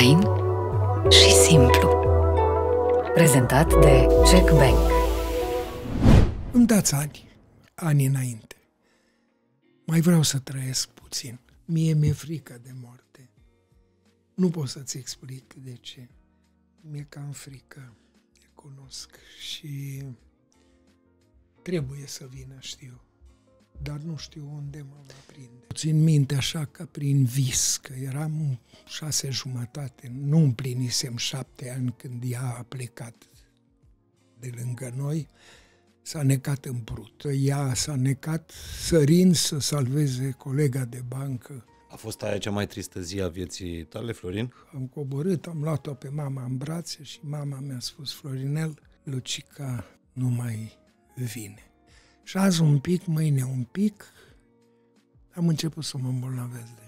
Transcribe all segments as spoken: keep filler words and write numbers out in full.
Fain și simplu. Prezentat de Czech Bank. Îmi dați ani, ani înainte. Mai vreau să trăiesc puțin. Mie mi-e frică de moarte. Nu pot să-ți explic de ce. Mi-e cam frică, recunosc. Și trebuie să vină, știu. Dar nu știu unde mă va prinde. Țin minte așa ca prin vis, că eram șase jumătate, nu împlinisem șapte ani când ea a plecat de lângă noi, s-a necat în brut. Ea s-a necat sărind să salveze colega de bancă. A fost aia cea mai tristă zi a vieții tale, Florin? Am coborât, am luat-o pe mama în brațe și mama mi-a spus: Florinel, Lucica nu mai vine. Și azi un pic, mâine un pic, am început să mă îmbolnăvesc de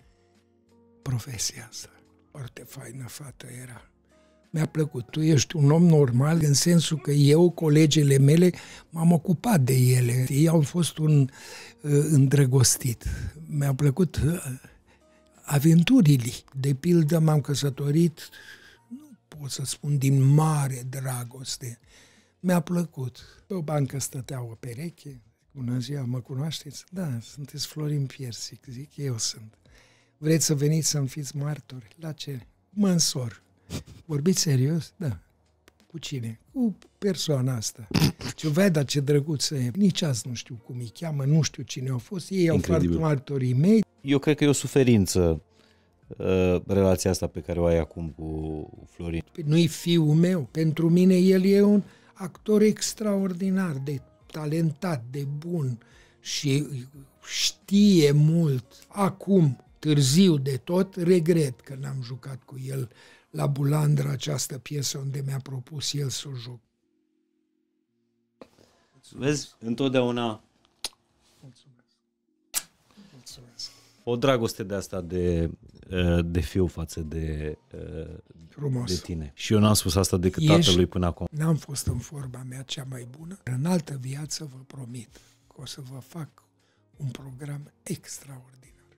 profesia asta. Foarte faină fată era. Mi-a plăcut. Tu ești un om normal în sensul că eu, colegele mele, m-am ocupat de ele. Ei au fost un uh, îndrăgostit. Mi-a plăcut uh, aventurile. De pildă m-am căsătorit, nu pot să spun din mare dragoste. Mi-a plăcut. Pe o bancă stătea o pereche. Bună ziua, mă cunoașteți? Da, sunteți Florin Piersic. Zic, eu sunt. Vreți să veniți să-mi fiți martori? La ce? Mă însor. Vorbiți serios? Da. Cu cine? Cu persoana asta. Ce vede, ce drăguță e. Nici azi nu știu cum îi cheamă, nu știu cine au fost. Ei Incredibil. Au fost martorii mei. Eu cred că e o suferință uh, relația asta pe care o ai acum cu Florin. Nu-i fiul meu. Pentru mine el e un actor extraordinar, de talentat, de bun și știe mult. Acum, târziu de tot, regret că n-am jucat cu el la Bulandra, această piesă unde mi-a propus el să o joc. Vezi, întotdeauna Mulțumesc. Mulțumesc. O dragoste de asta de, de fiu față de, Frumos. de tine. Și eu n-am spus asta decât Ești, tatălui până acum. N-am fost în forma mea cea mai bună. În altă viață vă promit că o să vă fac un program extraordinar.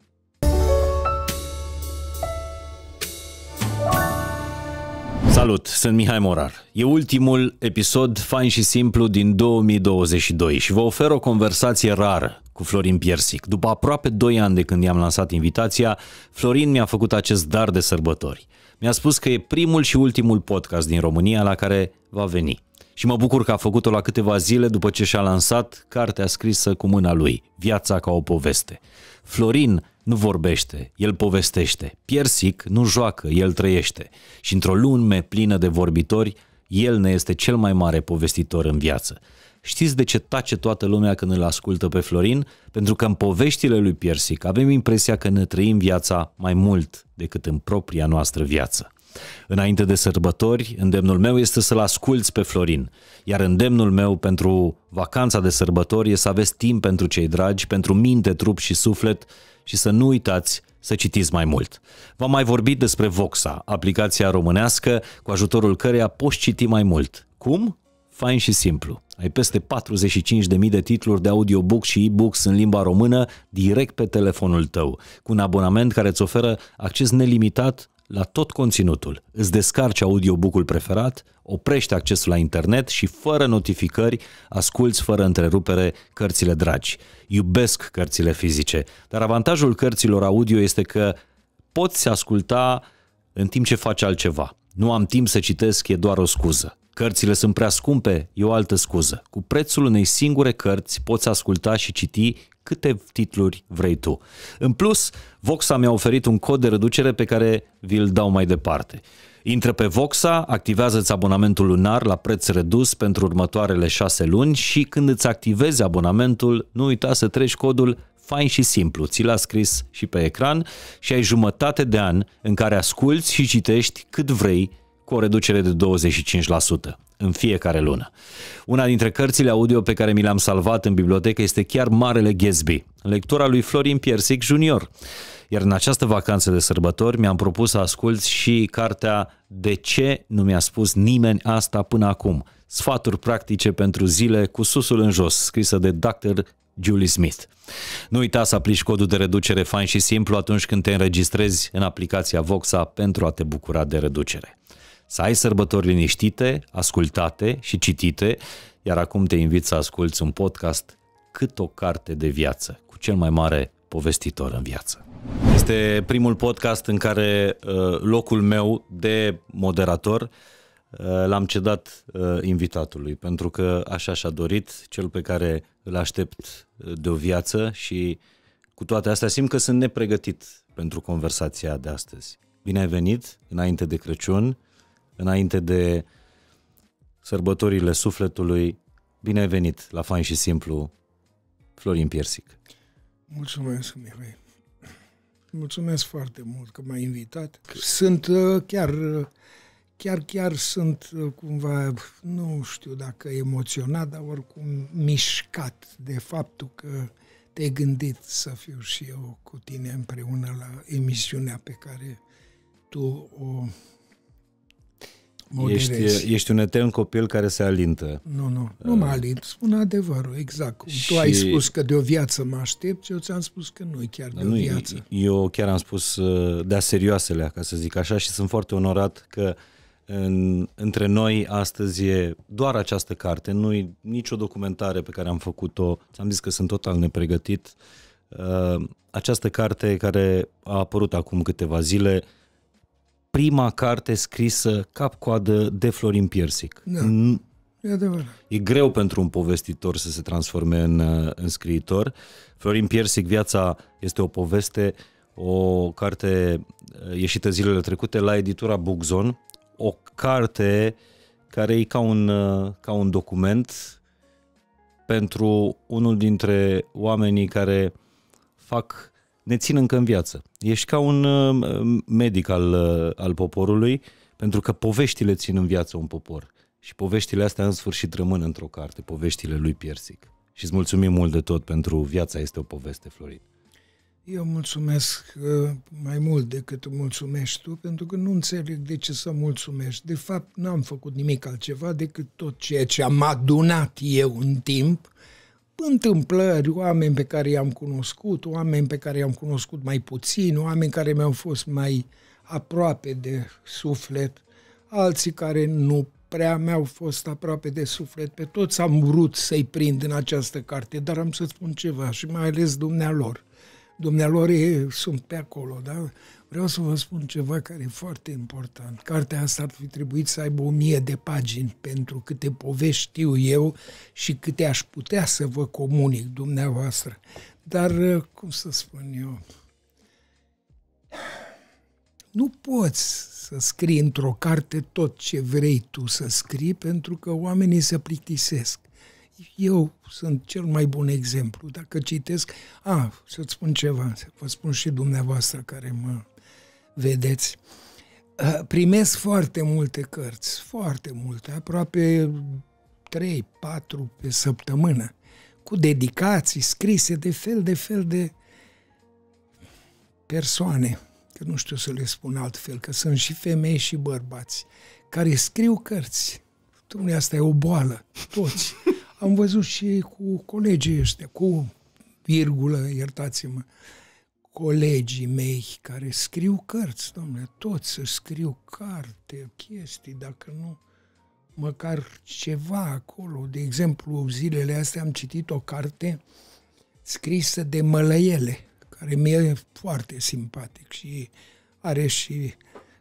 Salut, sunt Mihai Morar. E ultimul episod fain și simplu din două mii douăzeci și doi și vă ofer o conversație rară cu Florin Piersic. După aproape doi ani de când i-am lansat invitația, Florin mi-a făcut acest dar de sărbători. Mi-a spus că e primul și ultimul podcast din România la care va veni. Și mă bucur că a făcut-o la câteva zile după ce și-a lansat cartea scrisă cu mâna lui, Viața ca o poveste. Florin nu vorbește, el povestește. Piersic nu joacă, el trăiește. Și într-o lume plină de vorbitori, el ne este cel mai mare povestitor în viață. Știți de ce tace toată lumea când îl ascultă pe Florin? Pentru că în poveștile lui Piersic avem impresia că ne trăim viața mai mult decât în propria noastră viață. Înainte de sărbători, îndemnul meu este să-l asculți pe Florin, iar îndemnul meu pentru vacanța de sărbători e să aveți timp pentru cei dragi, pentru minte, trup și suflet și să nu uitați să citiți mai mult. V-am mai vorbit despre Voxa, aplicația românească cu ajutorul căreia poți citi mai mult. Cum? Fain și simplu. Ai peste patruzeci și cinci de mii de titluri de audiobook și e-books în limba română direct pe telefonul tău, cu un abonament care îți oferă acces nelimitat la tot conținutul. Îți descarci audiobook-ul preferat, oprești accesul la internet și fără notificări asculți fără întrerupere cărțile dragi. Iubesc cărțile fizice, dar avantajul cărților audio este că poți asculta în timp ce faci altceva. Nu am timp să citesc, e doar o scuză. Cărțile sunt prea scumpe, e o altă scuză. Cu prețul unei singure cărți poți asculta și citi câte titluri vrei tu. În plus, Voxa mi-a oferit un cod de reducere pe care vi-l dau mai departe. Intră pe Voxa, activează-ți abonamentul lunar la preț redus pentru următoarele șase luni și când îți activezi abonamentul, nu uita să treci codul fain și simplu. Ți l-a scris și pe ecran și ai jumătate de an în care asculți și citești cât vrei cu o reducere de douăzeci și cinci la sută în fiecare lună. Una dintre cărțile audio pe care mi le-am salvat în bibliotecă este chiar Marele Gatsby, lectura lui Florin Piersic junior. Iar în această vacanță de sărbători mi-am propus să ascult și cartea De ce nu mi-a spus nimeni asta până acum? Sfaturi practice pentru zile cu susul în jos, scrisă de doctor Julie Smith. Nu uita să aplici codul de reducere Fain și Simplu atunci când te înregistrezi în aplicația Voxa pentru a te bucura de reducere. Să ai sărbători liniștite, ascultate și citite, iar acum te invit să asculți un podcast Cât o carte de viață, cu cel mai mare povestitor în viață. Este primul podcast în care uh, locul meu de moderator uh, l-am cedat uh, invitatului, pentru că așa și-a dorit, cel pe care îl aștept de o viață, și cu toate astea simt că sunt nepregătit pentru conversația de astăzi. Bine ai venit înainte de Crăciun, înainte de sărbătorile sufletului. Bine ai venit la Fain și Simplu, Florin Piersic. Mulțumesc, Mihai. Mulțumesc foarte mult că m-ai invitat. Sunt chiar, chiar, chiar sunt cumva, nu știu dacă emoționat, dar oricum mișcat de faptul că te-ai gândit să fiu și eu cu tine împreună la emisiunea pe care tu o moderezi. Ești, ești un etern copil care se alintă. Nu, nu, nu mă alint, spun adevărul, exact. Cum și... tu ai spus că de o viață mă aștept, eu ți-am spus că nu e chiar de nu, o viață. Eu chiar am spus de-a serioasele, ca să zic așa, și sunt foarte onorat că în, între noi astăzi e doar această carte, nu e nicio documentare pe care am făcut-o, ți-am zis că sunt total nepregătit. Această carte care a apărut acum câteva zile, prima carte scrisă cap-coadă de Florin Piersic. Da, e adevărat. E greu pentru un povestitor să se transforme în, în scriitor. Florin Piersic, Viața este o poveste, o carte ieșită zilele trecute la editura Bookzone, o carte care e ca un, ca un document pentru unul dintre oamenii care fac ne țin încă în viață. Ești ca un medic al, al poporului, pentru că poveștile țin în viață un popor. Și poveștile astea în sfârșit rămân într-o carte, poveștile lui Piersic. Și îți mulțumim mult de tot pentru Viața este o poveste, Florin. Eu mulțumesc mai mult decât mulțumești tu, pentru că nu înțeleg de ce să mulțumești. De fapt, n-am făcut nimic altceva decât tot ceea ce am adunat eu în timp, întâmplări, oameni pe care i-am cunoscut, oameni pe care i-am cunoscut mai puțin, oameni care mi-au fost mai aproape de suflet, alții care nu prea mi-au fost aproape de suflet. Pe toți am vrut să-i prind în această carte, dar am să spun ceva, și mai ales dumnealor. Dumnealor e, sunt pe acolo, da? Vreau să vă spun ceva care e foarte important. Cartea asta ar fi trebuit să aibă o mie de pagini, pentru câte povești știu eu și câte aș putea să vă comunic dumneavoastră. Dar, cum să spun eu, nu poți să scrii într-o carte tot ce vrei tu să scrii, pentru că oamenii se plictisesc. Eu sunt cel mai bun exemplu. Dacă citesc... A, să-ți spun ceva, să vă spun și dumneavoastră care mă vedeți. Primesc foarte multe cărți, foarte multe, aproape trei patru pe săptămână, cu dedicații scrise de fel de fel de persoane, că nu știu să le spun altfel, că sunt și femei și bărbați, care scriu cărți. Dom'le, asta e o boală, toți. Am văzut și cu colegii ăștia, cu virgulă, iertați-mă, colegii mei care scriu cărți, domnule, toți să scriu carte, chestii, dacă nu, măcar ceva acolo. De exemplu, zilele astea am citit o carte scrisă de Mălăiele, care mi-e foarte simpatic și are și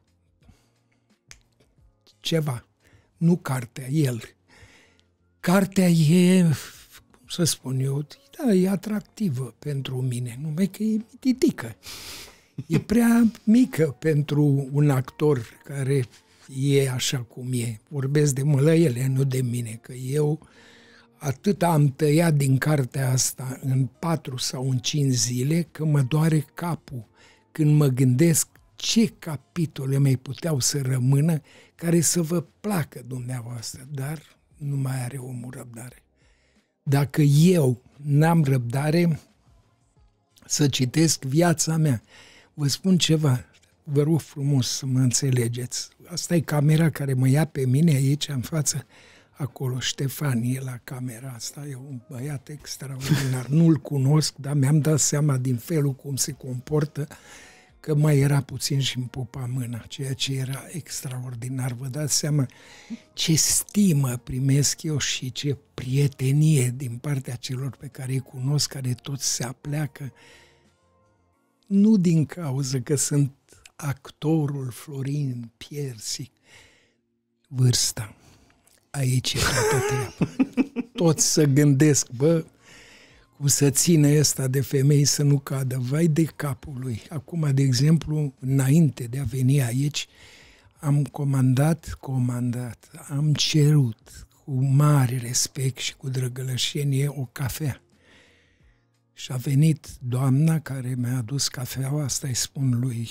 ceva, nu cartea, el. Cartea e, cum să spun eu, da, e atractivă pentru mine, numai că e mititică. E prea mică pentru un actor care e așa cum e. Vorbesc de Mălăiele, nu de mine, că eu atât am tăiat din cartea asta în patru sau în cinci zile că mă doare capul când mă gândesc ce capitole mai puteau să rămână care să vă placă dumneavoastră, dar nu mai are omul răbdare. Dacă eu n-am răbdare să citesc viața mea, vă spun ceva, vă rog frumos să mă înțelegeți. Asta e camera care mă ia pe mine aici în față. acolo, Ștefan e la camera asta, e un băiat extraordinar. Nu-l cunosc, dar mi-am dat seama din felul cum se comportă că mai era puțin și îmi pupa mâna, ceea ce era extraordinar. Vă dați seama ce stimă primesc eu și ce prietenie din partea celor pe care îi cunosc, care toți se apleacă, nu din cauza că sunt actorul Florin Piersic, vârsta. Aici e toată treaba. Toți să gândesc, bă, cum să ține ăsta de femei să nu cadă, vai de capul lui. Acum, de exemplu, înainte de a veni aici, am comandat, comandat, am cerut cu mare respect și cu drăgălășenie o cafea. Și a venit doamna care mi-a adus cafeaua, asta îi spun lui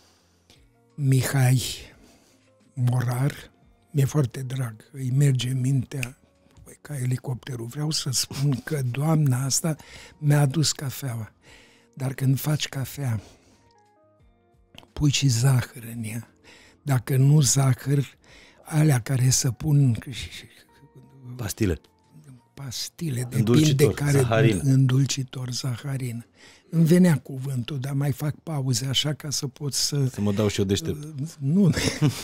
Mihai Morar, mi-e foarte drag, îi merge mintea ca elicopterul. Vreau să spun că doamna asta mi-a adus cafeaua. Dar când faci cafea, pui și zahăr în ea. Dacă nu zahăr, alea care să pun pastile. Pastile, depinde de care zaharină. Îndulcitor, zaharină. Îmi venea cuvântul, dar mai fac pauze așa ca să pot să... Să mă dau și eu deștept. Nu.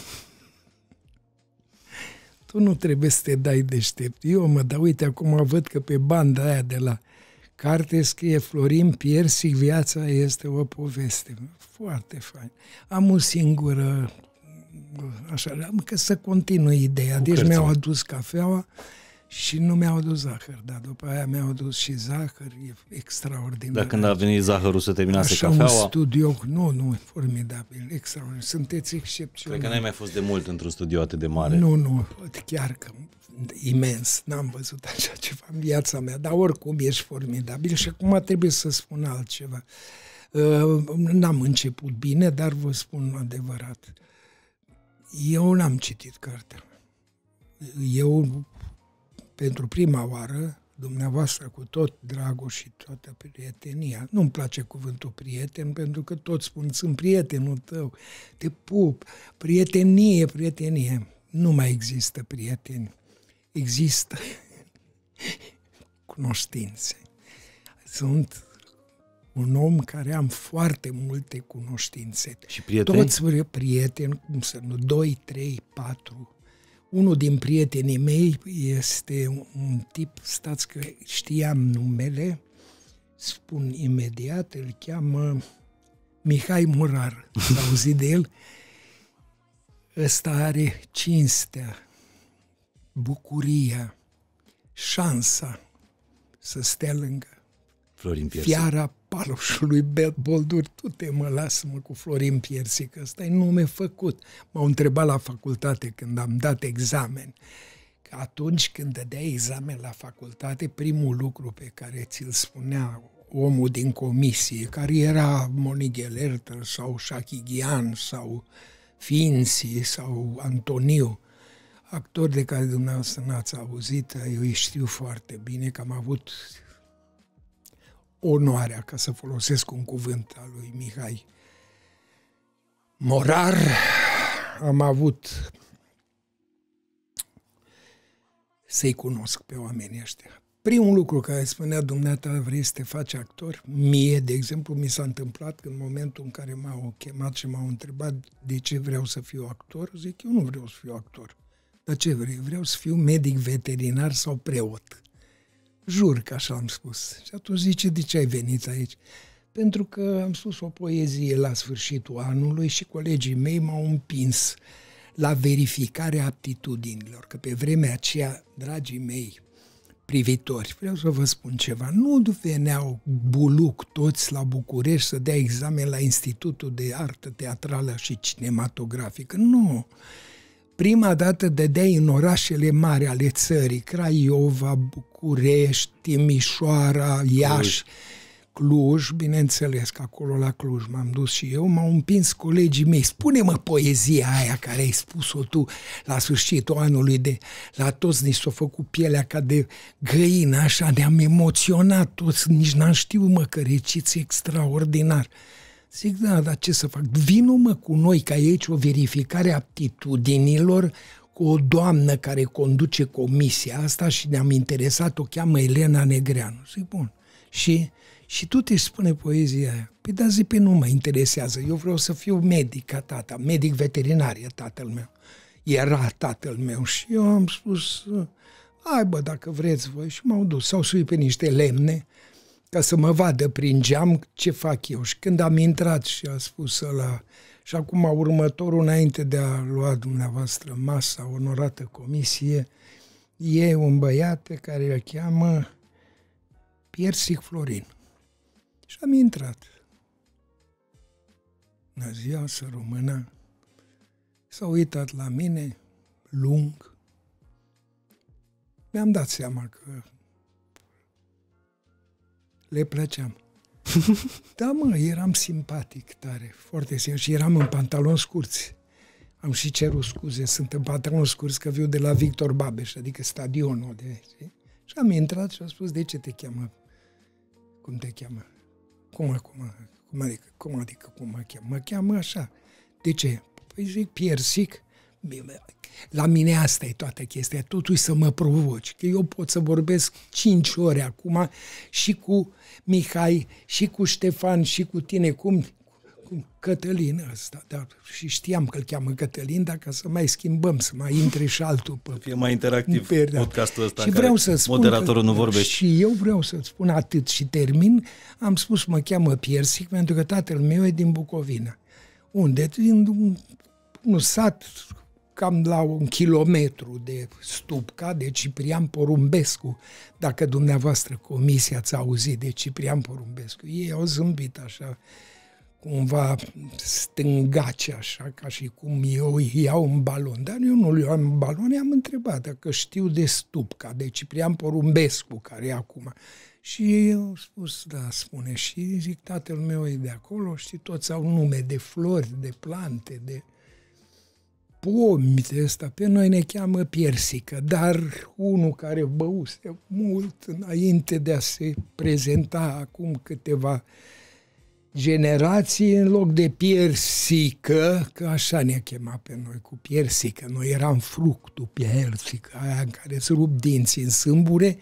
Tu nu trebuie să te dai deștept. Eu mă dau, uite, acum văd că pe banda aia de la carte scrie Florin Piersic, viața este o poveste. Foarte fain. Am o singură, așa, că să continui ideea. Deci mi-au adus cafeaua și nu mi-au adus zahăr, dar după aia mi-au adus și zahăr, e extraordinar. Dar când a venit zahărul să terminase așa cafeaua... un studio, nu, nu, formidabil, extraordinar. Sunteți excepționali. Cred că n-ai mai fost de mult într-un studio atât de mare. Nu, nu, chiar că imens, n-am văzut așa ceva în viața mea, dar oricum ești formidabil și acum trebuie să spun altceva. N-am început bine, dar vă spun adevărat. Eu n-am citit cartea. Eu, pentru prima oară, dumneavoastră cu tot dragul și toată prietenia, nu-mi place cuvântul prieten, pentru că toți spun, sunt prietenul tău, te pup, prietenie, prietenie. Nu mai există prieteni, există cunoștințe. Sunt un om care am foarte multe cunoștințe. Și prieteni? Toți prieteni, cum să nu, doi, trei, patru. Unul din prietenii mei este un tip, stați că știam numele, spun imediat, îl cheamă Mihai Morar. S-a auzit de el? Ăsta are cinstea, bucuria, șansa să stea lângă Florin Piersic. fiara paloșului Boldur. Tu te mă lasă-mă cu Florin Piersic, ăsta e nume făcut. M-au întrebat la facultate când am dat examen. Că atunci când dădeai examen la facultate, primul lucru pe care ți-l spunea omul din comisie, care era Monique Lerter sau Shaki Ghian sau Finzi sau Antoniu, actori de care dumneavoastră n-ați auzit, eu îi știu foarte bine că am avut onoarea, ca să folosesc un cuvânt al lui Mihai Morar, am avut să-i cunosc pe oamenii ăștia. Primul lucru care spunea dumneata, vrei să te faci actor? Mie, de exemplu, mi s-a întâmplat că în momentul în care m-au chemat și m-au întrebat de ce vreau să fiu actor, zic, eu nu vreau să fiu actor. Dar ce vrei? Vreau să fiu medic veterinar sau preot. Jur că așa am spus. Și atunci zice, de ce ai venit aici? Pentru că am spus o poezie la sfârșitul anului și colegii mei m-au împins la verificarea aptitudinilor. Că pe vremea aceea, dragii mei privitori, vreau să vă spun ceva, nu veneau buluc toți la București să dea examen la Institutul de Artă Teatrală și Cinematografică. Nu! Prima dată dădeai în orașele mari ale țării, Craiova, București, Timișoara, Iași, Cluj, bineînțeles că acolo la Cluj m-am dus și eu, m-au împins colegii mei. Spune-mă poezia aia care ai spus-o tu la sfârșitul anului, de la toți ni s-a făcut pielea ca de găină, așa, ne-am emoționat toți, nici n-am știut, mă, că reciți extraordinar. Zic, da, dar ce să fac? Vino, mă, cu noi, că aici o verificare a aptitudinilor cu o doamnă care conduce comisia asta și ne-am interesat, o cheamă Elena Negreanu. Zic, bun. Și, și tu te spune poezia aia. Păi da, zi, pe nu mă interesează. Eu vreau să fiu medic ca tata. Medic veterinar e tatăl meu. Era tatăl meu. Și eu am spus, hai bă, dacă vreți voi. Și m-au dus. S-au suit pe niște lemne ca să mă vadă prin geam ce fac eu. Și când am intrat și a spus ăla, și acum următorul, înainte de a lua dumneavoastră masa, onorată comisie, e un băiat pe care îl cheamă Piersic Florin. Și am intrat. Bună ziua, să rămână. S-a uitat la mine, lung. Mi-am dat seama că le plăceam. Da, mă, eram simpatic tare, foarte simpatic. Și eram în pantaloni scurți. Am și cerut scuze, sunt în pantaloni scurți că viu de la Victor Babeș, adică stadionul de... Știi? Și am intrat și am spus, de ce te cheamă? Cum te cheamă? Cum acum? Cum adică? Cum adică cum mă cheamă? Mă cheamă așa. De ce? Păi zic, Piersic. La mine asta e toată chestia. Totul să mă provoci. Că eu pot să vorbesc cinci ore acum și cu Mihai, și cu Ștefan, și cu tine, cum, cu Cătălin ăsta. Da, și știam că îl cheamă Cătălin, dar ca să mai schimbăm, să mai intre și altul. Pe, fie mai interactiv pe, da. Podcastul ăsta și în vreau care să spun moderatorul că, nu vorbește. Și eu vreau să spun atât și termin. Am spus, mă cheamă Piersic, pentru că tatăl meu e din Bucovina. Unde? Din un, un sat cam la un kilometru de Stupca, de Ciprian Porumbescu. Dacă dumneavoastră comisia ați auzit de Ciprian Porumbescu, ei au zâmbit așa, cumva stângace așa, ca și cum eu îi iau un balon. Dar eu nu-l iau în balon, i-am întrebat dacă știu de Stupca, de Ciprian Porumbescu, care e acum. Și eu am spus, da, spune. Și zic, tatăl meu e de acolo, și toți au nume de flori, de plante, de pomi de ăsta. Pe noi ne cheamă Piersică, dar unul care băuse mult înainte de a se prezenta acum câteva generații, în loc de Piersică, că așa ne chema pe noi, cu Piersică. Noi eram fructul Piersică, aia în care îți rup dinții în sâmbure,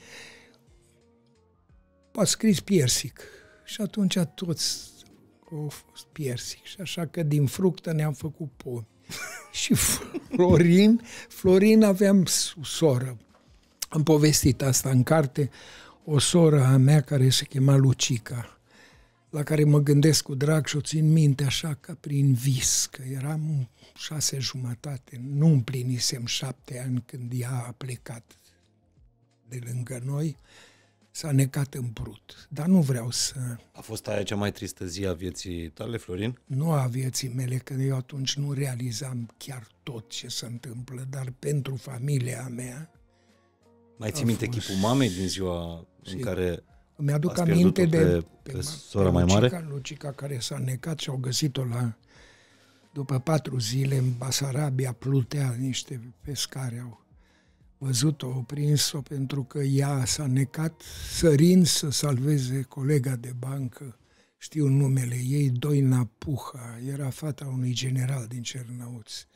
a scris Piersic. Și atunci toți au fost Piersic. Și așa că din fructă ne-am făcut pomi. Și Florin, Florin aveam soră. Am povestit asta în carte, o soră a mea care se chema Lucica, la care mă gândesc cu drag și o țin minte așa ca prin vis, că eram șase jumătate, nu împlinisem șapte ani când ea a plecat de lângă noi, s-a necat în brut. Dar nu vreau să... A fost aia cea mai tristă zi a vieții tale, Florin? Nu a vieții mele, că eu atunci nu realizam chiar tot ce se întâmplă, dar pentru familia mea... Mai ții minte fost... chipul mamei din ziua și în care îmi aduc aminte de pe, pe, pe sora mai mare? Lucica, Lucica, care s-a necat și au găsit-o la... După patru zile în Basarabia, plutea, niște pescari au văzut-o, au prins-o pentru că ea s-a necat sărind să salveze colega de bancă, știu numele ei, Doina Puha, era fata unui general din Cernăuți.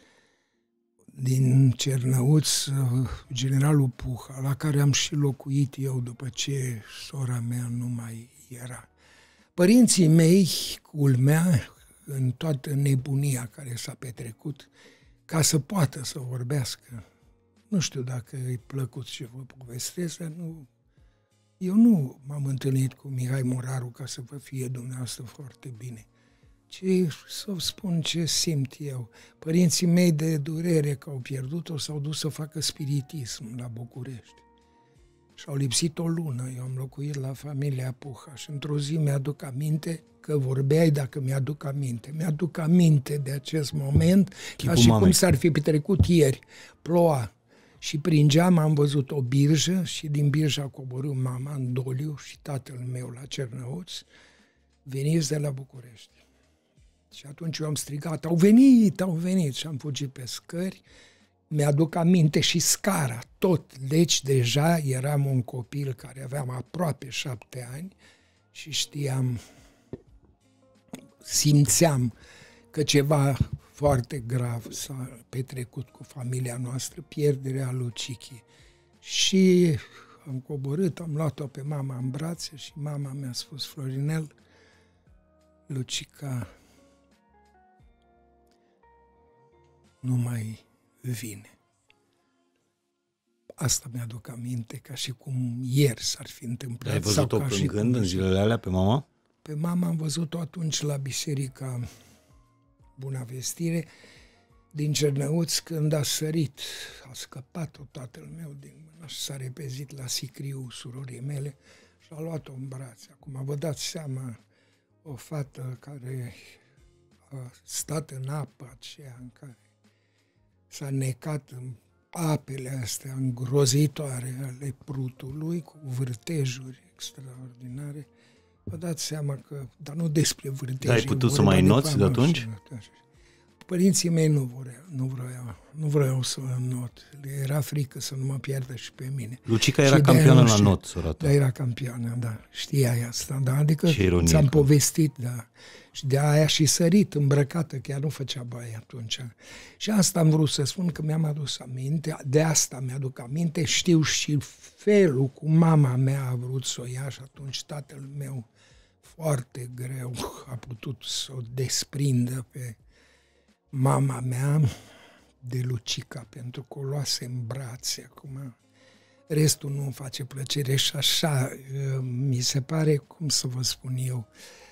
Din Cernăuți, generalul Puha, la care am și locuit eu după ce sora mea nu mai era. Părinții mei, culmea, în toată nebunia care s-a petrecut, ca să poată să vorbească, nu știu dacă e plăcut ce vă povestesc, dar nu, eu nu m-am întâlnit cu Mihai Moraru ca să vă fie dumneavoastră foarte bine, ci să spun ce simt eu. Părinții mei de durere că au pierdut-o s-au dus să facă spiritism la București. Și au lipsit o lună. Eu am locuit la familia Puha și într-o zi mi-aduc aminte că vorbeai dacă mi-aduc aminte. Mi-aduc aminte de acest moment Chipul ca și mamei. cum s-ar fi petrecut ieri. Ploua. Și prin geam am văzut o birjă și din birjă a coborât mama în Doliu și tatăl meu la Cernăuți, veniți de la București. Și atunci eu am strigat, au venit, au venit, și am fugit pe scări. Mi-aduc aminte și scara, tot. Deci deja eram un copil care aveam aproape șapte ani și știam, simțeam că ceva foarte grav s-a petrecut cu familia noastră, pierderea Lucichii. Și am coborât, am luat-o pe mama în brațe și mama mi-a spus: Florinel, Lucica nu mai vine. Asta mi-aduc aminte, ca și cum ieri s-ar fi întâmplat. Ai văzut-o plângând în zilele alea pe mama? Pe mama am văzut-o atunci la biserica Buna Vestire din Cernăuți, când a sărit, a scăpat-o tatăl meu din mână și s-a repezit la sicriu surorii mele și a luat-o în brațe. Acum vă dați seama, o fată care a stat în apa aceea în care s-a necat în apele astea îngrozitoare ale Prutului, cu vârtejuri extraordinare. Vă dați seama că, dar nu despre vârteji. Dar ai putut să mai înnoți de atunci? Părinții mei nu vreau, nu vreau, nu vreau să înnot. Le era frică să nu mă pierdă și pe mine. Lucica era campioană la not, sora ta. Da, era campioană, da. Știai asta, da? Adică ți-am povestit, da. Și de aia și sărit, îmbrăcată, chiar nu făcea baie atunci. Și asta am vrut să spun, că mi-am adus aminte, de asta mi-aduc aminte, știu și felul cum mama mea a vrut să o ia și atunci tatăl meu foarte greu a putut să o desprindă pe mama mea de Lucica, pentru că o luase în brațe. Acum restul nu îmi face plăcere și așa mi se pare, cum să vă spun eu,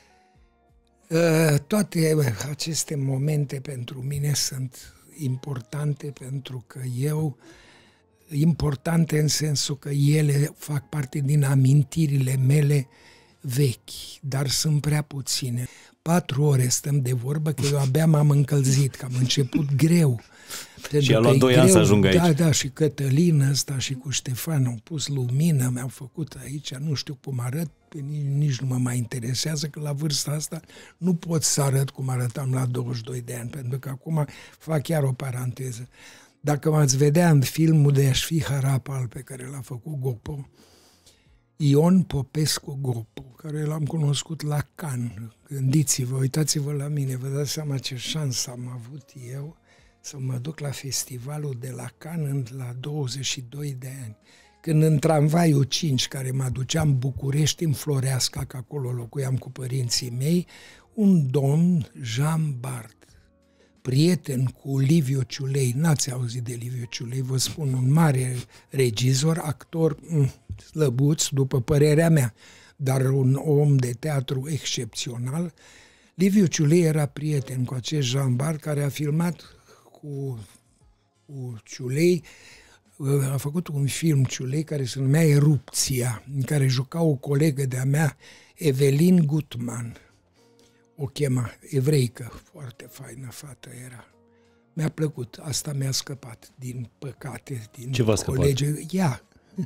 toate aceste momente pentru mine sunt importante, pentru că eu, importante în sensul că ele fac parte din amintirile mele vechi, dar sunt prea puține. Patru ore stăm de vorbă, că eu abia m-am încălzit, că am început greu. Și a luat doi ani să ajungă aici. Da, da, și Cătălin ăsta și cu Ștefan au pus lumină, mi-au făcut aici, nu știu cum arăt, nici, nici nu mă mai interesează, că la vârsta asta nu pot să arăt cum arătam la douăzeci și doi de ani, pentru că acum fac chiar o paranteză. Dacă m-ați vedea în filmul de Aș fi Harapal pe care l-a făcut Gopo, Ion Popescu Gopo, care l-am cunoscut la Cannes. Gândiți-vă, uitați-vă la mine, vă dați seama ce șansă am avut eu să mă duc la festivalul de la Cannes la douăzeci și doi de ani. Când în tramvaiul cinci, care mă ducea în București, în Floreasca, că acolo locuiam cu părinții mei, un domn, Jean Bart, prieten cu Liviu Ciulei, n-ați auzit de Liviu Ciulei, vă spun, un mare regizor, actor slăbuț, după părerea mea, dar un om de teatru excepțional. Liviu Ciulei era prieten cu acest Jean Bart, care a filmat cu, cu Ciulei, a făcut un film Ciulei care se numea Erupția, în care juca o colegă de-a mea, Evelyn Gutman. O chema, evreică, foarte faină fată era. Mi-a plăcut, asta mi-a scăpat, din păcate, din ce v-a scăpat? Colegi. Ea.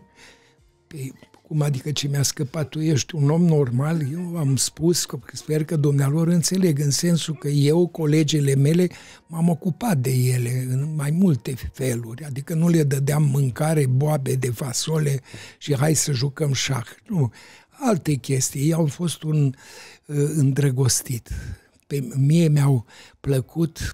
Pe, cum adică ce mi-a scăpat? Tu ești un om normal? Eu am spus, că sper că dumnealor înțeleg, în sensul că eu, colegele mele, m-am ocupat de ele în mai multe feluri. Adică nu le dădeam mâncare, boabe de fasole și hai să jucăm șah. Nu. Alte chestii. Ei au fost un uh, îndrăgostit. Pe mie mi-au plăcut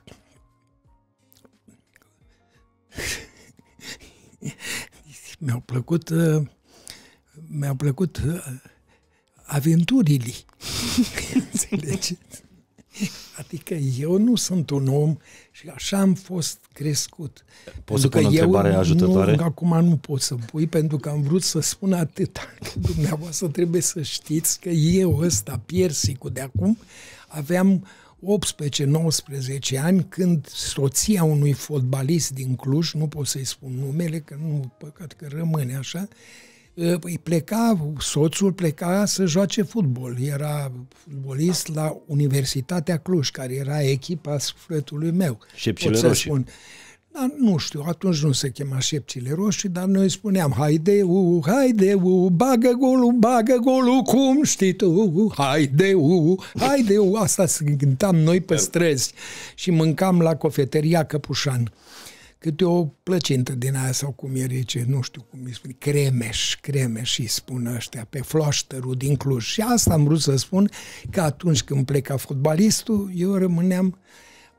mi-au plăcut uh, mi-au plăcut uh, aventurile. Înțelegeți? Adică eu nu sunt un om și așa am fost crescut. Poți să pun o întrebare ajutătoare? Nu, acum nu pot să pui, pentru că am vrut să spun atâta. Dumneavoastră trebuie să știți că eu ăsta, Piersicul de acum, aveam optsprezece nouăsprezece ani când soția unui fotbalist din Cluj, nu pot să-i spun numele, că nu, păcat că rămâne așa, îi pleca, soțul pleca să joace fotbal. Era fotbalist la Universitatea Cluj, care era echipa sufletului meu. Șepcile Roșii. Spun. Dar nu știu, atunci nu se chema Șepcile Roșii, dar noi spuneam, haide-u, haide-u, bagă golul, bagă golul, cum știi tu, haide-u, haide-u. Asta cântam noi pe străzi și mâncam la cofetăria Căpușan. Câte o plăcintă din aia sau cum e rice, nu știu cum îi spune, cremeș, cremeș îi spun ăștia, pe floaștărul din Cluj. Și asta am vrut să spun, că atunci când pleca fotbalistul, eu rămâneam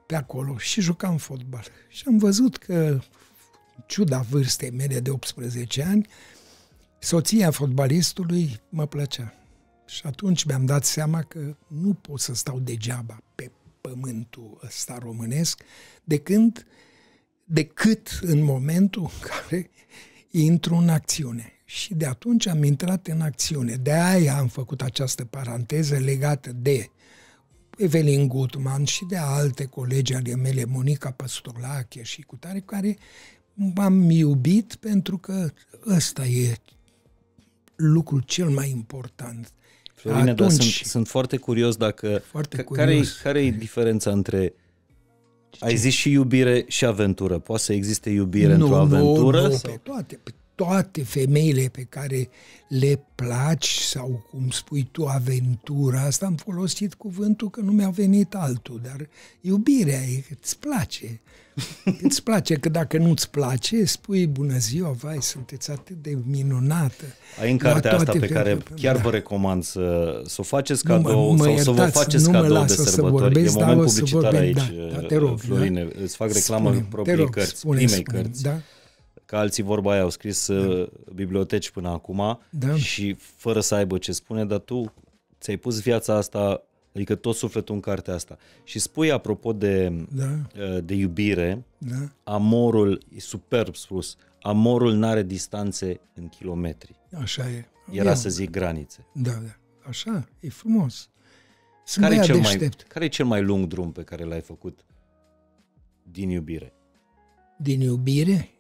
pe acolo și jucam fotbal. Și am văzut că, în ciuda vârstei mele de optsprezece ani, soția fotbalistului mă plăcea. Și atunci mi-am dat seama că nu pot să stau degeaba pe pământul ăsta românesc, de când, decât în momentul în care intru în acțiune. Și de atunci am intrat în acțiune. De aia am făcut această paranteză legată de Evelin Gutman și de alte colegi ale mele, Monica Păstolache și cu tare, care m-am iubit pentru că ăsta e lucrul cel mai important. Florine, Atunci, dar sunt, sunt foarte curios dacă... Foarte curios. Care e diferența între... Ai zis și iubire și aventură. Poate să existe iubire nu, într-o aventură? Nu, sau? Pe toate, pe toate femeile pe care le placi sau, cum spui tu, aventura, asta am folosit cuvântul că nu mi-a venit altul, dar iubirea e că îți place. Îți place, că dacă nu-ți place, spui bună ziua, vai, sunteți atât de minunată. Ai în cartea asta pe care pe, chiar da. vă recomand să, să o faceți cadou mă, mă sau iertați, să vă faceți cadou de sărbători. Vorbesc, e moment publicitar aici, da, da, te rog, Florine. Da? Îți fac reclamă în proprii rog, cărți, spune, primei spune, cărți. Da? Că alții, vorba aia, au scris da. biblioteci până acum da. și fără să aibă ce spune, dar tu ți-ai pus viața asta, adică tot sufletul în cartea asta. Și spui, apropo de, da. de iubire, da. amorul, e superb spus, amorul n-are distanțe în kilometri. Așa e. Era Ia. să zic granițe. Da, da. Așa, e frumos. Sunt care, e cel mai, care e cel mai lung drum pe care l-ai făcut din iubire? Din iubire?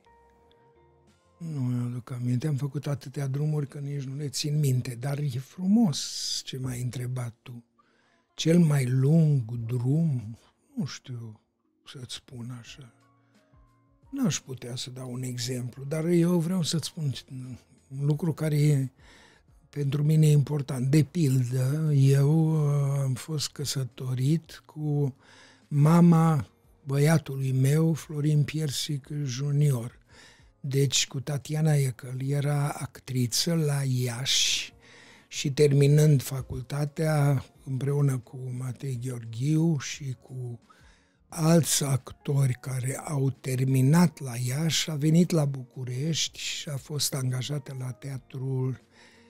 Nu mi-aduc aminte, am făcut atâtea drumuri că nici nu le țin minte, dar e frumos ce m-ai întrebat tu. Cel mai lung drum, nu știu să-ți spun așa. N-aș putea să dau un exemplu, dar eu vreau să-ți spun un lucru care e pentru mine important. De pildă, eu am fost căsătorit cu mama băiatului meu, Florin Piersic junior. Deci cu Tatiana Ecăl, era actriță la Iași și terminând facultatea împreună cu Matei Gheorghiu și cu alți actori care au terminat la Iași, a venit la București și a fost angajată la teatrul,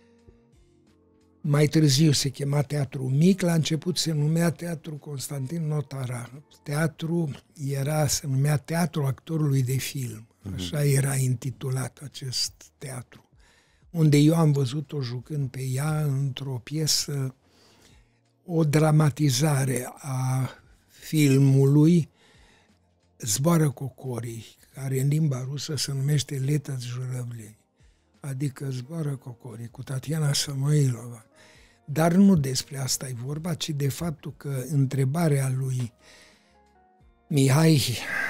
mai târziu se chema Teatru Mic, la început se numea Teatru Constantin Notara. Teatru era, se numea Teatru Actorului de Film. Așa era intitulat acest teatru, unde eu am văzut-o jucând pe ea într-o piesă, o dramatizare a filmului Zboară cocorii, care în limba rusă se numește Letăți Jurăvlei, adică Zboară cocorii, cu Tatiana Samoilova. Dar nu despre asta e vorba, ci de faptul că întrebarea lui Mihai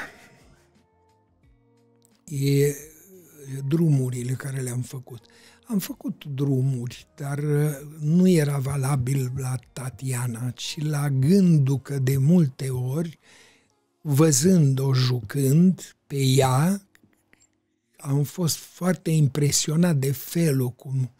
e drumurile care le-am făcut. Am făcut drumuri, dar nu era valabil la Tatiana, ci la gândul că de multe ori, văzând-o jucând pe ea, am fost foarte impresionat de felul cum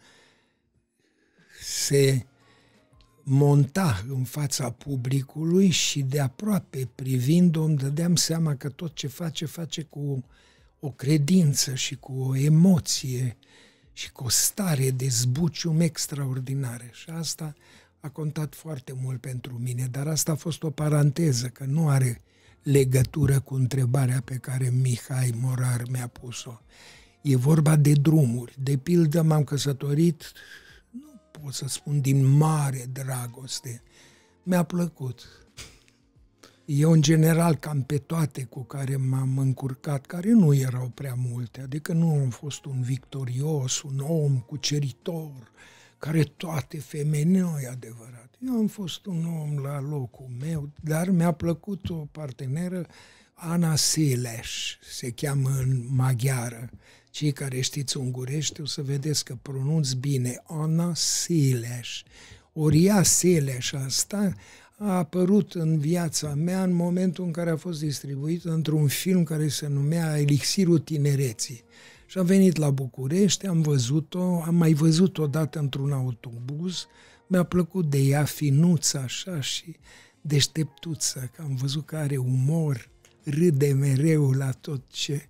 se monta în fața publicului și de aproape privind-o îmi dădeam seama că tot ce face, face cu o credință și cu o emoție și cu o stare de zbucium extraordinare. Și asta a contat foarte mult pentru mine, dar asta a fost o paranteză, că nu are legătură cu întrebarea pe care Mihai Morar mi-a pus-o. E vorba de drumuri. De pildă, m-am căsătorit, nu pot să spun din mare dragoste, mi-a plăcut. Eu, în general, cam pe toate cu care m-am încurcat, care nu erau prea multe, adică nu am fost un victorios, un om cuceritor, care toate femei, nu e adevărat. Eu am fost un om la locul meu, dar mi-a plăcut o parteneră, Ana Széles, se cheamă în maghiară. Cei care știți ungurește o să vedeți că pronunț bine, Ana Széles. Ori ea Széles asta a apărut în viața mea în momentul în care a fost distribuit într-un film care se numea Elixirul Tinereții. Și am venit la București, am văzut-o, am mai văzut-o odată într-un autobuz, mi-a plăcut de ea, finuță așa și deșteptuță, că am văzut că are umor, râde mereu la tot ce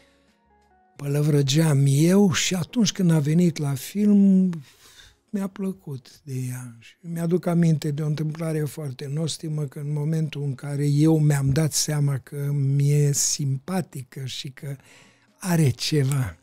pălăvrăgeam eu și atunci când a venit la film mi-a plăcut de ea. Și mi-aduc aminte de o întâmplare foarte nostimă, că în momentul în care eu mi-am dat seama că mi-e simpatică și că are ceva,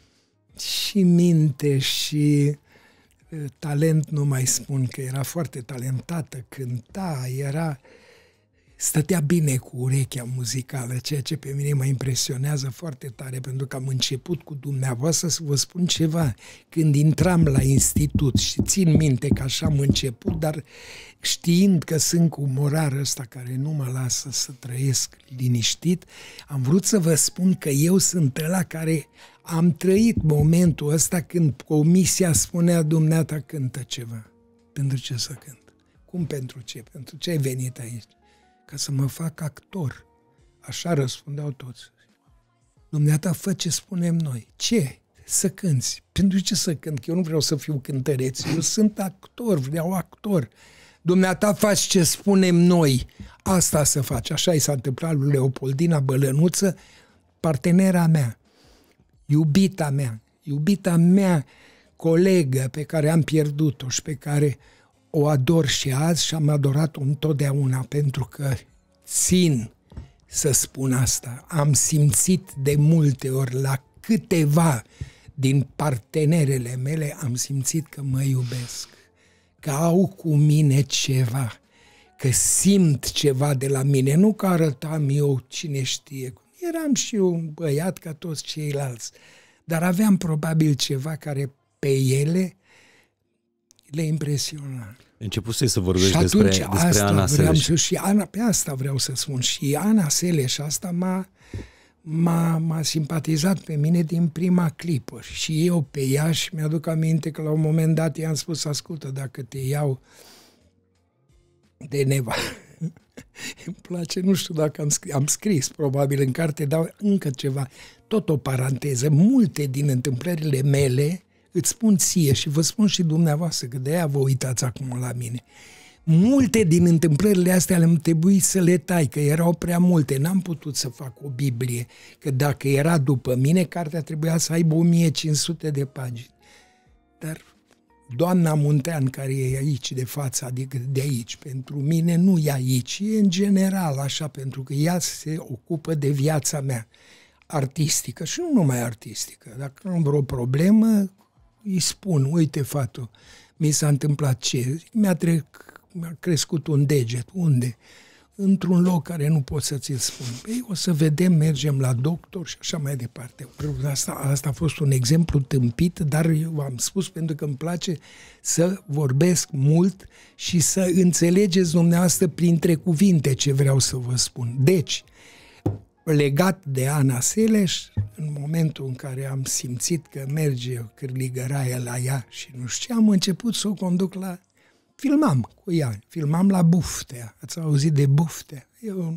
și minte și talent, nu mai spun, că era foarte talentată, cânta, era... stătea bine cu urechea muzicală, ceea ce pe mine mă impresionează foarte tare, pentru că am început cu dumneavoastră să vă spun ceva. Când intram la institut și țin minte că așa am început, dar știind că sunt cu umorarul ăsta care nu mă lasă să trăiesc liniștit, am vrut să vă spun că eu sunt ăla care am trăit momentul ăsta când comisia spunea: dumneata, cântă ceva. Pentru ce să cânt? Cum pentru ce? Pentru ce ai venit aici? Ca să mă fac actor. Așa răspundeau toți. Dumneata, fă ce spunem noi. Ce? Să cânți. Pentru ce să cânt? Că eu nu vreau să fiu cântăreț. Eu sunt actor, vreau actor. Dumneata, faci ce spunem noi. Asta să faci. Așa i s-a întâmplat lui Leopoldina Bălănuță, partenera mea, iubita mea, iubita mea colegă pe care am pierdut-o și pe care o ador și azi și am adorat-o întotdeauna, pentru că țin să spun asta. Am simțit de multe ori la câteva din partenerele mele, am simțit că mă iubesc, că au cu mine ceva, că simt ceva de la mine, nu că arătam eu cine știe. Eram și eu un băiat ca toți ceilalți, dar aveam probabil ceva care pe ele le impresiona. Începuse să vorbești și despre, despre asta Ana Seleș. Să, și Ana, pe asta vreau să spun. Și Ana Seleș, asta m-a, m-a, m-a simpatizat pe mine din prima clipă. Și eu pe ea, și mi-aduc aminte că la un moment dat i-am spus: ascultă, dacă te iau de neva... Îmi place, nu știu dacă am scris, am scris probabil în carte, dar încă ceva, tot o paranteză. Multe din întâmplările mele îți spun ție și vă spun și dumneavoastră, că de aia vă uitați acum la mine. Multe din întâmplările astea le-am trebuit să le tai, că erau prea multe. N-am putut să fac o Biblie, că dacă era după mine, cartea trebuia să aibă o mie cinci sute de pagini. Dar doamna Muntean, care e aici de față, adică de aici, pentru mine nu e aici, e în general așa, pentru că ea se ocupă de viața mea artistică și nu numai artistică. Dacă am vreo problemă, îi spun: uite, fată, mi s-a întâmplat ce? Mi-a, trec, mi-a crescut un deget. Unde? Într-un loc care nu pot să ți-l spun. Păi, o să vedem, mergem la doctor și așa mai departe. Asta, asta a fost un exemplu tâmpit, dar eu v-am spus pentru că îmi place să vorbesc mult și să înțelegeți dumneavoastră printre cuvinte ce vreau să vă spun. Deci, legat de Ana Seleș, în momentul în care am simțit că merge o cârligăraie la ea și nu știu ce, am început să o conduc la... Filmam cu ea, filmam la Buftea. Ați auzit de Buftea? E un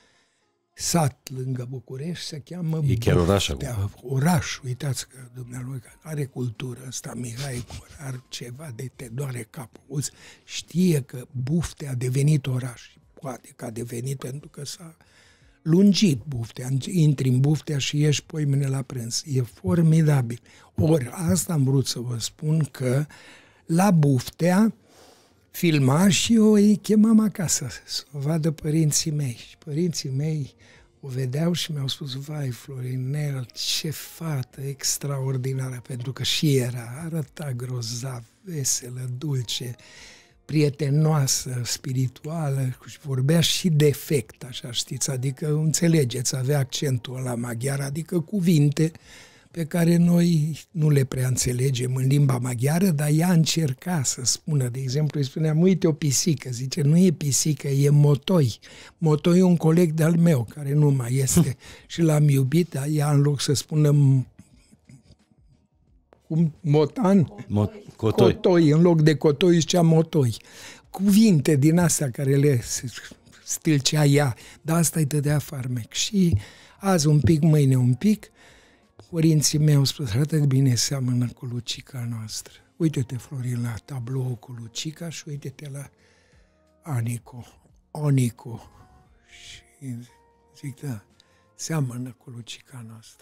sat lângă București, se cheamă E chiar oraș Buftea. acum. Oraș, uitați că dumnealui are cultură ăsta, Mihai Corar, ceva de te doare capul. Uzi, știe că Buftea a devenit oraș. Poate că a devenit pentru că s-a lungit Buftea. Intri în Buftea și ieși poimâine la prânz. E formidabil. Ori asta am vrut să vă spun, că la Buftea filma și eu îi chemam acasă să o vadă părinții mei. Și părinții mei o vedeau și mi-au spus: vai, Florinel, ce fată extraordinară, pentru că și era, arăta grozav, veselă, dulce, prietenoasă, spirituală, și vorbea și defect, așa știți, adică înțelegeți, avea accentul ăla maghiar, adică cuvinte pe care noi nu le prea înțelegem în limba maghiară, dar ea încerca să spună. De exemplu, îi spuneam: uite o pisică. Zice: nu e pisică, e motoi. Motoi e un coleg de-al meu, care nu mai este. Și l-am iubit, dar ea, în loc să spună cum, motan, Mo- cotoi. cotoi, în loc de cotoi zicea motoi. Cuvinte din astea care le stâlcea ea, dar asta îi dădea farmec. Și azi un pic, mâine un pic, părinții mei au spus: arată bine seamănă cu Lucica noastră. Uite-te, Florin, la tablou cu Lucica și uite-te la Anico. Onico. Și zic, da, seamănă cu Lucica noastră.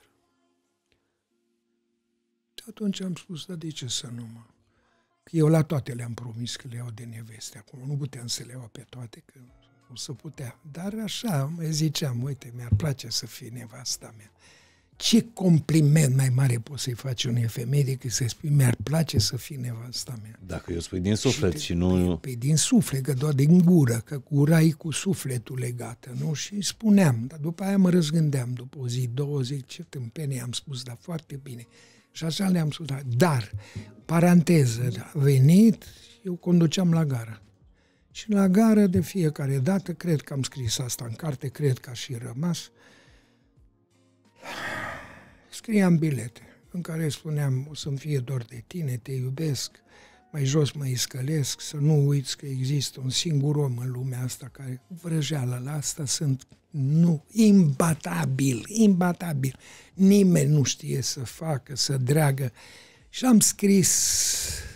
Și atunci am spus, da, de ce să nu mă? Că eu la toate le-am promis că le iau de neveste. Acum nu puteam să le iau pe toate, că nu se putea. Dar așa, mai ziceam, uite, mi-ar place să fie nevasta mea. Ce compliment mai mare poți să-i faci unei femei decât să-i spui, mi-ar place să fie nevasta mea. Dacă eu spui din suflet și, și nu... Păi din suflet, că doar din gură, că gura e cu sufletul legată, nu? Și spuneam, dar după aia mă răzgândeam, după o zi, două, zic, ce tâmpenie am spus, dar foarte bine. Și așa le-am spus, dar, paranteză, a venit, eu conduceam la gară. Și la gară, de fiecare dată, cred că am scris asta în carte, cred că a și rămas, scriam bilete în care spuneam, o să-mi fie dor de tine, te iubesc, mai jos mă iscălesc, să nu uiți că există un singur om în lumea asta care vrăjeală la asta, sunt nu, imbatabil, imbatabil. Nimeni nu știe să facă, să dreagă. Și am scris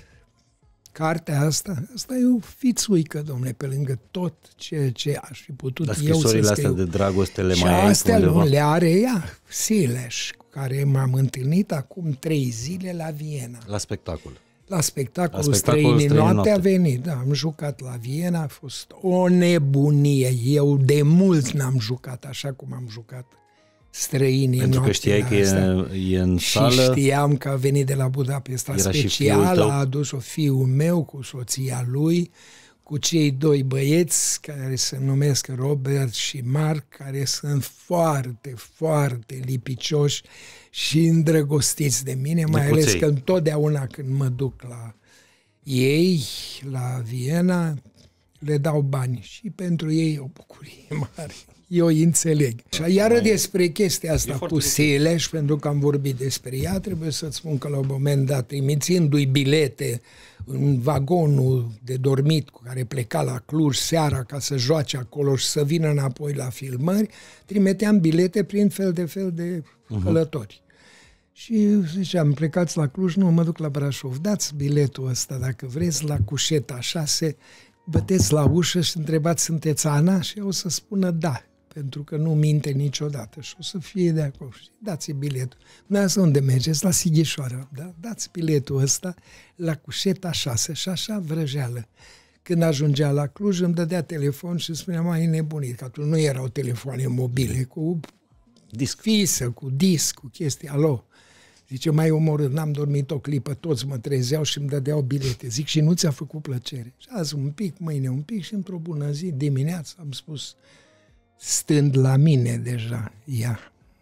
cartea asta, asta e o fițuică, domnule, pe lângă tot ceea ce aș fi putut Dar eu să scriu. scrisorile astea de dragoste le și mai ai astea undeva? le are ea, Sileș, cu care m-am întâlnit acum trei zile la Viena. La spectacol. La spectacolul, La spectacolul Străinii Străinii noapte a noapte. venit, da, am jucat la Viena, a fost o nebunie. Eu de mult n-am jucat așa cum am jucat Străinii Pentru că noapte știai că e, e în și sală. știam că a venit de la Budapesta Era și fiul special, tău. a adus-o fiul meu cu soția lui, cu cei doi băieți care se numesc Robert și Mark, care sunt foarte, foarte lipicioși și îndrăgostiți de mine, mai Drăguței. ales că întotdeauna când mă duc la ei, la Viena, le dau bani și pentru ei e o bucurie mare. Eu îi înțeleg. Și iară despre chestia asta cu Sileș, pentru că am vorbit despre ea, trebuie să-ți spun că la un moment dat, trimițându-i bilete în vagonul de dormit cu care pleca la Cluj seara ca să joace acolo și să vină înapoi la filmări, trimiteam bilete prin fel de fel de călători. Și ziceam, plecați la Cluj, nu, mă duc la Brașov, dați biletul ăsta dacă vreți la cușeta șase, băteți la ușă și întrebați, sunteți Ana? Și eu o să spună da, pentru că nu minte niciodată și o să fie de acolo. Și dați biletul. Dumneavoastră unde mergeți? La Sighișoara. Da? Dați biletul ăsta la cușeta șase și așa vrăjeală. Când ajungea la Cluj îmi dădea telefon și spunea, mai e nebunit, că atunci nu erau telefoane mobile, cu Disc. fisă, cu disc, cu chestii. Alo? Zice, mai omorât, n-am dormit o clipă, toți mă trezeau și îmi dădeau bilete. Zic, și nu ți-a făcut plăcere? Și azi un pic, mâine un pic și într-o bună zi, dimineața, am spus, stând la mine deja, ea,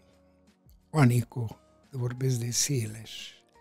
Onico, vorbesc de Sileș.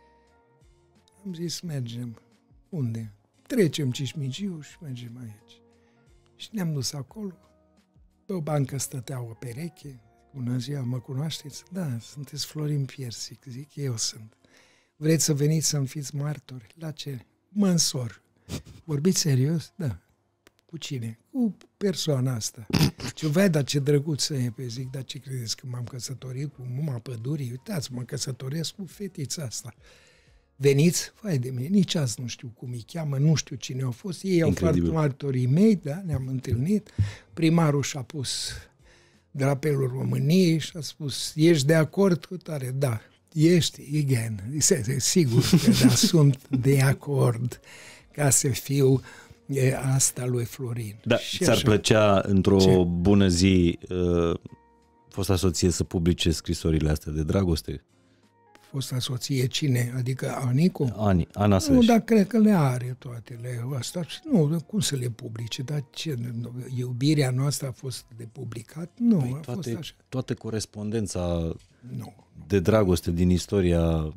Am zis, mergem. Unde? Trecem Cismigiu și mergem aici. Și ne-am dus acolo. Pe o bancă stătea o pereche. Bună ziua, mă cunoașteți? Da, sunteți Florin Piersic. Zic, eu sunt. Vreți să veniți să-mi fiți martori? La ce? Mă însor. Vorbiți serios? Da. Cu cine? Cu persoana asta. Ce vai, dar ce drăguță e. Pe zic, dar ce credeți că m-am căsătorit cu muma pădurii? Uitați, mă căsătoresc cu fetița asta. Veniți? Vai de mine, nici azi nu știu cum îi cheamă, nu știu cine au fost. Ei au fost martorii mei, da, ne-am întâlnit. Primarul și-a pus drapelul României și a spus, ești de acord cu tare? Da. Ești? Again. Sigur că da, sunt de acord ca să fiu e, asta lui Florin. Da, și ți-ar așa. plăcea într-o Ce? bună zi uh, fosta soție să publice scrisorile astea de dragoste? Fosta soție cine? Adică Anicu? Ani, Ana Nu, Săreș. dar cred că le are toate le asta. Nu, cum să le publice? Dar ce, iubirea noastră a fost de publicat? Nu, Păi a fost toate, așa. toată corespondența Nu. de dragoste din istoria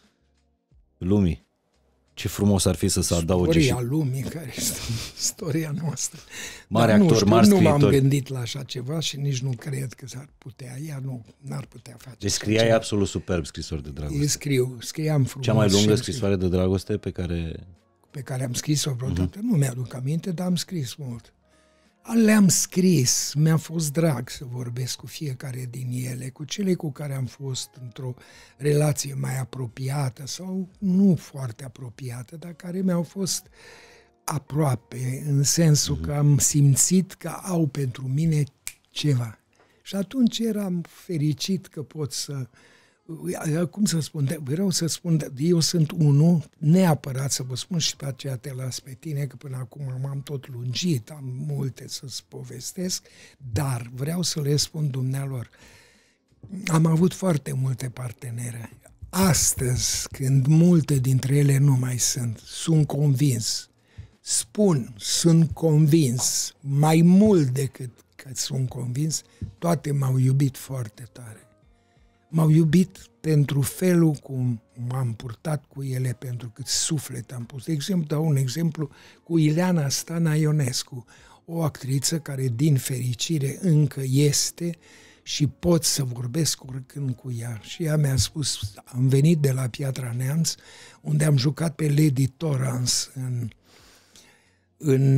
lumii. Ce frumos ar fi să se adauge și Istoria lumii, care este istoria noastră. mari Dar nu actori, știu, mari nu m-am scriitori. gândit la așa ceva și nici nu cred că s-ar putea. Ea nu, n-ar putea face Deci așa scriai ceva. absolut superb scrisori de dragoste. Eu scriu, scriam frumos. Cea mai lungă și scrisoare de dragoste pe care... pe care am scris-o vreodată, uh-huh. nu mi-aduc aminte, dar am scris mult. Le-am scris, mi-a fost drag să vorbesc cu fiecare din ele, cu cele cu care am fost într-o relație mai apropiată sau nu foarte apropiată, dar care mi-au fost aproape, în sensul că am simțit că au pentru mine ceva. Și atunci eram fericit că pot să... Cum să spun? Vreau să spun, eu sunt unul, neapărat să vă spun și pe aceea te las pe tine, că până acum m-am tot lungit, am multe să-ți povestesc, dar vreau să le spun dumnealor. Am avut foarte multe partenere. Astăzi, când multe dintre ele nu mai sunt, sunt convins. Spun, sunt convins, mai mult decât că sunt convins, toate m-au iubit foarte tare. M-au iubit pentru felul cum m-am purtat cu ele, pentru cât suflet am pus. De exemplu, dau un exemplu cu Ileana Stana Ionescu, o actriță care, din fericire, încă este și pot să vorbesc oricând cu ea. Și ea mi-a spus, am venit de la Piatra Neamț, unde am jucat pe Lady Torrance în, în,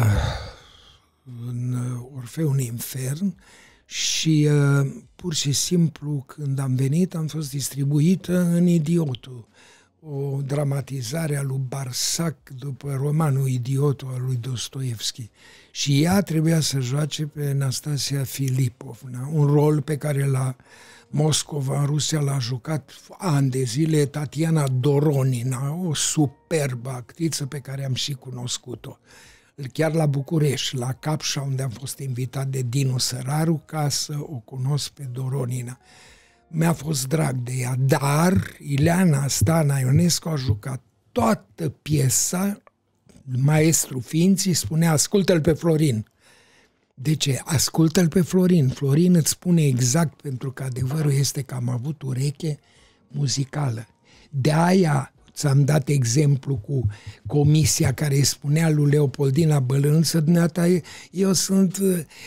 în Orfeul Infern, și uh, pur și simplu când am venit am fost distribuită în Idiotul, o dramatizare a lui Barsac după romanul Idiotul al lui Dostoevski, și ea trebuia să joace pe Nastasia Filipovna, un rol pe care la Moscova, în Rusia, l-a jucat ani de zile Tatiana Doronina, o superbă actriță pe care am și cunoscut-o. Chiar la București, la Capșa, unde am fost invitat de Dinu Săraru ca să o cunosc pe Doronina. Mi-a fost drag de ea, dar Ileana Stana Ionescu a jucat toată piesa, maestru ființii spunea, ascultă-l pe Florin. De ce? Ascultă-l pe Florin. Florin îți spune exact, pentru că adevărul este că am avut ureche muzicală. De aia ți-am dat exemplu cu comisia care îi spunea lui Leopoldina Bălânuță, dumneata, eu sunt,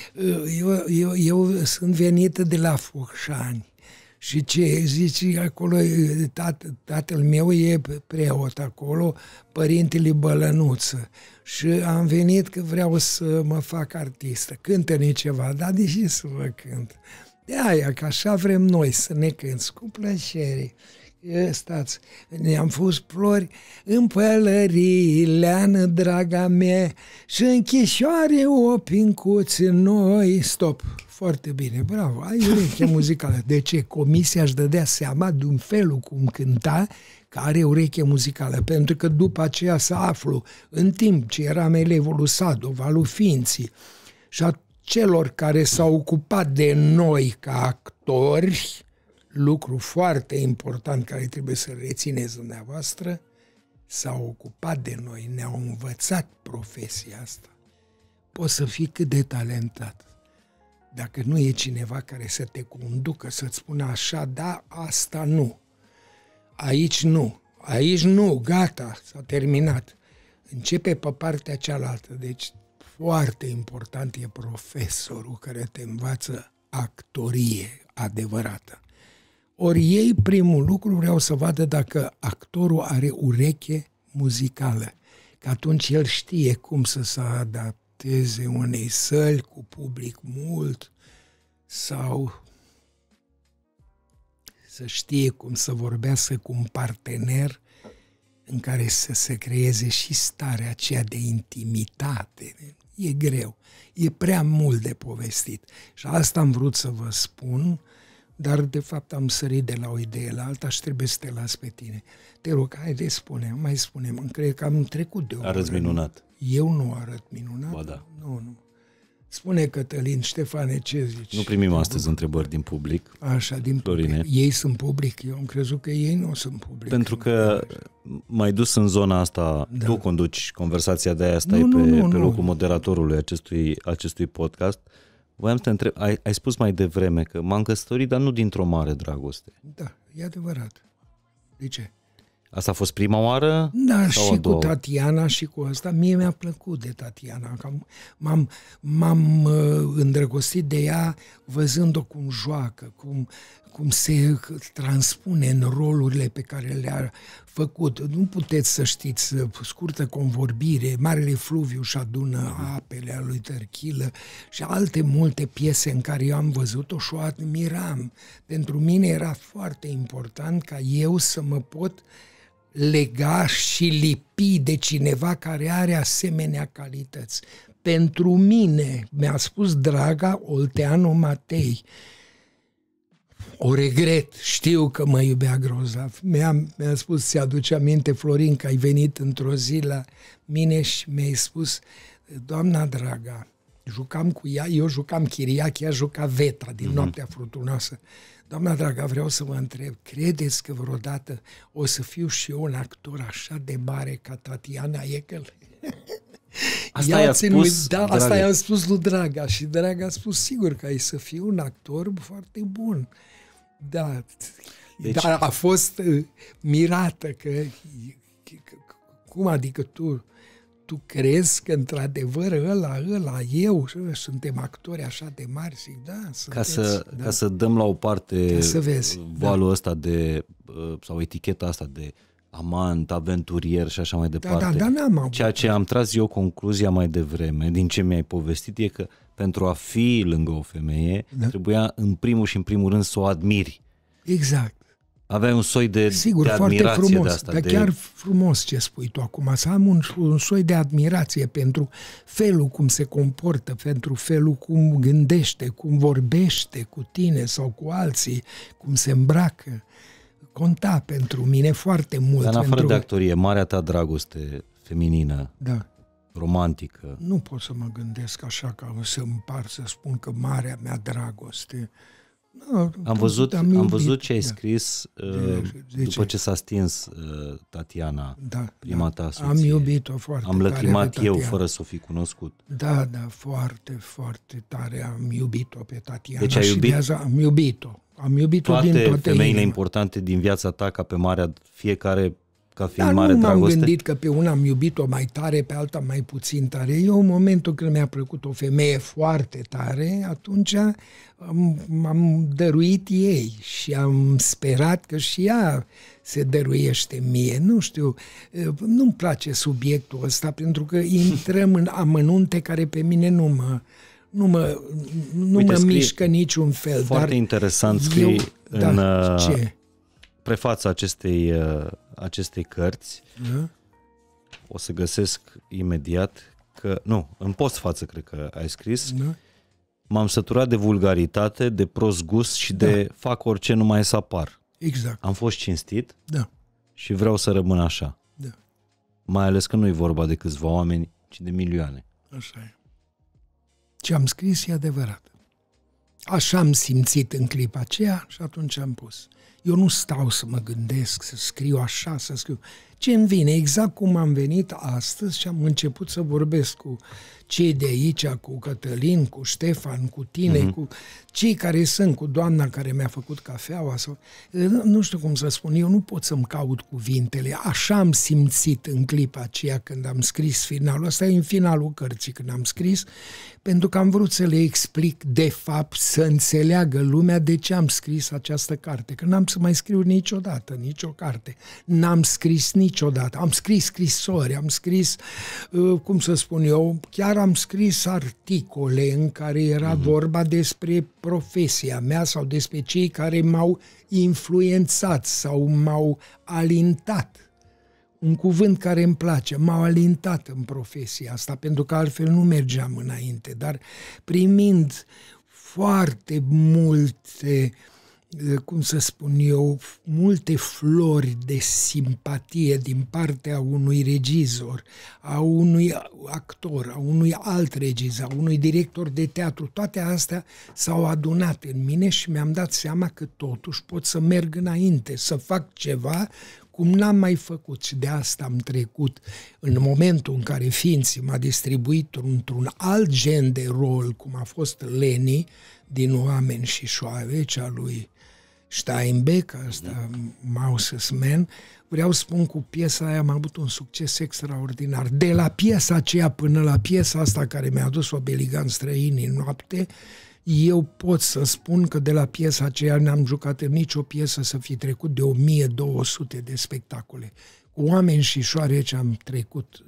eu, eu, eu sunt venită de la Focșani. Și ce zice acolo, tat, tatăl meu e preot acolo, părintele Bălănuță. Și am venit că vreau să mă fac artistă. Cântă-ne ceva, dar de ce să vă cânt? De aia, că așa vrem noi să ne cânți, cu plăcere. Stați, ne-am pus flori în pălării, leană, draga mea, și închișoare o pincuți noi. Stop, foarte bine, bravo, ai ureche muzicală. De ce? Comisia își dădea seama de un felul cum cânta, că are ureche muzicală, pentru că după aceea să aflu, în timp ce eram elevul lui Sadov, al lui Ființii, și a celor care s-au ocupat de noi ca actori, lucru foarte important care trebuie să rețineți dumneavoastră, s-au ocupat de noi, ne-au învățat profesia asta. Poți să fii cât de talentat. Dacă nu e cineva care să te conducă, să-ți spună așa, da, asta nu. Aici nu. Aici nu, gata, s-a terminat. Începe pe partea cealaltă. Deci foarte important e profesorul care te învață actorie adevărată. Ori ei, primul lucru, vreau să vadă dacă actorul are ureche muzicală, că atunci el știe cum să se adapteze unei săli cu public mult sau să știe cum să vorbească cu un partener în care să se creeze și starea aceea de intimitate. E greu, e prea mult de povestit și asta am vrut să vă spun. Dar, de fapt, am sărit de la o idee la alta și trebuie să te las pe tine. Te rog, haide, spune, mai spune-mă, cred că am trecut de o Arăți minunat. Eu nu arăt minunat? Ba da. Nu, nu. Spune, Cătălin, Ștefane, ce zici? Nu primim astăzi întrebări din public. Așa, din Florine. public. Ei sunt public. Eu am crezut că ei nu sunt public. Pentru că m-ai dus în zona asta, da. Tu conduci conversația, de aia stai nu, pe, nu, nu, pe nu. locul moderatorului acestui, acestui podcast. Voiam să te întreb, ai, ai spus mai devreme că m-am căsătorit, dar nu dintr-o mare dragoste. Da, e adevărat. De ce? Asta a fost prima oară? Da, sau și a cu doua? Tatiana și cu asta. Mie mi-a plăcut de Tatiana. Că am- M-am, m-am uh, îndrăgostit de ea văzând-o cum joacă, cum, cum se transpune în rolurile pe care le-a făcut. Nu puteți să știți, uh, scurtă convorbire, Marele Fluviu și adună apele a lui Tărchilă și alte multe piese în care eu am văzut-o și o admiram. Pentru mine era foarte important ca eu să mă pot lega și lipi de cineva care are asemenea calități. Pentru mine, mi-a spus Draga Olteanu Matei, o regret, știu că mă iubea grozav. Mi-a, mi-a spus, ți-aduce aminte, Florin, că ai venit într-o zi la mine și mi-ai spus, doamna Draga, jucam cu ea, eu jucam chiriac, ea juca Veta din mm-hmm. Noaptea Furtunoasă. Doamna Draga, vreau să vă întreb, credeți că vreodată o să fiu și eu un actor așa de mare ca Tatiana Eckel? Asta i-a spus, da, asta i-am spus lui Draga și Draga a spus, sigur că ai să fiu un actor foarte bun. Da, deci... dar a fost uh, mirată că, că, că cum adică tu tu crezi că într-adevăr ăla, ăla, eu, suntem actori așa de mari? Zic, da, sunteți, ca, să, da. ca să dăm la o parte vezi, valul da. ăsta de, sau eticheta asta de amant, aventurier și așa mai departe. Da, da, da, n-am avut. Ceea ce am tras eu concluzia mai devreme, din ce mi-ai povestit, e că pentru a fi lângă o femeie, da. trebuia în primul și în primul rând să o admiri. Exact. Aveai un soi de, Sigur, de admirație foarte frumos, de asta. Dar de... chiar frumos ce spui tu acum, să am un, un soi de admirație pentru felul cum se comportă, pentru felul cum gândește, cum vorbește cu tine sau cu alții, cum se îmbracă. Conta pentru mine foarte mult. Dar în afară pentru... de actorie, marea ta dragoste feminină, da. romantică. Nu pot să mă gândesc așa ca să împar, să spun că marea mea dragoste... No, am, văzut, am, am văzut ce ai da. scris uh, de, de după ce? ce s-a stins uh, Tatiana, da, prima da. ta soție. Am iubit-o foarte Am lăcrimat tare eu fără să o fi cunoscut. Da, da, foarte, foarte tare am iubit-o pe Tatiana. Deci ai iubit? Și am iubit-o. Am iubit-o toate din toate femeile inima. importante din viața ta ca pe marea, fiecare ca fiind Dar mare nu m-am dragoste? gândit că pe una am iubit-o mai tare, pe alta mai puțin tare. Eu, în momentul când mi-a plăcut o femeie foarte tare, atunci am, m-am dăruit ei și am sperat că și ea se dăruiește mie. Nu știu, nu-mi place subiectul ăsta, pentru că intrăm în amănunte care pe mine nu mă... Nu mă, nu Uite, mă scrie, mișcă niciun fel. Foarte dar interesant scrii eu, în da, ce? prefața acestei, acestei cărți. Da? O să găsesc imediat că, nu, în postfață cred că ai scris. Da? M-am săturat de vulgaritate, de prost gust și Da. de fac orice numai să apar. Exact. Am fost cinstit Da. și vreau să rămân așa. Da. Mai ales că nu e vorba de câțiva oameni, ci de milioane. Așa e. Ce am scris e adevărat. Așa am simțit în clipa aceea și atunci am pus. Eu nu stau să mă gândesc, să scriu așa, să scriu... Ce îmi vine, exact cum am venit astăzi și am început să vorbesc cu cei de aici, cu Cătălin, cu Ștefan, cu tine, mm-hmm. cu cei care sunt, cu doamna care mi-a făcut cafeaua. Sau... Nu știu cum să spun, eu nu pot să-mi caut cuvintele. Așa am simțit în clipa aceea când am scris finalul. Asta e în finalul cărții când am scris, pentru că am vrut să le explic de fapt, să înțeleagă lumea de ce am scris această carte. Că n-am să mai scriu niciodată, nicio carte. N-am scris niciodată. Am scris scrisori, am scris, uh, cum să spun eu, chiar am scris articole în care era mm-hmm. vorba despre profesia mea sau despre cei care m-au influențat sau m-au alintat. Un cuvânt care îmi place, m-au alintat în profesia asta, pentru că altfel nu mergeam înainte, dar primind foarte multe, cum să spun eu, multe flori de simpatie din partea unui regizor, a unui actor, a unui alt regizor, a unui director de teatru, toate astea s-au adunat în mine și mi-am dat seama că totuși pot să merg înainte, să fac ceva cum n-am mai făcut și de asta am trecut în momentul în care Ființii m-a distribuit într-un alt gen de rol, cum a fost Leni din Oameni și Șoave, cea lui Steinbeck, asta Mouse's Man. Vreau să spun, cu piesa aia am avut un succes extraordinar. De la piesa aceea până la piesa asta care mi-a adus o Beligan Străinii în noapte, eu pot să spun că de la piesa aceea n-am jucat în nicio piesă să fi trecut de o mie două sute de spectacole. Cu Oameni și Șoareci am trecut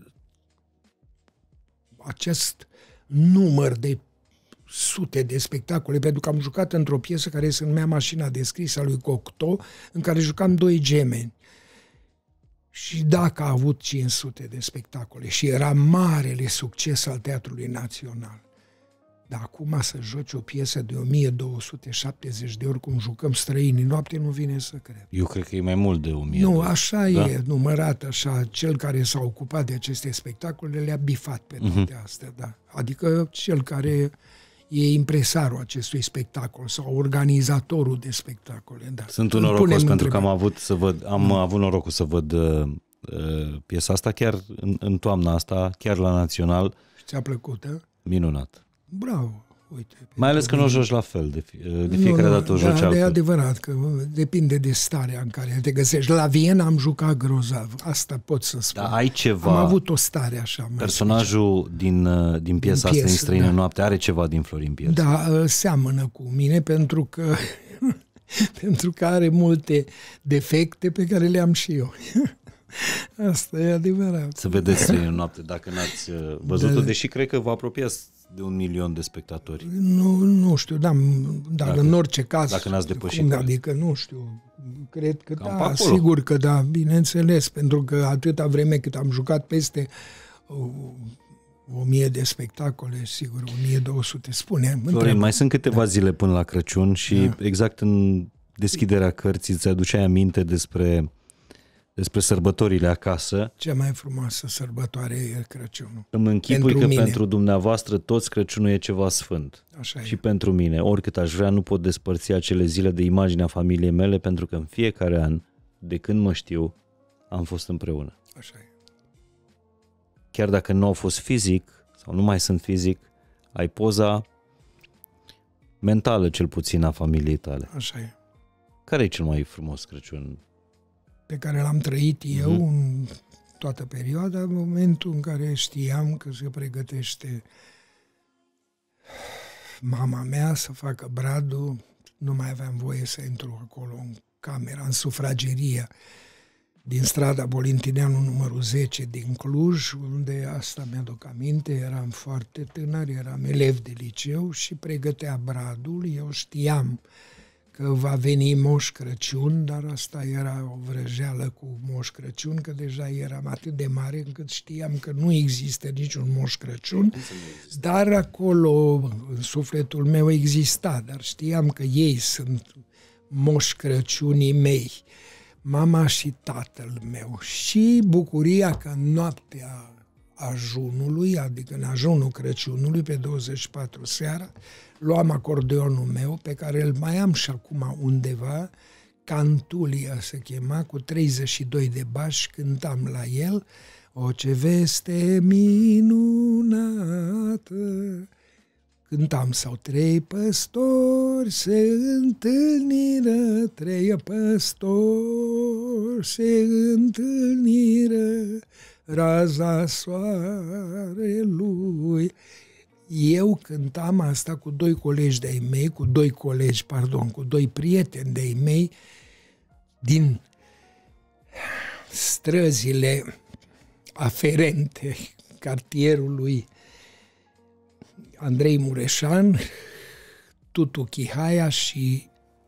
acest număr de sute de spectacole, pentru că am jucat într-o piesă care se numea Mașina de scris a lui Cocteau, în care jucam doi gemeni. Și dacă a avut cinci sute de spectacole și era marele succes al Teatrului Național, dar acum să joci o piesă de o mie două sute șaptezeci de ori cum jucăm Străinii noapte, nu vine să cred. Eu cred că e mai mult de o mie. Nu, așa da? e, numărat așa. Cel care s-a ocupat de aceste spectacole le-a bifat pe toate uh-huh. astea, da. Adică cel care e impresarul acestui spectacol sau organizatorul de spectacole, da. Sunt un norocos pentru că am avut să văd, am mm. avut norocul să văd uh, piesa asta chiar în, în toamna asta, chiar la Național. Și ți-a plăcut, da? Minunat. Bravo. Uite, mai ales că nu o joci la fel, de, fie, de fiecare nu, dată o joci da, altfel. E adevărat că depinde de starea în care te găsești. La Viena am jucat grozav, asta pot să spun. Da, ai ceva, am avut o stare așa. personajul din, din piesa din asta, din Străină da. noapte, are ceva din Florin Piersic. Da, seamănă cu mine pentru că, pentru că are multe defecte pe care le am și eu. Asta e adevărat. Să vedeți Străină noapte dacă n-ați văzut-o, da. Deși cred că vă apropiați de un milion de spectatori. Nu, nu știu, da, dar dacă, în orice caz... Dacă n-ați depășit. Cum, adică, nu știu, cred că cam da, sigur că da, bineînțeles, pentru că atâta vreme cât am jucat peste o, o mie de spectacole, sigur, o mie două sute, spune. Florin, mai sunt câteva da. zile până la Crăciun și da. exact în deschiderea cărții îți aduceai aminte despre despre sărbătorile acasă. Cea mai frumoasă sărbătoare e Crăciunul. Îmi închipui pentru că mine. Pentru dumneavoastră toți Crăciunul e ceva sfânt. Așa și e. Pentru mine, oricât aș vrea, nu pot despărți acele zile de imaginea familiei mele, pentru că în fiecare an, de când mă știu, am fost împreună. Așa e. Chiar dacă nu au fost fizic, sau nu mai sunt fizic, ai poza mentală, cel puțin, a familiei tale. Așa e. Care e cel mai frumos Crăciun pe care l-am trăit eu mm-hmm. în toată perioada, în momentul în care știam că se pregătește mama mea să facă bradul, nu mai aveam voie să intru acolo în camera, în sufrageria din strada Bolintineanu numărul zece din Cluj, unde asta mi-aduc aminte, eram foarte tânăr, eram elev de liceu și pregătea bradul, eu știam că va veni Moș Crăciun, dar asta era o vrăjeală cu Moș Crăciun, că deja eram atât de mare încât știam că nu există niciun Moș Crăciun, dar acolo în sufletul meu exista, dar știam că ei sunt Moș Crăciunii mei, mama și tatăl meu. Și bucuria că în noaptea ajunului, adică în ajunul Crăciunului, pe douăzeci și patru seara, luam acordeonul meu, pe care îl mai am și acum undeva, Cantulia se chema, cu treizeci și doi de bași, cântam la el, o ce veste minunată. Cântam, sau trei păstori se întâlniră, trei păstori se întâlniră, raza soarelui. Eu cântam asta cu doi colegi de-ai mei, cu doi colegi, pardon, cu doi prieteni de-ai mei din străzile aferente cartierului Andrei Mureșan, Tutu Chihaia și,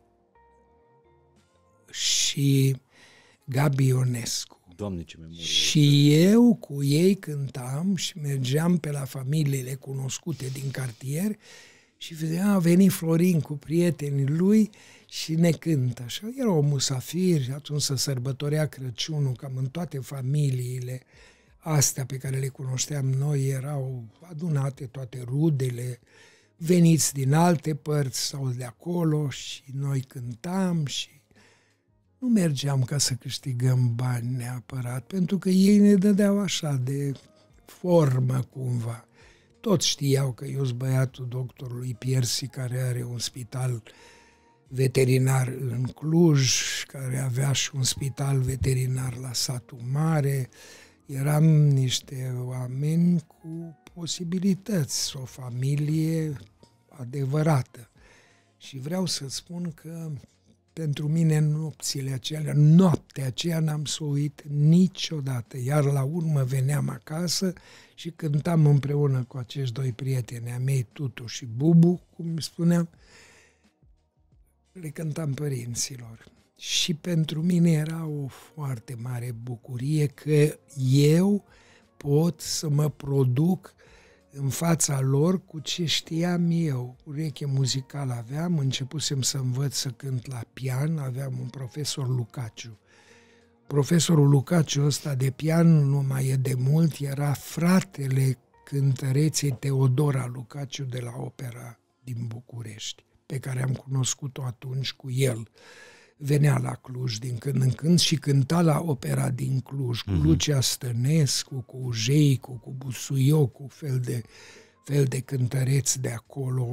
și Gabi Ionescu. Doamne, ce memorie. Și eu cu ei cântam și mergeam pe la familiile cunoscute din cartier și vedeam, a venit Florin cu prietenii lui și ne cântă. Și era o musafir, atunci se sărbătorea Crăciunul, cam în toate familiile astea pe care le cunoșteam noi erau adunate toate rudele, veniți din alte părți sau de acolo și noi cântam și nu mergeam ca să câștigăm bani neapărat, pentru că ei ne dădeau așa de formă cumva. Toți știau că eu sunt băiatul doctorului Piersic, care are un spital veterinar în Cluj, care avea și un spital veterinar la satul mare. Eram niște oameni cu posibilități, o familie adevărată. Și vreau să spun că pentru mine nopțile acelea, noaptea aceea n-am să uit niciodată. Iar la urmă veneam acasă și cântam împreună cu acești doi prieteni ai mei, Tutu și Bubu, cum spuneam, le cântam părinților. Și pentru mine era o foarte mare bucurie că eu pot să mă produc în fața lor cu ce știam eu. Ureche muzicală aveam, începusem să învăț să cânt la pian, aveam un profesor Lucaciu. Profesorul Lucaciu ăsta de pian nu mai e de mult, era fratele cântăreței Teodora Lucaciu de la Opera din București, pe care am cunoscut-o atunci cu el. Venea la Cluj din când în când și cânta la Opera din Cluj, cu mm-hmm. Lucia Stănescu, cu Ujeicu, cu Busuiocu, fel de, fel de cântăreți de acolo,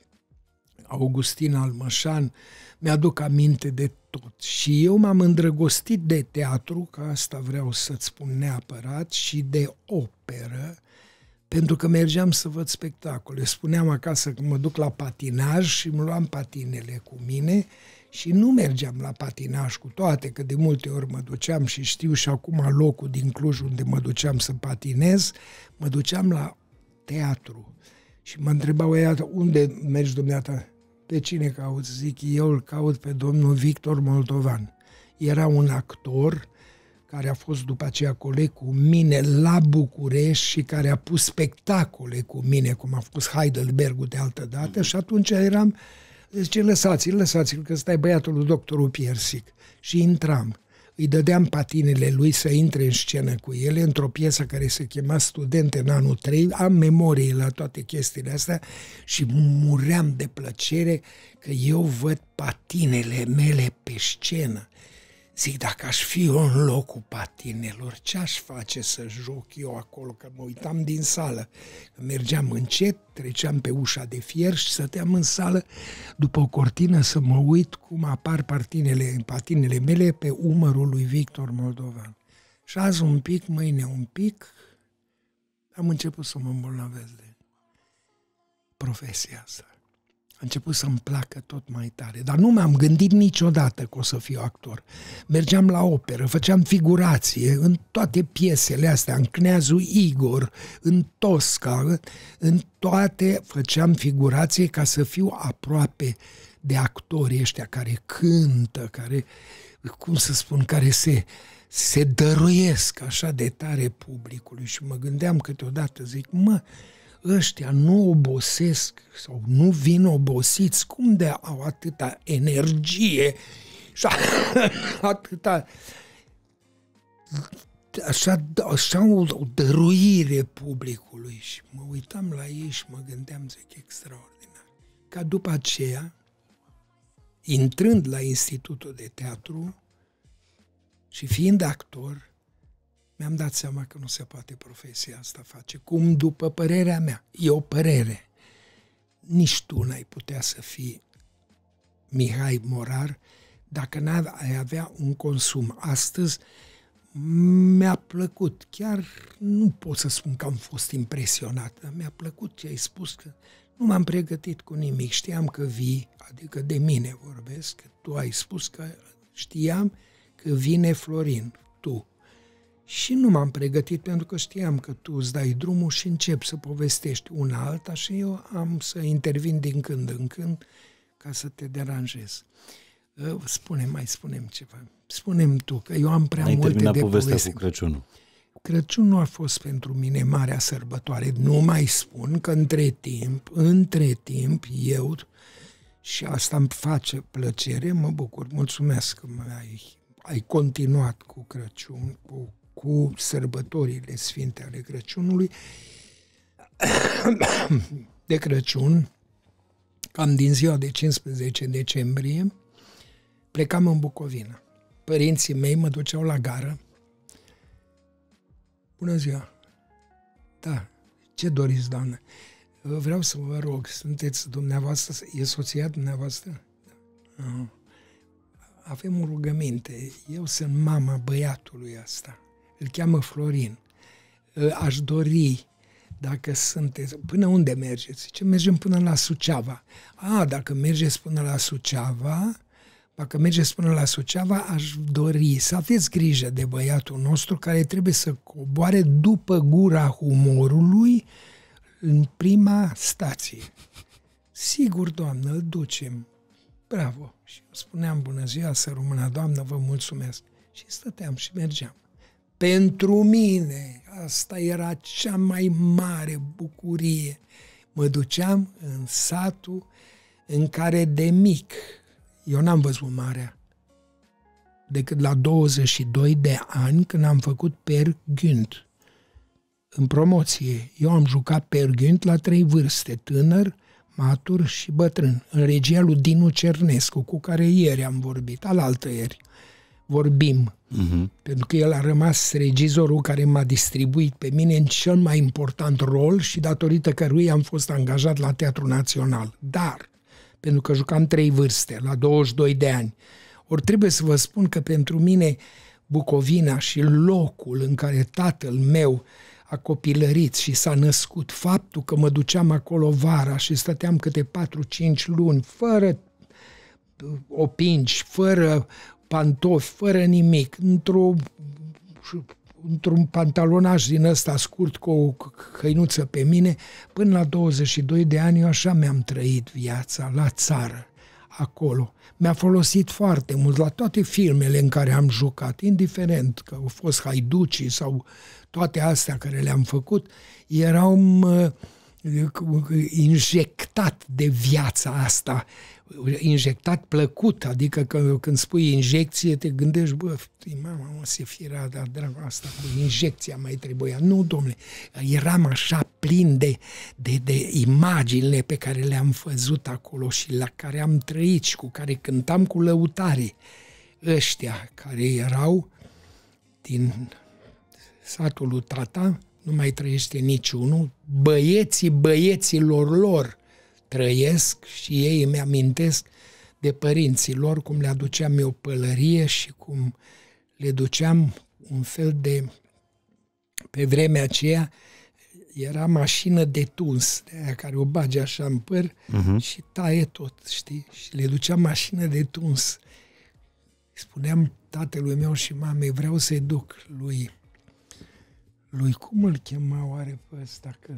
Augustin Almășan. Mi-aduc aminte de tot. Și eu m-am îndrăgostit de teatru, că asta vreau să-ți spun neapărat, și de operă, pentru că mergeam să văd spectacole. Spuneam acasă că mă duc la patinaj și îmi luam patinele cu mine și nu mergeam la patinaj, cu toate că de multe ori mă duceam și știu și acum locul din Cluj unde mă duceam să patinez, mă duceam la teatru. Și mă întrebau ea, unde mergi dumneata? Pe cine cauți? Zic, eu îl caut pe domnul Victor Moldovan. Era un actor care a fost după aceea coleg cu mine la București și care a pus spectacole cu mine, cum a fost Heidelbergul de altă dată, și atunci eram, zice, lăsați-l, lăsați-l, că ăsta e băiatul lui doctorul Piersic. Și intram. Îi dădeam patinele lui să intre în scenă cu ele, într-o piesă care se chema Studente în anul trei, am memorie la toate chestiile astea și muream de plăcere că eu văd patinele mele pe scenă. Zic, dacă aș fi eu în locul patinelor, ce aș face să joc eu acolo? Că mă uitam din sală. Mergeam încet, treceam pe ușa de fier și stăteam în sală după o cortină să mă uit cum apar patinele, patinele mele pe umărul lui Victor Moldovan. Și azi un pic, mâine un pic, am început să mă îmbolnăvesc de profesia asta. A început să-mi placă tot mai tare, dar nu m-am gândit niciodată că o să fiu actor. Mergeam la operă, făceam figurație în toate piesele astea, în Cneazul Igor, în Tosca, în toate făceam figurație ca să fiu aproape de actorii ăștia care cântă, care, cum să spun, care se, se dăruiesc așa de tare publicului. Și mă gândeam câteodată, zic, mă, ăștia nu obosesc sau nu vin obosiți, cum de au atâta energie și atâta așa, așa o, o dăruire publicului. Și mă uitam la ei și mă gândeam, zic, extraordinar. Ca după aceea, intrând la Institutul de Teatru și fiind actor, mi-am dat seama că nu se poate profesia asta face. Cum, după părerea mea, e o părere. Nici tu n-ai putea să fii Mihai Morar dacă n-ai avea un consum. Astăzi mi-a plăcut, chiar nu pot să spun că am fost impresionat, dar mi-a plăcut ce ai spus, că nu m-am pregătit cu nimic. Știam că vii, adică de mine vorbesc, că tu ai spus că știam că vine Florin, tu. Și nu m-am pregătit pentru că știam că tu îți dai drumul și începi să povestești una alta și eu am să intervin din când în când ca să te deranjez. Spune, mai spunem ceva. Spune-mi tu, că eu am prea Ai multe de poveste. Ai terminat povestea cu Crăciunul. Crăciunul a fost pentru mine marea sărbătoare. Nu mai spun că între timp, între timp, eu, și asta îmi face plăcere, mă bucur, mulțumesc că ai, ai continuat cu Crăciun, cu cu sărbătorile sfinte ale Crăciunului. De Crăciun, cam din ziua de cincisprezece decembrie, plecam în Bucovina. Părinții mei mă duceau la gară. Bună ziua! Da, ce doriți, doamnă? Vreau să vă rog, sunteți dumneavoastră, e soția dumneavoastră? Da. Avem o rugăminte. Eu sunt mama băiatului ăsta. Îl cheamă Florin. Aș dori, dacă sunteți... Până unde mergeți? Zice, mergem până la Suceava. A, dacă mergeți până la Suceava, dacă mergeți până la Suceava, aș dori să aveți grijă de băiatul nostru care trebuie să coboare după Gura Humorului în prima stație. Sigur, doamnă, îl ducem. bravo. Și eu spuneam, bună ziua, să rămână, Doamnă, vă mulțumesc. Și stăteam și mergeam. Pentru mine, asta era cea mai mare bucurie. Mă duceam în satul în care de mic, eu n-am văzut marea, decât la douăzeci și doi de ani, când am făcut Per Gynt. În promoție, eu am jucat Per Gynt la trei vârste, tânăr, matur și bătrân, în regia lui Dinu Cernescu, cu care ieri am vorbit, alaltă ieri. Vorbim, uh-huh. pentru că el a rămas regizorul care m-a distribuit pe mine în cel mai important rol și datorită căruia am fost angajat la Teatrul Național. Dar, pentru că jucam trei vârste, la douăzeci și doi de ani, ori trebuie să vă spun că pentru mine Bucovina și locul în care tatăl meu a copilărit și s-a născut, faptul că mă duceam acolo vara și stăteam câte patru-cinci luni, fără opinci, fără pantofi, fără nimic, într-o, într-un pantalonaj din ăsta scurt cu o căinuță pe mine, până la douăzeci și doi de ani eu așa mi-am trăit viața, la țară, acolo. Mi-a folosit foarte mult la toate filmele în care am jucat, indiferent că au fost Haiducii sau toate astea care le-am făcut, erau injectat de viața asta, injectat plăcut, adică că, când spui injecție te gândești, bă, mama, o să fie dar dragul asta cu injecția mai trebuia. Nu, domnule, eram așa plin de, de, de imaginile pe care le-am văzut acolo și la care am trăit și cu care cântam cu lăutare. Ăștia care erau din satul lui tata, nu mai trăiește niciunul, băieții băieților lor trăiesc și ei îmi amintesc de părinții lor, cum le aduceam eu pălărie și cum le duceam un fel de, pe vremea aceea era mașină de tuns, de aia care o bage așa în păr uh-huh. și taie tot, știi? Și le duceam mașină de tuns. Spuneam tatălui meu și mamei, vreau să-i duc lui lui, cum îl chema oare pe ăsta, că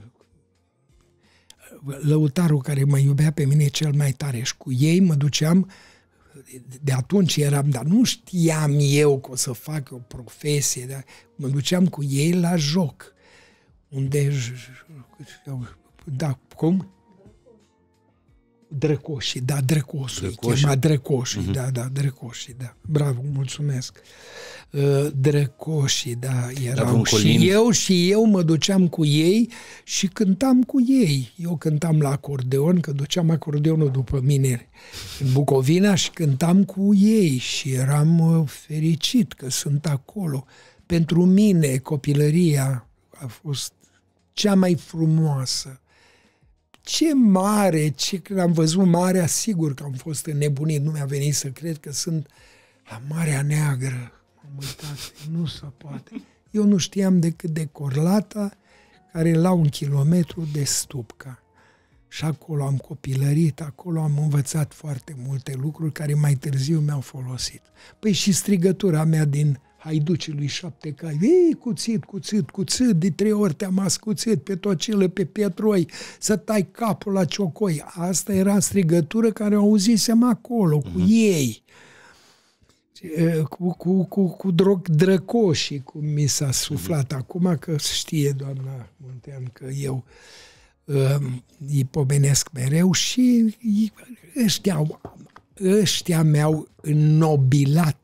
lăutarul care mă iubea pe mine cel mai tare, și cu ei mă duceam, de atunci eram, dar nu știam eu că o să fac o profesie, dar mă duceam cu ei la joc, unde, da, cum? Drăcoșii, da, Drăcoșii, îi chema Drăcoșii, uh-huh. da, da, Drăcoșii, da, bravo, mulțumesc. Uh, Drăcoșii, da, erau și eu și eu mă duceam cu ei și cântam cu ei. Eu cântam la acordeon, că duceam acordeonul după mine în Bucovina și cântam cu ei și eram uh, fericit că sunt acolo. Pentru mine copilăria a fost cea mai frumoasă. Ce mare, ce, când am văzut Marea, sigur că am fost înnebunit, nu mi-a venit să cred că sunt la Marea Neagră. Am uitat, nu se poate. Eu nu știam decât de Corlata, care e la un kilometru de Stupca. Și acolo am copilărit, acolo am învățat foarte multe lucruri care mai târziu mi-au folosit. Păi și strigătura mea din Haiducii lui Șapte Cai. Ei, cuțit, cuțit, cuțit, de trei ori te-am ascuțit pe tocilă, pe pietroi, să tai capul la ciocoi. Asta era strigătură care o auzisem acolo, cu uh-huh. ei. Cu, cu, cu, cu Drăcoșii, cum mi s-a suflat uh-huh. acum, că știe doamna Muntean că eu uh, îi pomenesc mereu și ăștia, ăștia mi-au înnobilat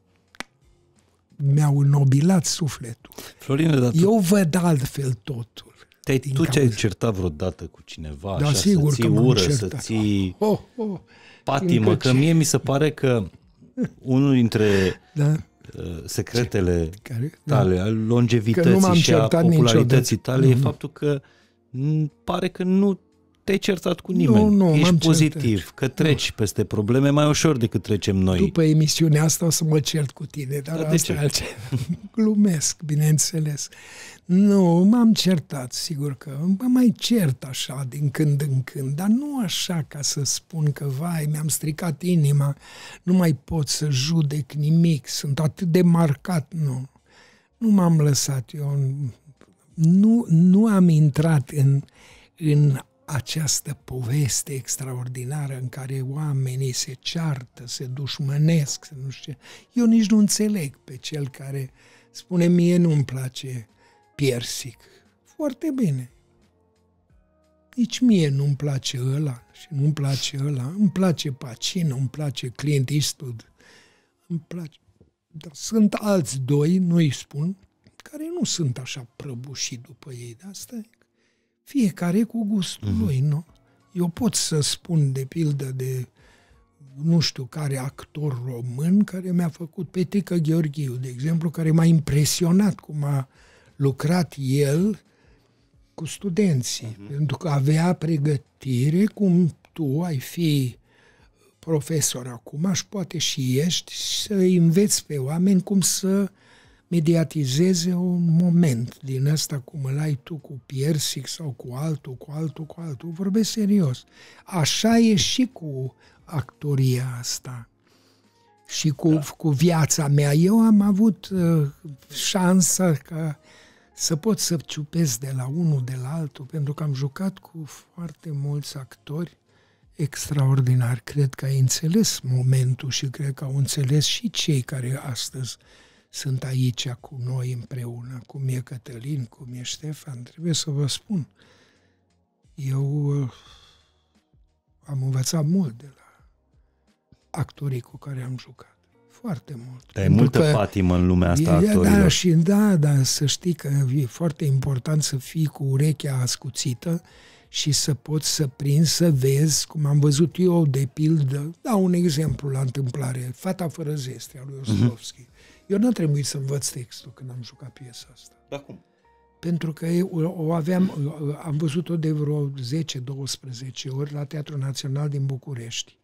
mi-au înnobilat sufletul. Florine, dar tu... Eu văd altfel totul. Te-ai, tu ți-ai certat vreodată cu cineva? Da, așa, sigur să ții că ură, certat. să ții oh, oh, patimă, că mie mi se pare că unul dintre da. uh, secretele Care? tale, da. al longevității și a popularității tale, mm-hmm. e faptul că m- pare că nu te-ai certat cu nimeni, nu, nu, ești pozitiv, certat. că treci nu. peste probleme mai ușor decât trecem noi. După emisiunea asta o să mă cert cu tine, dar da, asta e altceva. Glumesc, bineînțeles. Nu, m-am certat, sigur că mă mai cert așa din când în când, dar nu așa ca să spun că, vai, mi-am stricat inima, nu mai pot să judec nimic, sunt atât de marcat, nu. Nu m-am lăsat, eu nu, nu am intrat în, în această poveste extraordinară în care oamenii se ceartă, se dușmănesc, nu știu ce. Eu nici nu înțeleg pe cel care spune mie nu-mi place Piersic. Foarte bine. Nici mie nu-mi place ăla și nu-mi place ăla. Îmi place Pacino, îmi place Clint Eastwood. Îmi place. Dar sunt alți doi, nu-i spun, care nu sunt așa prăbuși după ei. De asta e. Fiecare cu gustul mm-hmm. lui, nu? Eu pot să spun, de pildă, de nu știu care actor român care mi-a făcut Petrică Gheorghiu, de exemplu, care m-a impresionat cum a lucrat el cu studenții. Mm-hmm. Pentru că avea pregătire, cum tu ai fi profesor acum și poate și ești, să înveți pe oameni cum să mediatizeze un moment din ăsta, cum îl ai tu cu Piersic sau cu altul, cu altul, cu altul. Vorbesc serios. Așa e și cu actoria asta și cu, da. cu viața mea. Eu am avut uh, șansa ca să pot să ciupesc de la unul, de la altul, pentru că am jucat cu foarte mulți actori extraordinari. Cred că ai înțeles momentul și cred că au înțeles și cei care astăzi sunt aici cu noi împreună, cum e Cătălin, cum e Ștefan. Trebuie să vă spun, eu uh, am învățat mult de la actorii cu care am jucat. Foarte mult. Dar e multă patimă în lumea asta a actorilor. Da, și da, da, să știi că e foarte important să fii cu urechea ascuțită și să poți să prinzi, să vezi, cum am văzut eu, de pildă, dau un exemplu la întâmplare, Fata fără zestre, a lui Ostrovski. Uh-huh. Eu n-a trebuit să învăț textul când am jucat piesa asta. Da, cum? Pentru că o aveam, am văzut-o de vreo zece douăsprezece ori la Teatrul Național din București.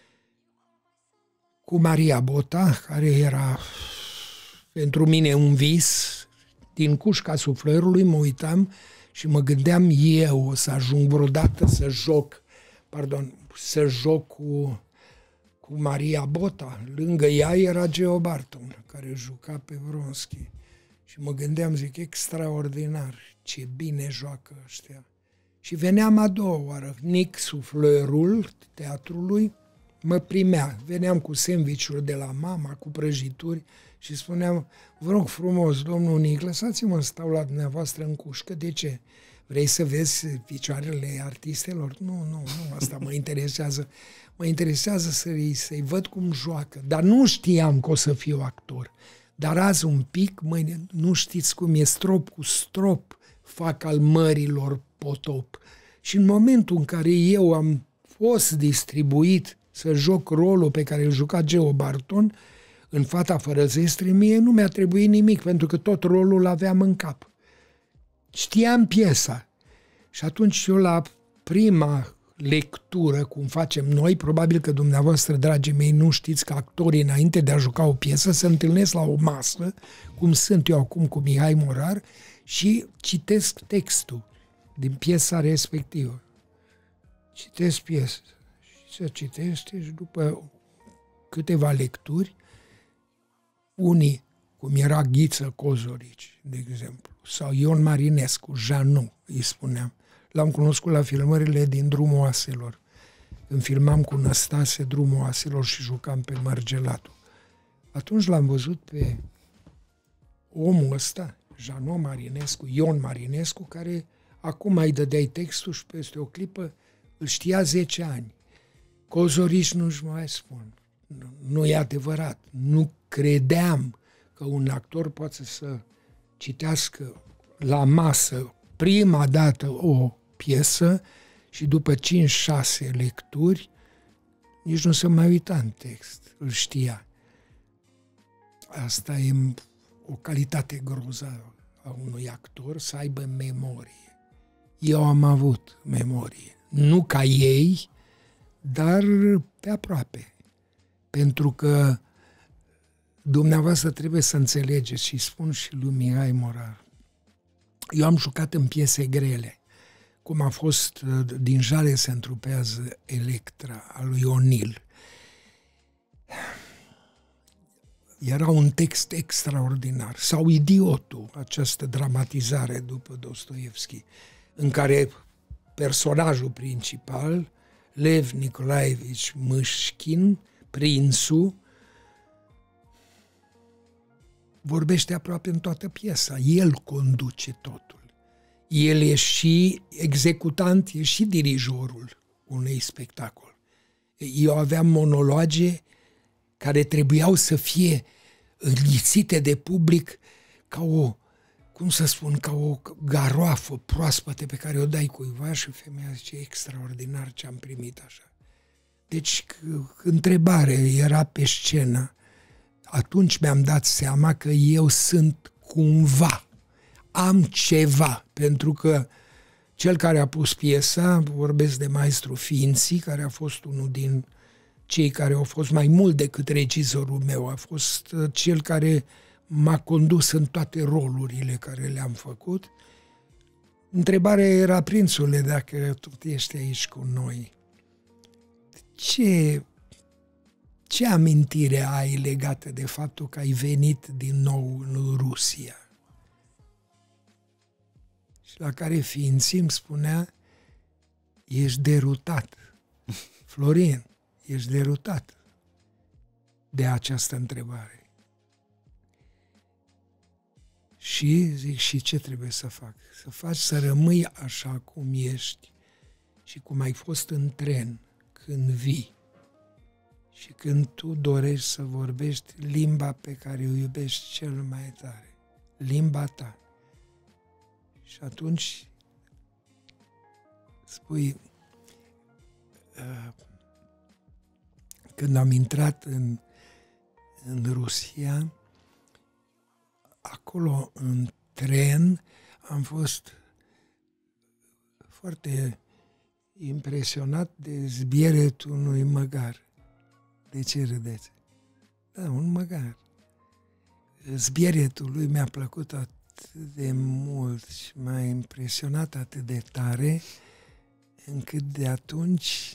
Cu Maria Bota, care era pentru mine un vis. Din cușca suflerului mă uitam și mă gândeam eu o să ajung vreodată să joc, pardon, să joc cu, cu Maria Bota. Lângă ea era Geo Barton, care juca pe Vronski. Și mă gândeam, zic, extraordinar, ce bine joacă ăștia. Și veneam a doua oară, Nic, suflerul teatrului, mă primea. Veneam cu sandwich-uri de la mama, cu prăjituri și spuneam, vă rog frumos, domnul Nic, lăsați-mă să stau la dumneavoastră în cușcă. De ce? Vrei să vezi picioarele artistelor? Nu, nu, nu, asta mă interesează. Mă interesează să-i, să-i văd cum joacă. Dar nu știam că o să fiu actor. Dar azi un pic, mâine, nu știți cum e, strop cu strop fac al mărilor potop. Și în momentul în care eu am fost distribuit să joc rolul pe care îl juca Geo Barton în Fata fără zestre, mie nu mi-a trebuit nimic, pentru că tot rolul l-aveam în cap. Știam piesa. Și atunci eu la prima lectură, cum facem noi, probabil că dumneavoastră, dragii mei, nu știți că actorii, înainte de a juca o piesă, se întâlnesc la o masă, cum sunt eu acum cu Mihai Morar, și citesc textul din piesa respectivă. Citesc piesa. Și se citește și după câteva lecturi, unii, cum era Ghiță Cozorici, de exemplu, sau Ion Marinescu, Janu, îi spuneam. L-am cunoscut la filmările din Drumul Oaselor. Când filmam cu Năstase Drumul Oaselor și jucam pe Margelatul. Atunci l-am văzut pe omul ăsta, Janu Marinescu, Ion Marinescu, care acum îi dădeai textul și peste o clipă îl știa zece ani. Cozorici nu-și mai spun. Nu, nu e adevărat. Nu credeam că un actor poate să citească la masă prima dată o piesă și după cinci șase lecturi nici nu se mai uita în text. Îl știa. Asta e o calitate grozavă a unui actor, să aibă memorie. Eu am avut memorie. Nu ca ei, dar pe aproape. Pentru că dumneavoastră trebuie să înțelegeți, și spun și lui Mihai Morar. Eu am jucat în piese grele, cum a fost Din jale se întrupează Electra, a lui O'Neill. Era un text extraordinar. Sau Idiotul, această dramatizare după Dostoevski, în care personajul principal, Lev Nicolaevici Mâșchin, prințul, vorbește aproape în toată piesa. El conduce totul. El e și executant, e și dirijorul unui spectacol. Eu aveam monologe care trebuiau să fie înghițite de public ca o, cum să spun, ca o garoafă proaspătă pe care o dai cuiva și femeia zice, extraordinar ce am primit așa. Deci, întrebare era pe scenă. Atunci mi-am dat seama că eu sunt cumva, am ceva, pentru că cel care a pus piesa, vorbesc de maestru Ființii, care a fost unul din cei care au fost mai mult decât regizorul meu, a fost cel care m-a condus în toate rolurile care le-am făcut. Întrebarea era, prințule, dacă tu ești aici cu noi, ce, ce amintire ai legată de faptul că ai venit din nou în Rusia? Și la care Ființii îmi spunea, ești derutat. Florin, ești derutat de această întrebare. Și zic, și ce trebuie să fac? Să faci să rămâi așa cum ești și cum ai fost în tren când vii și când tu dorești să vorbești limba pe care o iubești cel mai tare, limba ta. Și atunci spui, uh, când am intrat în, în Rusia, acolo în tren am fost foarte impresionat de zbieretul unui măgar. De ce râdeți? Da, un măgar. Zbieretul lui mi-a plăcut atât de mult și m-a impresionat atât de tare încât de atunci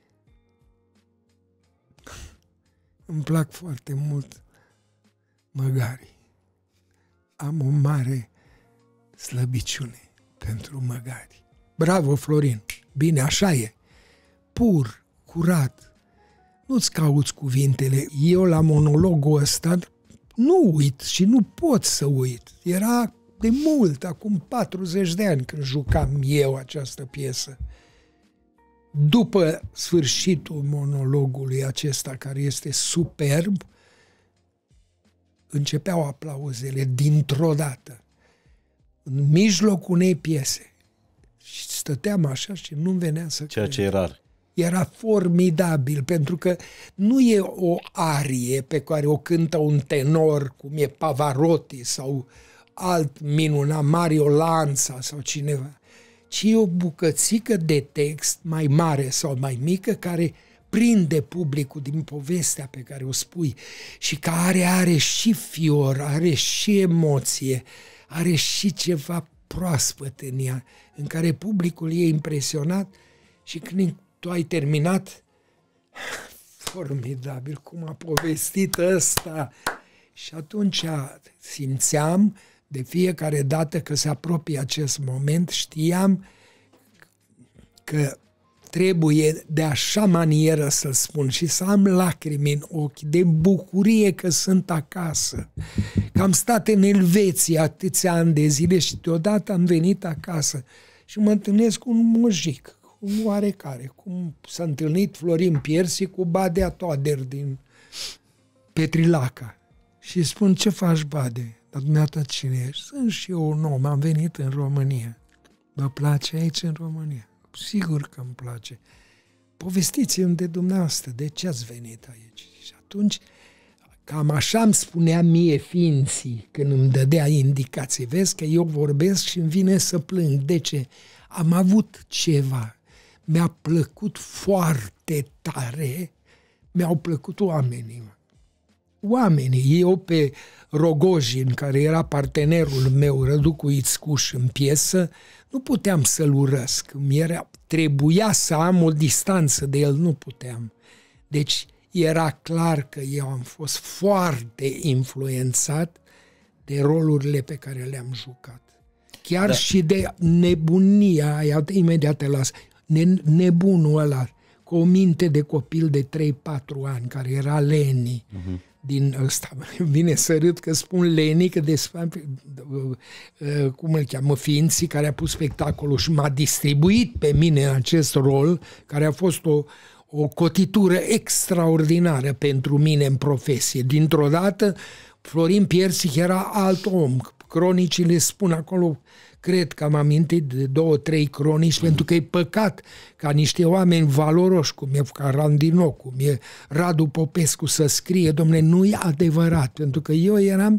îmi plac foarte mult măgarii. Am o mare slăbiciune pentru măgari. Bravo, Florin! Bine, așa e. Pur, curat. Nu-ți cauți cuvintele. Eu la monologul ăsta nu uit și nu pot să uit. Era de mult, acum patruzeci de ani când jucam eu această piesă. După sfârșitul monologului acesta, care este superb, începeau aplauzele dintr-o dată, în mijlocul unei piese. Și stăteam așa și nu-mi venea să Ceea cred. ce e rar. Era formidabil, pentru că nu e o arie pe care o cântă un tenor, cum e Pavarotti sau alt minunat, Mario Lanza sau cineva, ci e o bucățică de text mai mare sau mai mică care prinde publicul din povestea pe care o spui și care are și fior, are și emoție, are și ceva proaspăt în ea, în care publicul e impresionat și când tu ai terminat, formidabil cum a povestit ăsta. Și atunci simțeam de fiecare dată că se apropie acest moment, știam că trebuie de așa manieră să-l spun și să am lacrimi în ochi de bucurie că sunt acasă. Că am stat în Elveția atâția ani de zile și deodată am venit acasă și mă întâlnesc cu un mojic, cu un oarecare, cum s-a întâlnit Florin Piersic cu Badea Toader din Petrilaca. Și spun, ce faci, Bade? Dar dumneata cine ești? Sunt și eu un om, am venit în România. Vă place aici în România? Sigur că îmi place. Povestiți-mi de dumneavoastră, de ce ați venit aici? Și atunci, cam așa îmi spunea mie Ființii când îmi dădea indicații. Vezi că eu vorbesc și îmi vine să plâng. De ce? Am avut ceva. Mi-a plăcut foarte tare, mi-au plăcut oamenii. Oamenii, eu pe Rogojin, care era partenerul meu, Răducu Ițcuș, în piesă, nu puteam să-l urăsc. Mi-era, trebuia să am o distanță de el, nu puteam. Deci era clar că eu am fost foarte influențat de rolurile pe care le-am jucat. Chiar da. Și de nebunia aia, imediat te las, ne, nebunul ăla, cu o minte de copil de trei patru ani, care era Leni, uh-huh. din ăsta, vine să râd că spun Leni, că de cum îl cheamă, Ființii, care a pus spectacolul și m-a distribuit pe mine în acest rol, care a fost o, o cotitură extraordinară pentru mine în profesie. Dintr-o dată, Florin Piersic era alt om. Cronicile spun acolo, cred că am amintit de două, trei cronici, mm. pentru că e păcat ca niște oameni valoroși, cum e Carandino, cum e Radu Popescu, să scrie, dom'le, nu-i adevărat, pentru că eu eram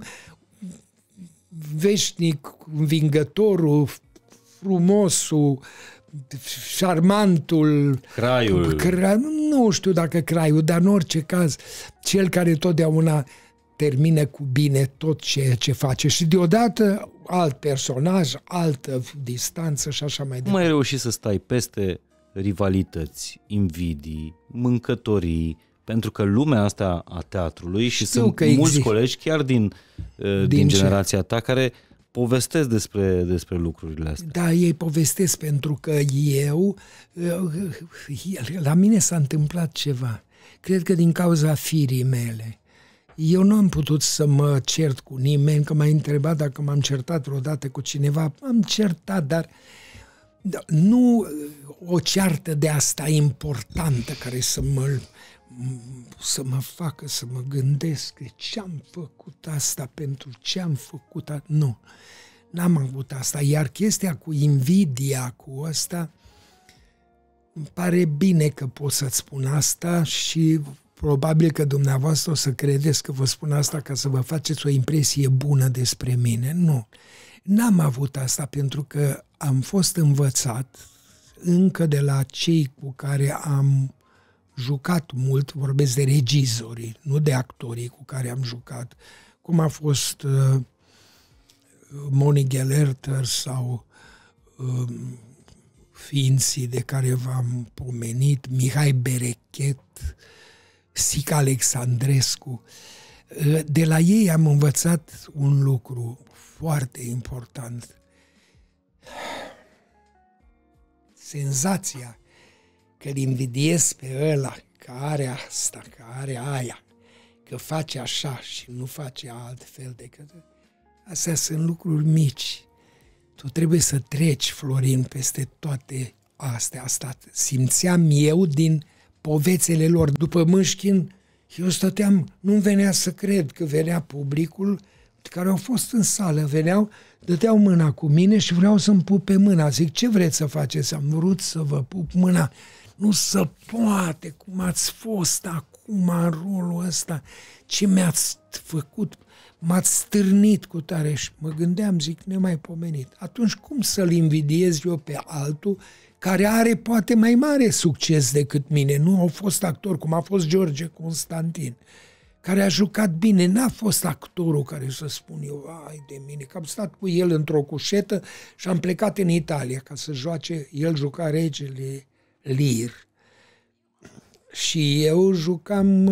veșnic, învingătorul, frumosul, șarmantul, craiul. Cra... Nu știu dacă craiul, dar în orice caz, cel care totdeauna termină cu bine tot ceea ce face și deodată alt personaj, altă distanță și așa mai departe. Cum ai reușit să stai peste rivalități, invidii, mâncătorii, pentru că lumea asta a teatrului și Știu sunt mulți exist. colegi chiar din, din, din generația ta care povestesc despre, despre lucrurile astea. Da, ei povestesc pentru că eu, la mine s-a întâmplat ceva. Cred că din cauza firii mele. Eu nu am putut să mă cert cu nimeni, că m-a întrebat dacă m-am certat vreodată cu cineva. M-am certat, dar nu o ceartă de asta importantă care să mă, să mă facă să mă gândesc ce-am făcut asta, pentru ce-am făcut asta. Nu, n-am avut asta. Iar chestia cu invidia, cu asta, îmi pare bine că pot să-ți spun asta și probabil că dumneavoastră o să credeți că vă spun asta ca să vă faceți o impresie bună despre mine. Nu. N-am avut asta pentru că am fost învățat încă de la cei cu care am jucat mult, vorbesc de regizorii, nu de actorii cu care am jucat, cum a fost uh, Moni Gelerter sau uh, Ființii de care v-am pomenit, Mihai Berechet, Sica Alexandrescu. De la ei am învățat un lucru foarte important. Senzația că îl invidiez pe ăla, că are asta, că are aia, că face așa și nu face altfel decât... Astea sunt lucruri mici. Tu trebuie să treci, Florin, peste toate astea. Asta simțeam eu din povețele lor. După Mâșchin, eu stăteam, nu-mi venea să cred că venea publicul care au fost în sală, veneau, dădeau mâna cu mine și vreau să-mi pupe mâna. Zic, ce vreți să faceți? Am vrut să vă pup mâna. Nu se poate, cum ați fost acum în rolul ăsta, ce mi-ați făcut, m-ați stârnit cu tare. Și mă gândeam, zic, nemaipomenit. Atunci cum să-l invidiez eu pe altul care are poate mai mare succes decât mine? Nu au fost actori, cum a fost George Constantin, care a jucat bine. N-a fost actorul care să spun eu, ai de mine, că am stat cu el într-o cușetă și am plecat în Italia ca să joace, el juca regele Lear. Și eu jucam,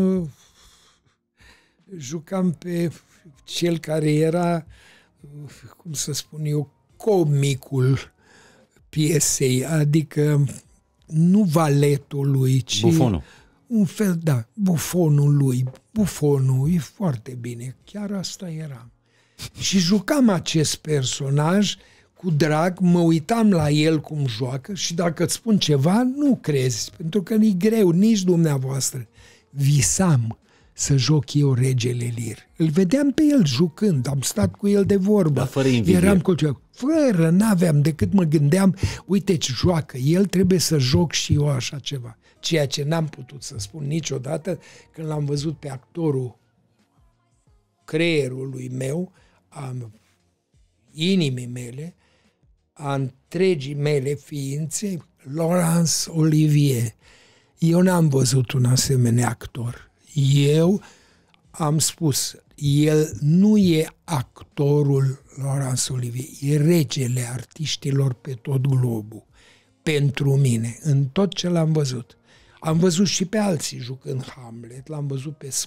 jucam pe cel care era, cum să spun eu, comicul piesei, adică nu valetul lui, ci bufonul. Un fel, da, bufonul lui, bufonul, e foarte bine, chiar asta era. Și jucam acest personaj cu drag, mă uitam la el cum joacă și dacă îți spun ceva, nu crezi, pentru că e greu, nici dumneavoastră. Visam să joc eu regele Lear. Îl vedeam pe el jucând, am stat cu el de vorbă. Dar fără invidie. Eram cu ceva. Fără, n-aveam, decât mă gândeam, uite ce joacă, el trebuie să joc și eu așa ceva. Ceea ce n-am putut să spun niciodată când l-am văzut pe actorul creierului meu, a inimii mele, a întregii mele ființe, Laurence Olivier. Eu n-am văzut un asemenea actor. Eu am spus, el nu e actorul Laurence Olivier, e regele artiștilor pe tot globul. Pentru mine, în tot ce l-am văzut. Am văzut și pe alții jucând Hamlet, l-am văzut pe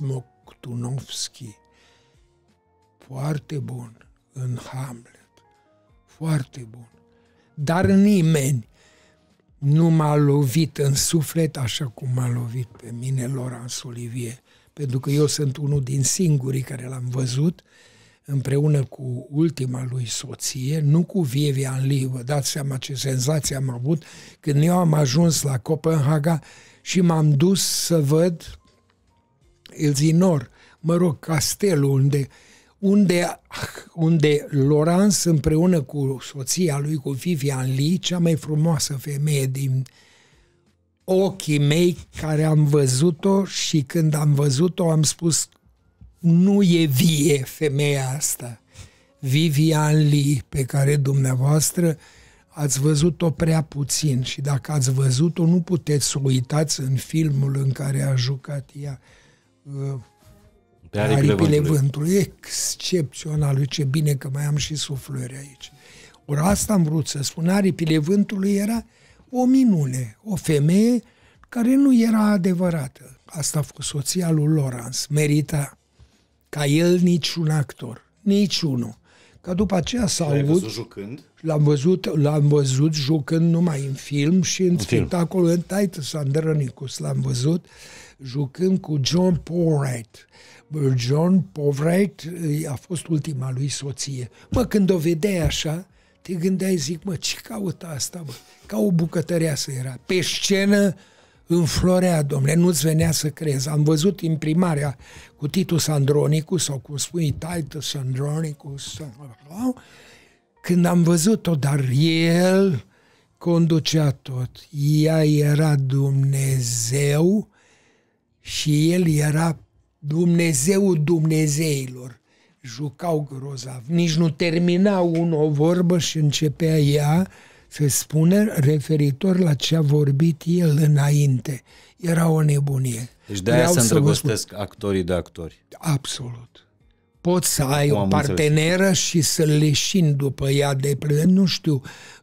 Smoktunovski, foarte bun în Hamlet, foarte bun. Dar nimeni nu m-a lovit în suflet așa cum m-a lovit pe mine Laurence Olivier. Pentru că eu sunt unul din singurii care l-am văzut împreună cu ultima lui soție, nu cu Vivian Leigh. Vă dați seama ce senzație am avut când eu am ajuns la Copenhaga și m-am dus să văd Elsinor, mă rog, castelul unde, unde, unde Laurence împreună cu soția lui, cu Vivian Leigh, cea mai frumoasă femeie din ochii mei care am văzut-o, și când am văzut-o am spus: nu e vie femeia asta. Vivian Leigh, pe care dumneavoastră ați văzut-o prea puțin, și dacă ați văzut-o nu puteți să o uitați în filmul în care a jucat ea, Pe aripile vântului. vântului. Excepțional, ce bine că mai am și suflări aici. Ori asta am vrut să spun. Aripile vântului era o minune, o femeie care nu era adevărată. Asta a fost soția lui Laurence. Merita ca el niciun actor, niciunul. Că după aceea s-a L-ai avut... văzut jucând? L-am văzut, l-am văzut jucând numai în film și în, în spectacol în Titus Andronicus. L-am văzut jucând cu John Porritt. John Porritt a fost ultima lui soție. Mă, când o vedeai așa, te gândeai, zic, mă, ce caută asta, bă? Ca o bucătăreasă era. Pe scenă înflorea, domnule, nu-ți venea să crezi. Am văzut imprimarea cu Titus Andronicus, sau cum spui, Titus Andronicus, când am văzut-o, dar el conducea tot. Ea era Dumnezeu și el era Dumnezeul Dumnezeilor. Jucau grozav. Nici nu termina unul o vorbă și începea ea să spună referitor la ce a vorbit el înainte. Era o nebunie. Deci de-aia se îndrăgostesc actorii de actori. Absolut. Poți să ai o parteneră și să leșini după ea de plăcere. Nu știu,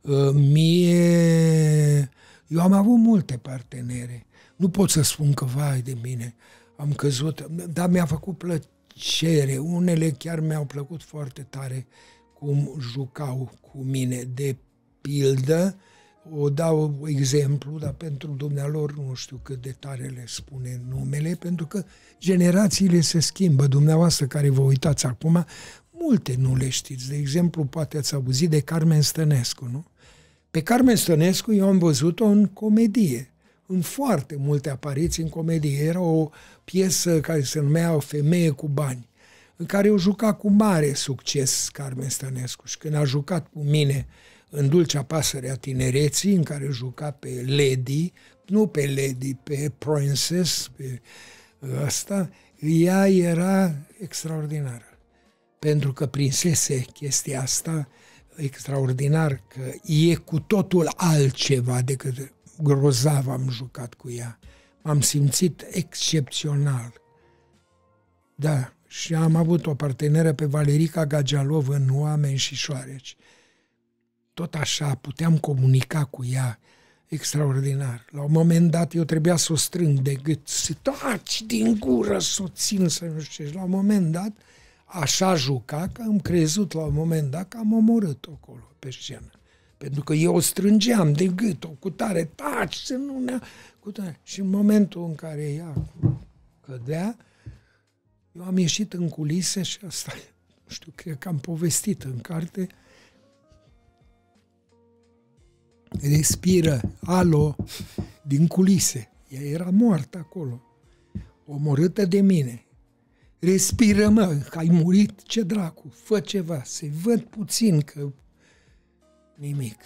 mie... Eu am avut multe partenere. Nu pot să spun că, vai de mine, am căzut, dar mi-a făcut plăcere. Unele chiar mi-au plăcut foarte tare cum jucau cu mine. De pildă, o dau exemplu, dar pentru dumnealor nu știu cât de tare le spune numele, pentru că generațiile se schimbă. Dumneavoastră care vă uitați acum, multe nu le știți. De exemplu, poate ați auzit de Carmen Stănescu, nu? Pe Carmen Stănescu eu am văzut-o în comedie, în foarte multe apariții în comedie. Era o piesă care se numea O femeie cu bani, în care o juca cu mare succes Carmen Stănescu. Și când a jucat cu mine în Dulcea pasăre a tinereții, în care juca pe Lady, nu pe Lady, pe Princess, pe asta, ea era extraordinară. Pentru că prinsese chestia asta extraordinar, că e cu totul altceva decât grozav am jucat cu ea. M-am simțit excepțional. Da, și am avut o parteneră pe Valerica Gagialov în Oameni și șoareci. Tot așa, puteam comunica cu ea extraordinar. La un moment dat eu trebuia să o strâng de gât, să taci din gură, să o țin, să nu știu ce. La un moment dat, așa juca, că am crezut la un moment dat că am omorât-o acolo, pe scenă. Pentru că eu o strângeam de gât, o cu tare, taci, să nu ne... Cu tare. Și în momentul în care ea cădea, eu am ieșit în culise și asta, nu știu, cred că am povestit în carte, respiră, alo, din culise. Ea era moartă acolo, omorâtă de mine. Respiră, mă, că ai murit, ce dracu, fă ceva, să-i văd puțin, că nimic.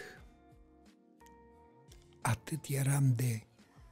Atât eram de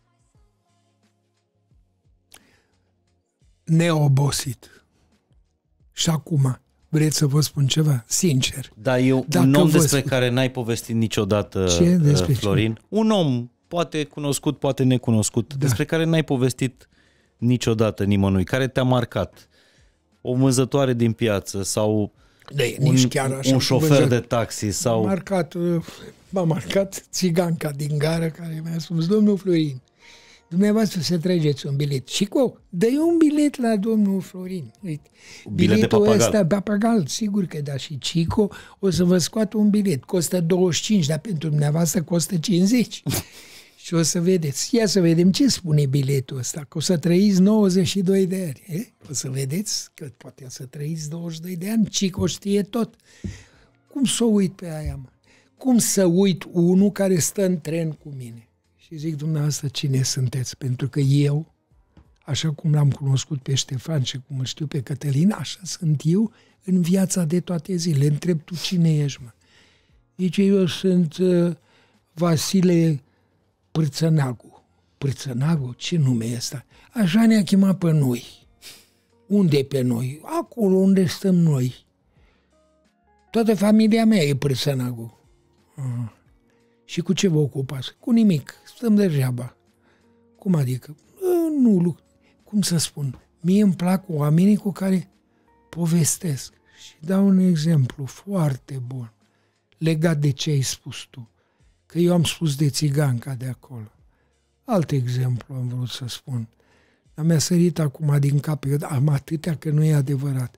neobosit. Și acum, vreți să vă spun ceva? Sincer. Da, eu Dacă un om vă despre spun... care n-ai povestit niciodată, Ce? Despre Florin. Ce? Un om, poate cunoscut, poate necunoscut, da. Despre care n-ai povestit niciodată nimănui, care te-a marcat. O vânzătoare din piață sau de, un, nici chiar așa, un șofer vânzăt... de taxi. Sau... M-a marcat, m-a marcat țiganca din gară care mi-a spus: domnul Florin, dumneavoastră să trageți un bilet. Chico, dă-i un bilet la domnul Florin. Uite, bilet biletul de papagal. ăsta, papagal, sigur că da. Și Chico o să vă scoată un bilet. Costă douăzeci și cinci, dar pentru dumneavoastră costă cincizeci. Și o să vedeți. Ia să vedem ce spune biletul ăsta. Că o să trăiți nouăzeci și doi de ani. E? O să vedeți că poate o să trăiți douăzeci și doi de ani. Chico știe tot. Cum să o uit pe aia, mă? Cum să uit unul care stă în tren cu mine? Și zic, dumneavoastră, cine sunteți? Pentru că eu, așa cum l-am cunoscut pe Ștefan și cum îl știu pe Cătălin, așa sunt eu în viața de toate zilele. Întreb, tu cine ești, mă? Zice, eu sunt uh, Vasile Pârțănagu. Pârțănagu? Ce nume e ăsta? Așa ne-a chemat pe noi. Unde e pe noi? Acolo unde stăm noi. Toată familia mea e Pârțănagu. Uh. Și cu ce vă ocupați? Cu nimic. Stăm degeaba. Cum adică? Nu, cum să spun? Mie îmi plac oamenii cu care povestesc. Și dau un exemplu foarte bun legat de ce ai spus tu. Că eu am spus de țiganca de acolo. Alt exemplu am vrut să spun. Dar mi-a sărit acum din cap. Eu am atâtea că nu e adevărat.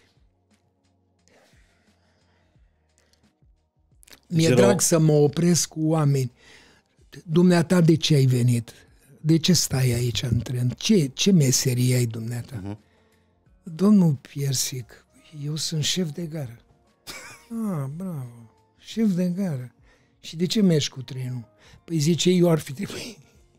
Mi-e drag să mă opresc cu oameni. Dumneata, de ce ai venit? De ce stai aici în tren? Ce, ce meserie ai, dumneata? Uh-huh. Domnul Piersic, eu sunt șef de gară. Ah, bravo, șef de gară. Și de ce mergi cu trenul? Păi zice, eu ar fi trebuit,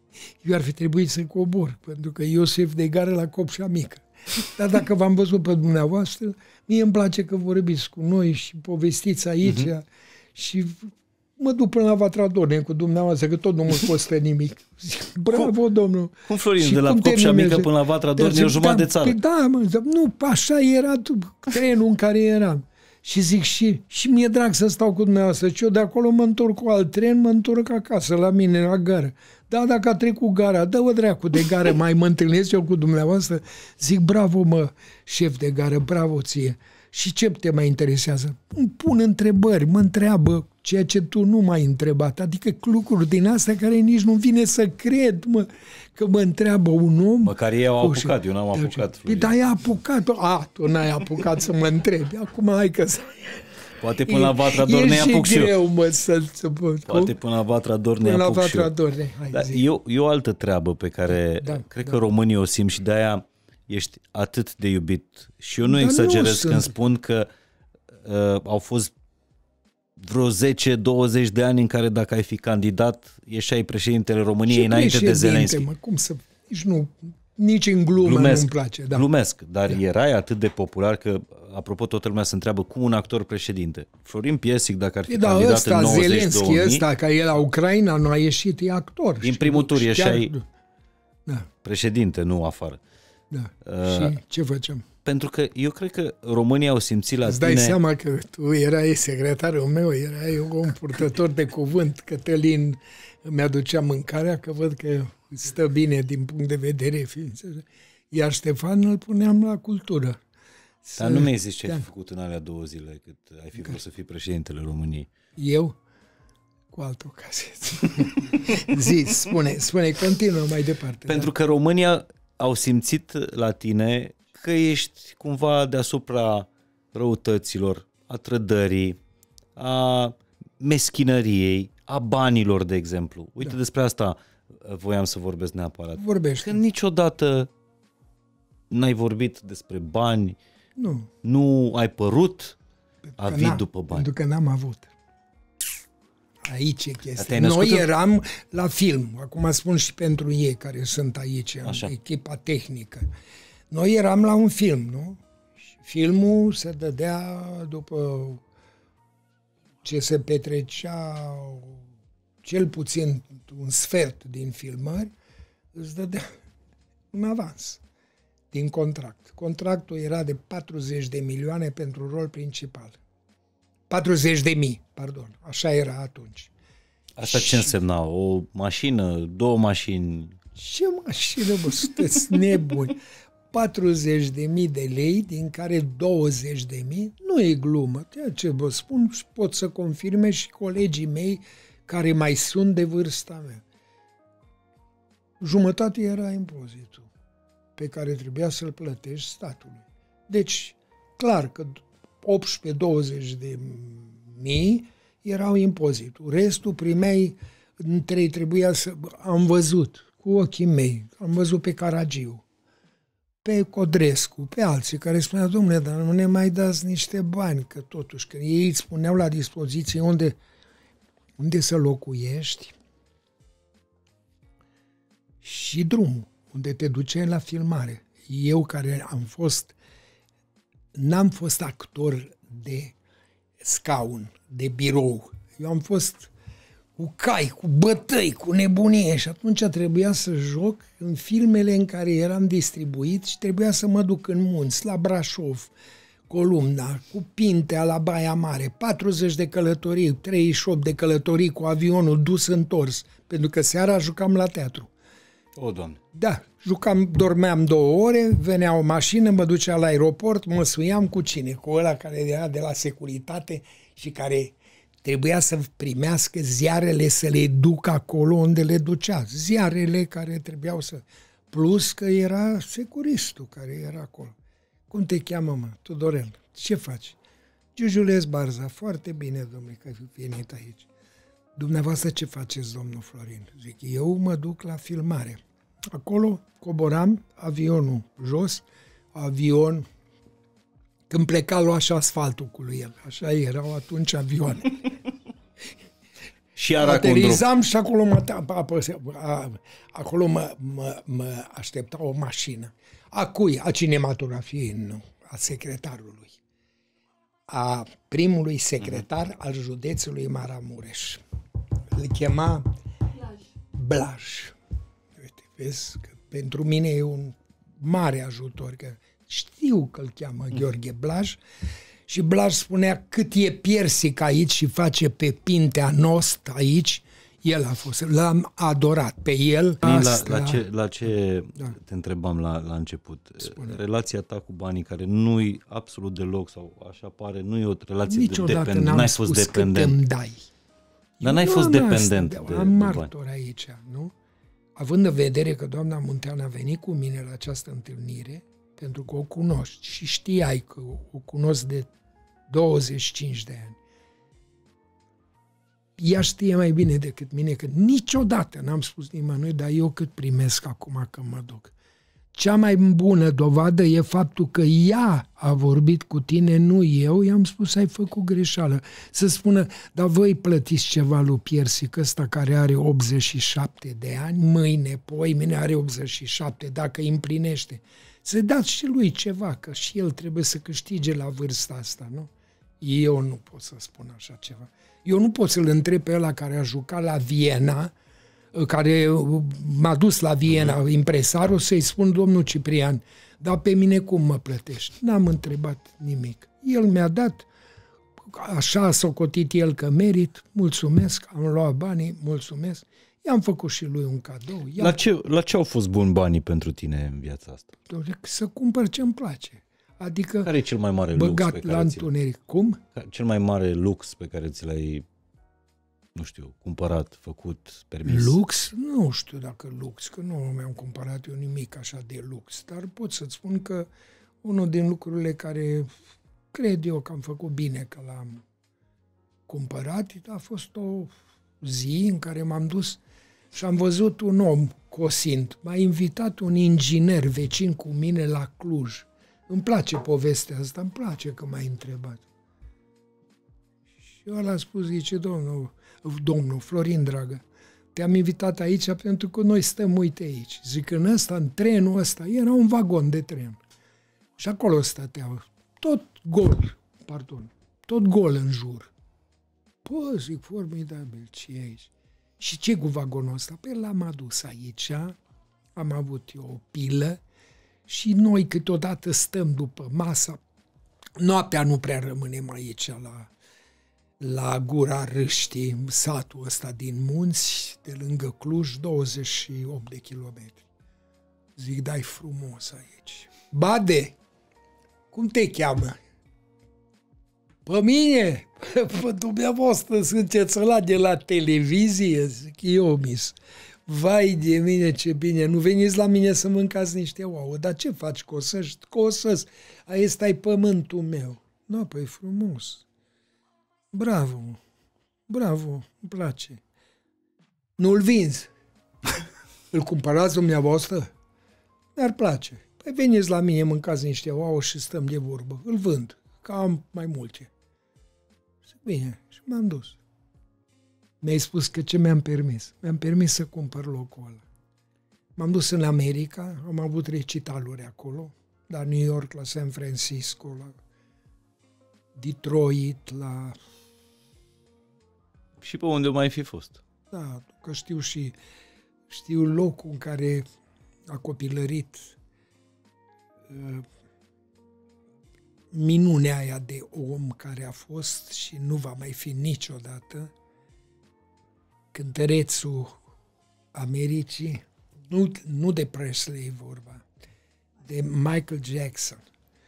eu ar fi trebuit să cobor, pentru că eu șef de gară la Copșa Mică. Dar dacă v-am văzut pe dumneavoastră, mie îmi place că vorbiți cu noi și povestiți aici uh-huh. și mă duc până la Vatra Dornei cu dumneavoastră, că tot nu mă costă nimic. Zic, bravo, cum, domnul. Cum, Florin, și de la Copșa Mică până la Vatra Dornei e o jumătate da, de țară. Da, mă, nu, așa era trenul în care eram. Și zic, și, și mi-e drag să stau cu dumneavoastră. Și eu de acolo mă întorc cu alt tren, mă întorc acasă, la mine, la gară. Da, dacă a trecut gara, dă-o dracu de gară, mai mă întâlnesc eu cu dumneavoastră. Zic, bravo, mă, șef de gară, bravo ție. Și ce te mai interesează? Îmi pun întrebări, mă întreabă ceea ce tu nu m-ai întrebat. Adică lucruri din astea care nici nu vine să cred, mă, că mă întreabă un om. Măcar ei au apucat, eu n-am apucat. Păi da, ai apucat. A, tu n-ai apucat să mă întrebi. Acum hai că să... Poate până la Vatra Dornei apuc și eu. E greu, mă, să... Poate până la Vatra Dornei apuc și eu. Până la Vatra Dornei, hai Dar zi. eu, eu o altă treabă pe care da, cred da. că românii o simt și de-aia ești atât de iubit. Și eu nu Dar exagerez nu când sunt. spun că uh, au fost vreo zece douăzeci de ani în care dacă ai fi candidat, ieșeai președintele României Ce înainte de Zelenski. Mă, cum să... Nici, nu, nici în glumă glumesc, nu-mi place. Da. Glumesc, dar da. erai atât de popular că, apropo, toată lumea se întreabă cum un actor președinte. Florin Piersic, dacă ar fi da, candidat ăsta, în nouăzeci Zelenski, două mii... ăsta, că el la Ucraina nu a ieșit, e actor. Din primul tur ieșeai da. președinte, nu afară. Da. Uh, și ce facem? Pentru că eu cred că românii au simțit la Îți tine... dai seama că tu erai secretarul meu, erai un purtător de cuvânt. Cătălin îmi aducea mâncarea, că văd că stă bine din punct de vedere ființă. Iar Ștefan îl puneam la cultură. Dar nu mi-ai zis ce ai fi făcut în alea două zile, cât ai fi vrut să fii președintele României. Eu? Cu altă ocazie. Zi, spune, spune, continuă mai departe. Pentru da. că România au simțit la tine că ești cumva deasupra răutăților, a trădării, a meschinăriei, a banilor, de exemplu. Uite, da. despre asta voiam să vorbesc neapărat. Vorbește. Că niciodată n-ai vorbit despre bani, nu, nu ai părut avid după bani. Pentru că n-am avut. Aici e chestia. Noi eram la film, acum spun și pentru ei care sunt aici, Așa. echipa tehnică. Noi eram la un film, nu? Și filmul se dădea după ce se petrecea cel puțin un sfert din filmări, îți dădea un avans din contract. Contractul era de patruzeci de milioane pentru rol principal. patruzeci de mii, pardon. Așa era atunci. Asta ce însemna? O mașină? Două mașini? Ce mașină, bă, sunteți nebuni? patruzeci de mii de lei, din care douăzeci de mii, nu e glumă. Ceea ce vă spun și pot să confirme și colegii mei care mai sunt de vârsta mea. jumătate era impozitul pe care trebuia să-l plătești statului. Deci, clar că optsprezece douăzeci de mii erau impozitul. Restul primeai, între trebuia să... Am văzut cu ochii mei, am văzut pe Caragiu, pe Codrescu, pe alții care spuneau, domnule, dar nu ne mai dați niște bani, că totuși, că ei îți puneau la dispoziție unde, unde să locuiești și drumul, unde te duceai la filmare. Eu care am fost, n-am fost actor de scaun, de birou. Eu am fost cu cai, cu bătăi, cu nebunie și atunci trebuia să joc în filmele în care eram distribuit și trebuia să mă duc în munți, la Brașov, Columna, cu Pintea la Baia Mare, patruzeci de călătorii, treizeci și opt de călătorii cu avionul dus întors, pentru că seara jucam la teatru. O, Doamne! Da, jucam, dormeam două ore, venea o mașină, mă ducea la aeroport, mă suiam cu cine? Cu ăla care era de la securitate și care trebuia să primească ziarele, să le ducă acolo unde le ducea. Ziarele care trebuiau să... Plus că era securistul care era acolo. Cum te cheamă, mă? Tudorel. Ce faci? Giugiulescu Barza. Foarte bine, domnule, că ai venit aici. Dumneavoastră ce faceți, domnul Florin? Zic, eu mă duc la filmare. Acolo coboram, avionul jos, avion... Când pleca, lua și asfaltul cu lui el. Așa erau atunci avioane. Și era aterizam și acolo mă, acolo mă, mă, mă aștepta o mașină. A cui? A cinematografiei, nu. A secretarului. A primului secretar al județului Maramureș. Îl chema Blaj. Blaj. Uite, vezi că pentru mine e un mare ajutor, că știu că îl cheamă Gheorghe Blaj și Blaj spunea cât e piersic aici și face pe Pintea Nost aici, el a fost, l-am adorat pe el. La, la ce, la ce da. te întrebam la, la început, Spune. relația ta cu banii care nu-i absolut deloc sau așa pare, nu e o relație niciodată de dependent, n-ai fost dependent. Îmi dai. Dar n-ai fost dependent asta, de, am martor aici, nu? Având în vedere că doamna Muntean a venit cu mine la această întâlnire, pentru că o cunoști și știai că o cunosc de douăzeci și cinci de ani. Ea știe mai bine decât mine că niciodată n-am spus nimănui, dar eu cât primesc acum că mă duc. Cea mai bună dovadă e faptul că ea a vorbit cu tine, nu eu, i-am spus ai făcut greșeală. Să spună, dar voi plătiți ceva lui Piersic ăsta care are optzeci și șapte de ani, mâine, poimine are optzeci și șapte, dacă îi împlinește. Să dați și lui ceva, că și el trebuie să câștige la vârsta asta, nu? Eu nu pot să spun așa ceva. Eu nu pot să-l întreb pe ăla care a jucat la Viena, care m-a dus la Viena, impresarul, să-i spun, domnul Ciprian, dar pe mine cum mă plătești? N-am întrebat nimic. El mi-a dat, așa a socotit el că merit, mulțumesc, am luat banii, mulțumesc. I-am făcut și lui un cadou. La ce, la ce au fost buni banii pentru tine în viața asta? Să cumpăr ce-mi place. Adică care e cel mai mare lux pe care la întuneric. Cum? Cel mai mare lux pe care ți l-ai, nu știu, cumpărat, făcut, permis? Lux? Nu știu dacă lux, că nu mi-am cumpărat eu nimic așa de lux, dar pot să-ți spun că unul din lucrurile care cred eu că am făcut bine că l-am cumpărat a fost o zi în care m-am dus și am văzut un om cosind. M-a invitat un inginer vecin cu mine la Cluj. Îmi place povestea asta, îmi place că m-ai întrebat. Și ăla a spus, zice, domnul, domnul Florin, dragă, te-am invitat aici pentru că noi stăm, uite aici. Zic, în ăsta, în trenul ăsta, era un vagon de tren. Și acolo stăteau, tot gol, pardon, tot gol în jur. Pă, zic, formidabil, ce e aici? Și ce cu vagonul ăsta? Pe l-am adus aici, am avut eu o pilă și noi câteodată stăm după masa. Noaptea nu prea rămânem aici la, la Gura Râștii, satul ăsta din munți, de lângă Cluj, douăzeci și opt de kilometri. Zic, dai frumos aici. Bade, cum te cheamă? Pe mine? Pe dumneavoastră sunteți ăla de la televizie? Zic, eu, mis. Vai de mine, ce bine, nu veniți la mine să mâncați niște ouă, dar ce faci, cosăști? Cosăs, aici stai pământul meu. Nu, păi frumos. Bravo, bravo, îmi place. Nu-l vinzi. Îl cumpărați dumneavoastră? Mi-ar place. Păi veniți la mine, mâncați niște ouă și stăm de vorbă. Îl vând, că am mai multe. Bine, și m-am dus. Mi-ai spus că ce mi-am permis? Mi-am permis să cumpăr locul ăla. M-am dus în America, am avut recitaluri acolo, la New York, la San Francisco, la Detroit, la... Și pe unde mai fi fost? Da, că știu și știu locul în care a copilărit uh, minunea aia de om care a fost și nu va mai fi niciodată, cântărețul Americii, nu, nu de Presley e vorba, de Michael Jackson.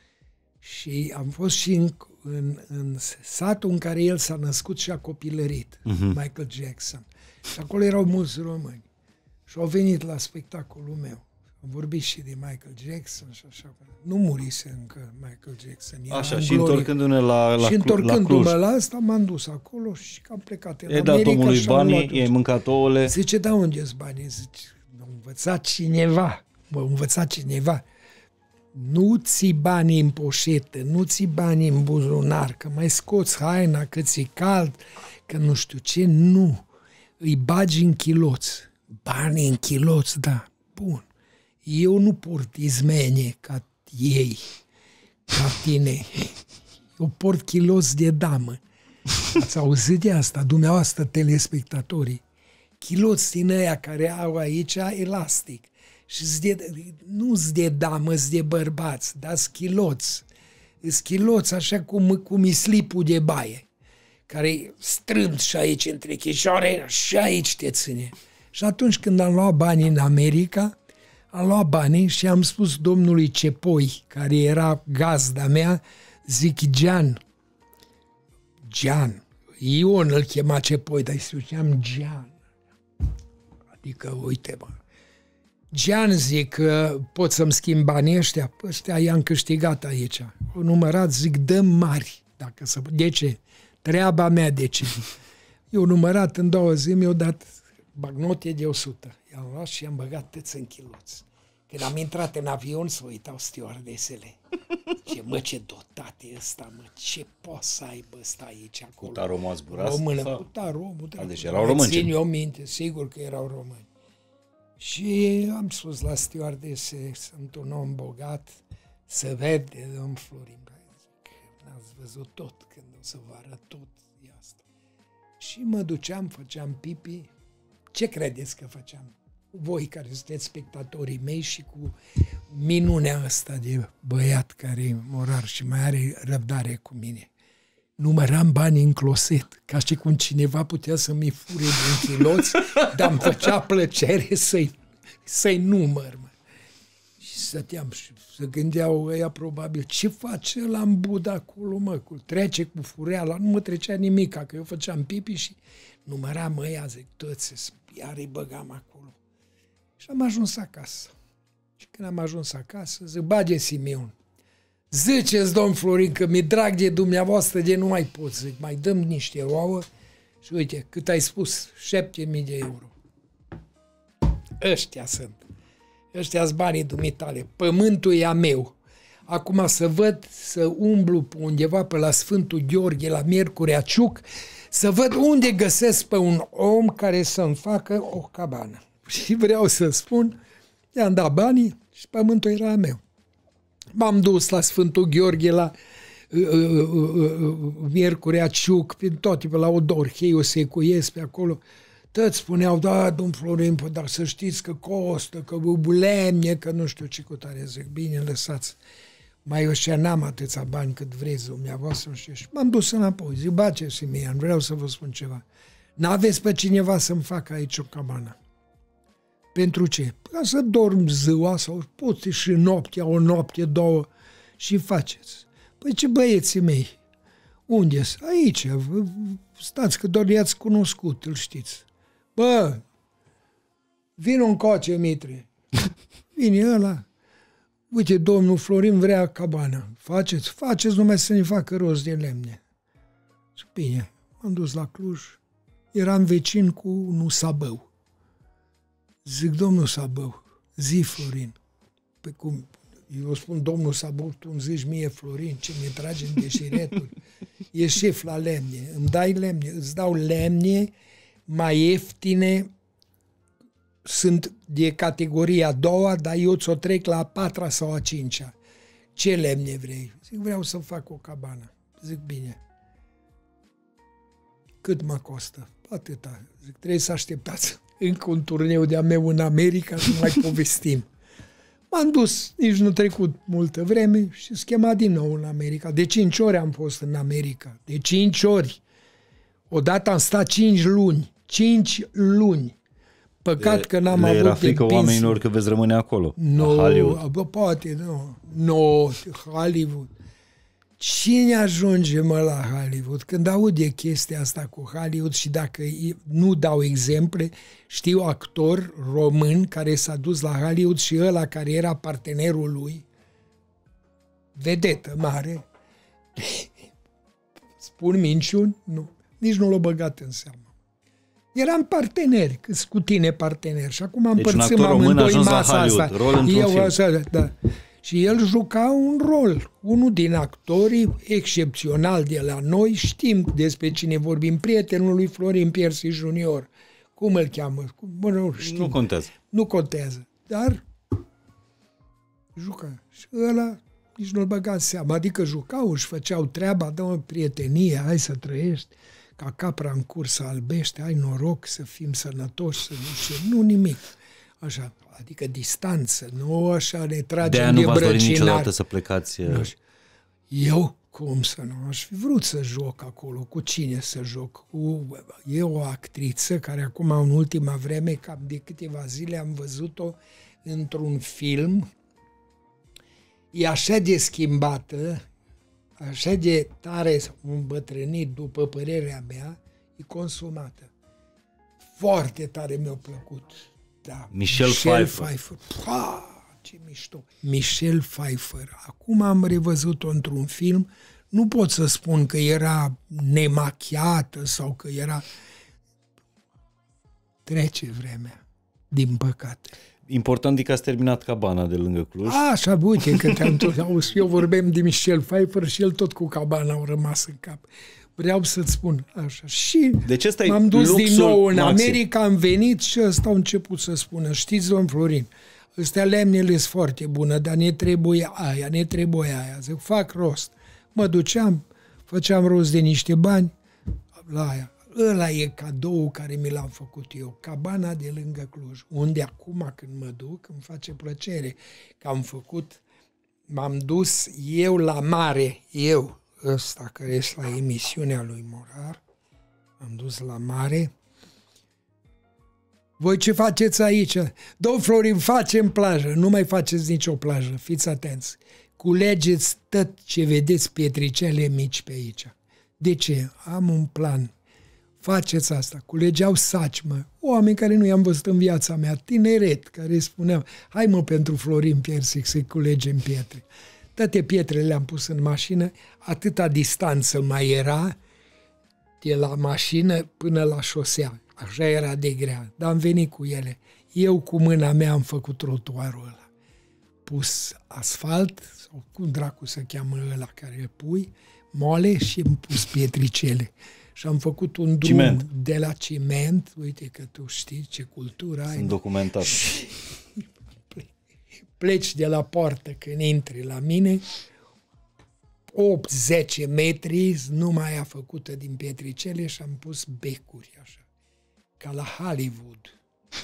Și am fost și în, în, în satul în care el s-a născut și a copilărit, uh-huh. Michael Jackson. Și acolo erau mulți români. Și au venit la spectacolul meu. Am vorbit și de Michael Jackson și așa. Nu murise încă Michael Jackson. Era așa, și întorcându-ne la, la, și întorcându-mă la, la asta, m-am dus acolo și am plecat în e America. dat omului banii, i-ai mâncat ouăle. Zice, da, unde-s banii? Zice, m-a învățat cineva. M-a învățat cineva. Nu ții banii în poșetă, nu ții banii în buzunar, că mai scoți haina, că ți-e cald, că nu știu ce. Nu. Îi bagi în chiloți. Banii în chiloți, da. Bun. Eu nu port izmene ca ei, ca tine. Eu port chiloți de damă. Ați auzit de asta, dumneavoastră, telespectatorii? Chiloți din ăia care au aici elastic. Și nu-s de damă, s de bărbați, dar schiloți. Schiloți așa cum, cum e slipul de baie, care strânt și aici între chișoare și aici te ține. Și atunci când am luat banii în America, am luat banii și am spus domnului Cepoi, care era gazda mea, zic, Gian, Gian, Ion îl chema Cepoi, dar îi spuneam Gian. Adică, uite, mă, Gian, zic, că pot să-mi schimb banii ăștia? Păi ăștia i-am câștigat aici. O numărat, zic, dăm mari. Dacă să... De ce? Treaba mea, de ce? Eu numărat în două zi, mi-au dat bagnote de o sută. I-am luat și i-am băgat tăți în chiloți. Când am intrat în avion, să uitau stewardesele. Ce, mă, ce dotat e ăsta, mă, ce poate să aibă ăsta aici, acolo. Cu taromul a zburat? Română, cu taromul. A, deci erau români. Țin eu minte, sigur că erau români. Și am spus la stewardese, sunt un om bogat, să vede, domn Florin. Zic, n-ați văzut tot, când o să vă arăt tot, e asta. Și mă duceam, făceam pipi. Ce credeți că făceam? Voi care sunteți spectatorii mei și cu minunea asta de băiat care e morar și mai are răbdare cu mine. Număram banii în closet, ca și cum cineva putea să-mi fure din chiloți, dar îmi făcea plăcere să-i, să-i număr. Mă. Și stăteam și se gândeau ăia probabil, ce face ăla în Buda acolo, mă, cu trece cu fureala, nu mă trecea nimica, că eu făceam pipi și număram ăia, zic, toți, iar îi băgam acolo. Și am ajuns acasă. Și când am ajuns acasă, zic, bage Simeon, ziceți, domn Florin, că mi-e drag de dumneavoastră, de nu mai pot, zic, mai dăm niște ouă și uite, cât ai spus, șapte mii de euro. Ăștia sunt. Ăștia-s banii dumitale. Pământul e a meu. Acum să văd, să umblu pe undeva pe la Sfântul Gheorghe, la Miercurea Ciuc, să văd unde găsesc pe un om care să-mi facă o cabană. Și vreau să spun, i-am dat banii și pământul era a meu. M-am dus la Sfântul Gheorghe, la uh, uh, uh, Miercurea Ciuc, prin toate, pe la Odorhei, o secuiesc pe acolo. Toți spuneau, da, domn Florin, dar să știți că costă, că bulemie, că nu știu ce cu tare. Zic, bine, lăsați. Mai eu și n-am atâția bani cât vreți dumneavoastră. Și m-am dus înapoi. Zic, bace, Simeon, vreau să vă spun ceva. N-aveți pe cineva să-mi facă aici o cabană. Pentru ce? Ca să dorm ziua sau poți și noaptea, o noapte, două și faceți. Păi ce băieții mei, unde-s? Aici, stați că doar i-ați cunoscut, îl știți. Bă, Vino încoace, Mitre. Vine ăla. Uite, domnul Florin vrea cabană. Faceți, faceți numai să ne facă rost de lemne. Și bine, m-am dus la Cluj. Eram vecin cu unul Sabău. Zic, domnul Sabău, zi Florin. Pe cum, eu spun, domnul Sabău, tu îmi zici mie Florin, ce mi trage în deșireturi. E șef la lemne, îmi dai lemne, îți dau lemne mai ieftine, sunt de categoria a doua, dar eu ți-o trec la a patra sau a cincea. Ce lemne vrei? Zic, vreau să fac o cabană. Zic, bine. Cât mă costă? Atâta. Zic, trebuie să așteptați încă un turneu de-a meu în America să mai povestim. M-am dus, nici nu trecut multă vreme și schema din nou în America. De cinci ori am fost în America. De cinci ori. Odată am stat cinci luni. Cinci luni. Păcat că n-am le avut era frică de oamenilor că veți rămâne acolo, no, la Hollywood. Poate, nu. No, Hollywood. Cine ajunge, mă, la Hollywood? Când aud de chestia asta cu Hollywood și dacă nu dau exemple, știu actor român care s-a dus la Hollywood și ăla care era partenerul lui, vedetă mare, spun minciuni? Nu. Nici nu l-a băgat în seamă. Eram parteneri, câți cu tine parteneri. Și acum împărțim deci amândoi masa asta. Rol Eu, așa, da. Și el juca un rol. Unul din actorii excepțional de la noi, știm despre cine vorbim, prietenul lui Florin Piersic junior. Cum îl cheamă? Bă, nu, nu contează. Nu contează. Dar juca. Și ăla nici nu-l băga în seama. Adică jucau, își făceau treaba, dă-mă prietenie, hai să trăiești. Ca capra în cursă albește, ai noroc să fim sănătoși, să nu știu, nu nimic. Așa, adică distanță, nu așa ne tragem de brăcinar. De-aia nu v-ați dorit niciodată să plecați? Eu, cum să nu, aș fi vrut să joc acolo. Cu cine să joc? Cu, e o actriță care acum, în ultima vreme, cam de câteva zile am văzut-o într-un film. E așa de schimbată, așa de tare îmbătrânit, după părerea mea, e consumată. Foarte tare mi-a plăcut. Da. Michelle, Michelle Pfeiffer. Pfeiffer. Pua, ce mișto. Michelle Pfeiffer. Acum am revăzut-o într-un film. Nu pot să spun că era nemachiată sau că era... Trece vremea, din păcate. Important e că ați terminat cabana de lângă Cluj. A, așa, uite, că te-am tot auzit. Eu vorbeam de Michelle Pfeiffer și el tot cu cabana au rămas în cap. Vreau să-ți spun așa. Și deci m-am dus din nou în maxim. America, am venit și ăsta a început să spună, știți, domn Florin, ăstea lemnele sunt foarte bună, dar ne trebuie aia, ne trebuie aia. Zic, fac rost. Mă duceam, făceam rost de niște bani la aia. Ăla e cadou care mi l-am făcut eu, cabana de lângă Cluj, unde acum când mă duc îmi face plăcere că am făcut, m-am dus eu la mare, eu, ăsta care este la emisiunea lui Morar, am dus la mare. Voi ce faceți aici? Domn Florin, facem plajă, nu mai faceți nicio plajă, fiți atenți. Culegeți tot ce vedeți pietricele mici pe aici. De ce? Am un plan. Faceți asta. Culegeau saci, mă. Oameni care nu i-am văzut în viața mea. Tineret, care spuneau, hai mă pentru Florin Piersic să-i culegem pietre. Toate pietrele le-am pus în mașină, atâta distanță mai era de la mașină până la șosea. Așa era de grea. Dar am venit cu ele. Eu cu mâna mea am făcut trotuarul ăla. Pus asfalt, sau cum dracu se cheamă ăla care îl pui, moale și îmi pus pietricele. Și am făcut un drum ciment. De la ciment, uite că tu știi ce cultură ai. Sunt documentat. Pleci de la poartă când intri la mine, opt zece metri, numai a făcută din pietricele și am pus becuri așa, ca la Hollywood.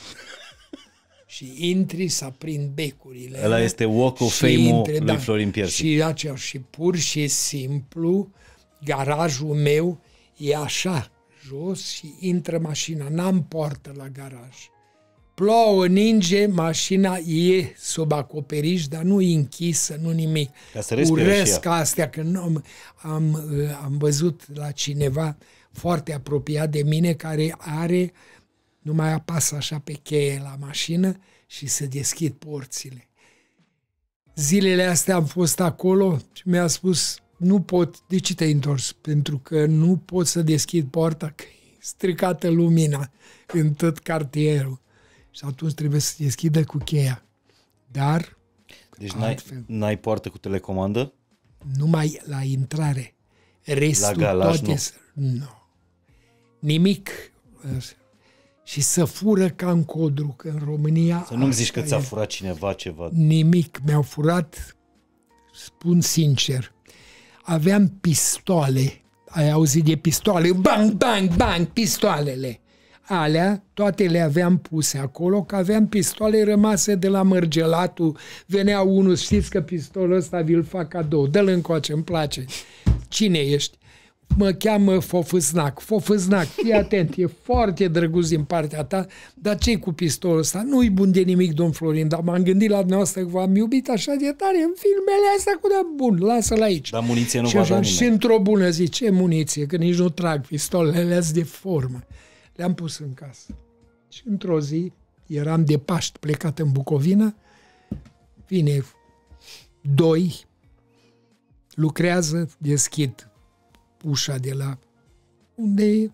Și intri să aprind becurile. Ăla este Walk of Fame-ul lui da, Florin Piersic. Și, acea, și pur și simplu, garajul meu e așa, jos și intră mașina. N-am poartă la garaj. Plouă, ninge, mașina e sub acoperiș, dar nu e închisă, nu nimic. Ca să respire urăsc astea, că nu, am, am, am văzut la cineva foarte apropiat de mine care are Nu mai apasă așa pe cheie la mașină și se deschid porțile. Zilele astea am fost acolo și mi-a spus, nu pot, de ce te-ai întors? Pentru că nu pot să deschid poarta, că e stricată lumina în tot cartierul. Și atunci trebuie să deschidă cu cheia. Dar... Deci n-ai, n-ai poartă cu telecomandă? Numai la intrare. Restul la galaj, toate... Nu. nu. Nimic. Și să fură ca în Codru, că în România... Să nu-mi zici că ți-a furat cineva ceva. Nimic. Mi-au furat, spun sincer, aveam pistoale. Ai auzit de pistoale? Bang, bang, bang, pistoalele. Alea, toate le aveam puse acolo, că aveam pistoale rămase de la Mărgelatul. Venea unul, știți că pistolul ăsta vi-l fac cadou, dă-l încoace, îmi place. Cine ești? Mă cheamă Fofâznac. Fofâznac, fii atent, e foarte drăguț din partea ta, dar ce-i cu pistolul ăsta? Nu-i bun de nimic, domn Florin, dar m-am gândit la dumneavoastră că v-am iubit așa de tare în filmele astea cu de bun, lasă-l aici. Dar muniție nu și va da Și într-o bună zi, ce muniție, că nici nu trag pistolele astea de formă. Le-am pus în casă. Și într-o zi, eram de Paști plecat în Bucovina, vine doi, lucrează, deschid ușa de la unde e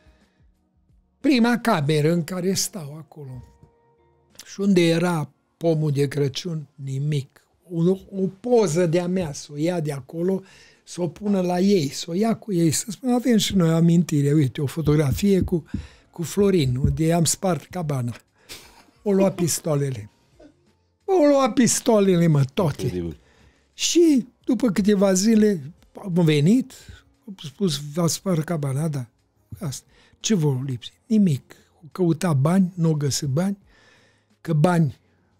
prima cameră în care stau acolo. Și unde era pomul de Crăciun, nimic. O, o poză de-a mea, să o ia de acolo, să o pună la ei, să o ia cu ei, să spună, avem și noi amintire, uite, o fotografie cu, cu Florin, unde am spart cabana. O lua pistoalele. O lua pistoalele, mă, toate. Incredibil. Și după câteva zile am venit, am spus, v-a spart cabana, da. Asta. Ce vor lipsi? Nimic. Căuta bani, nu o găsi bani, că bani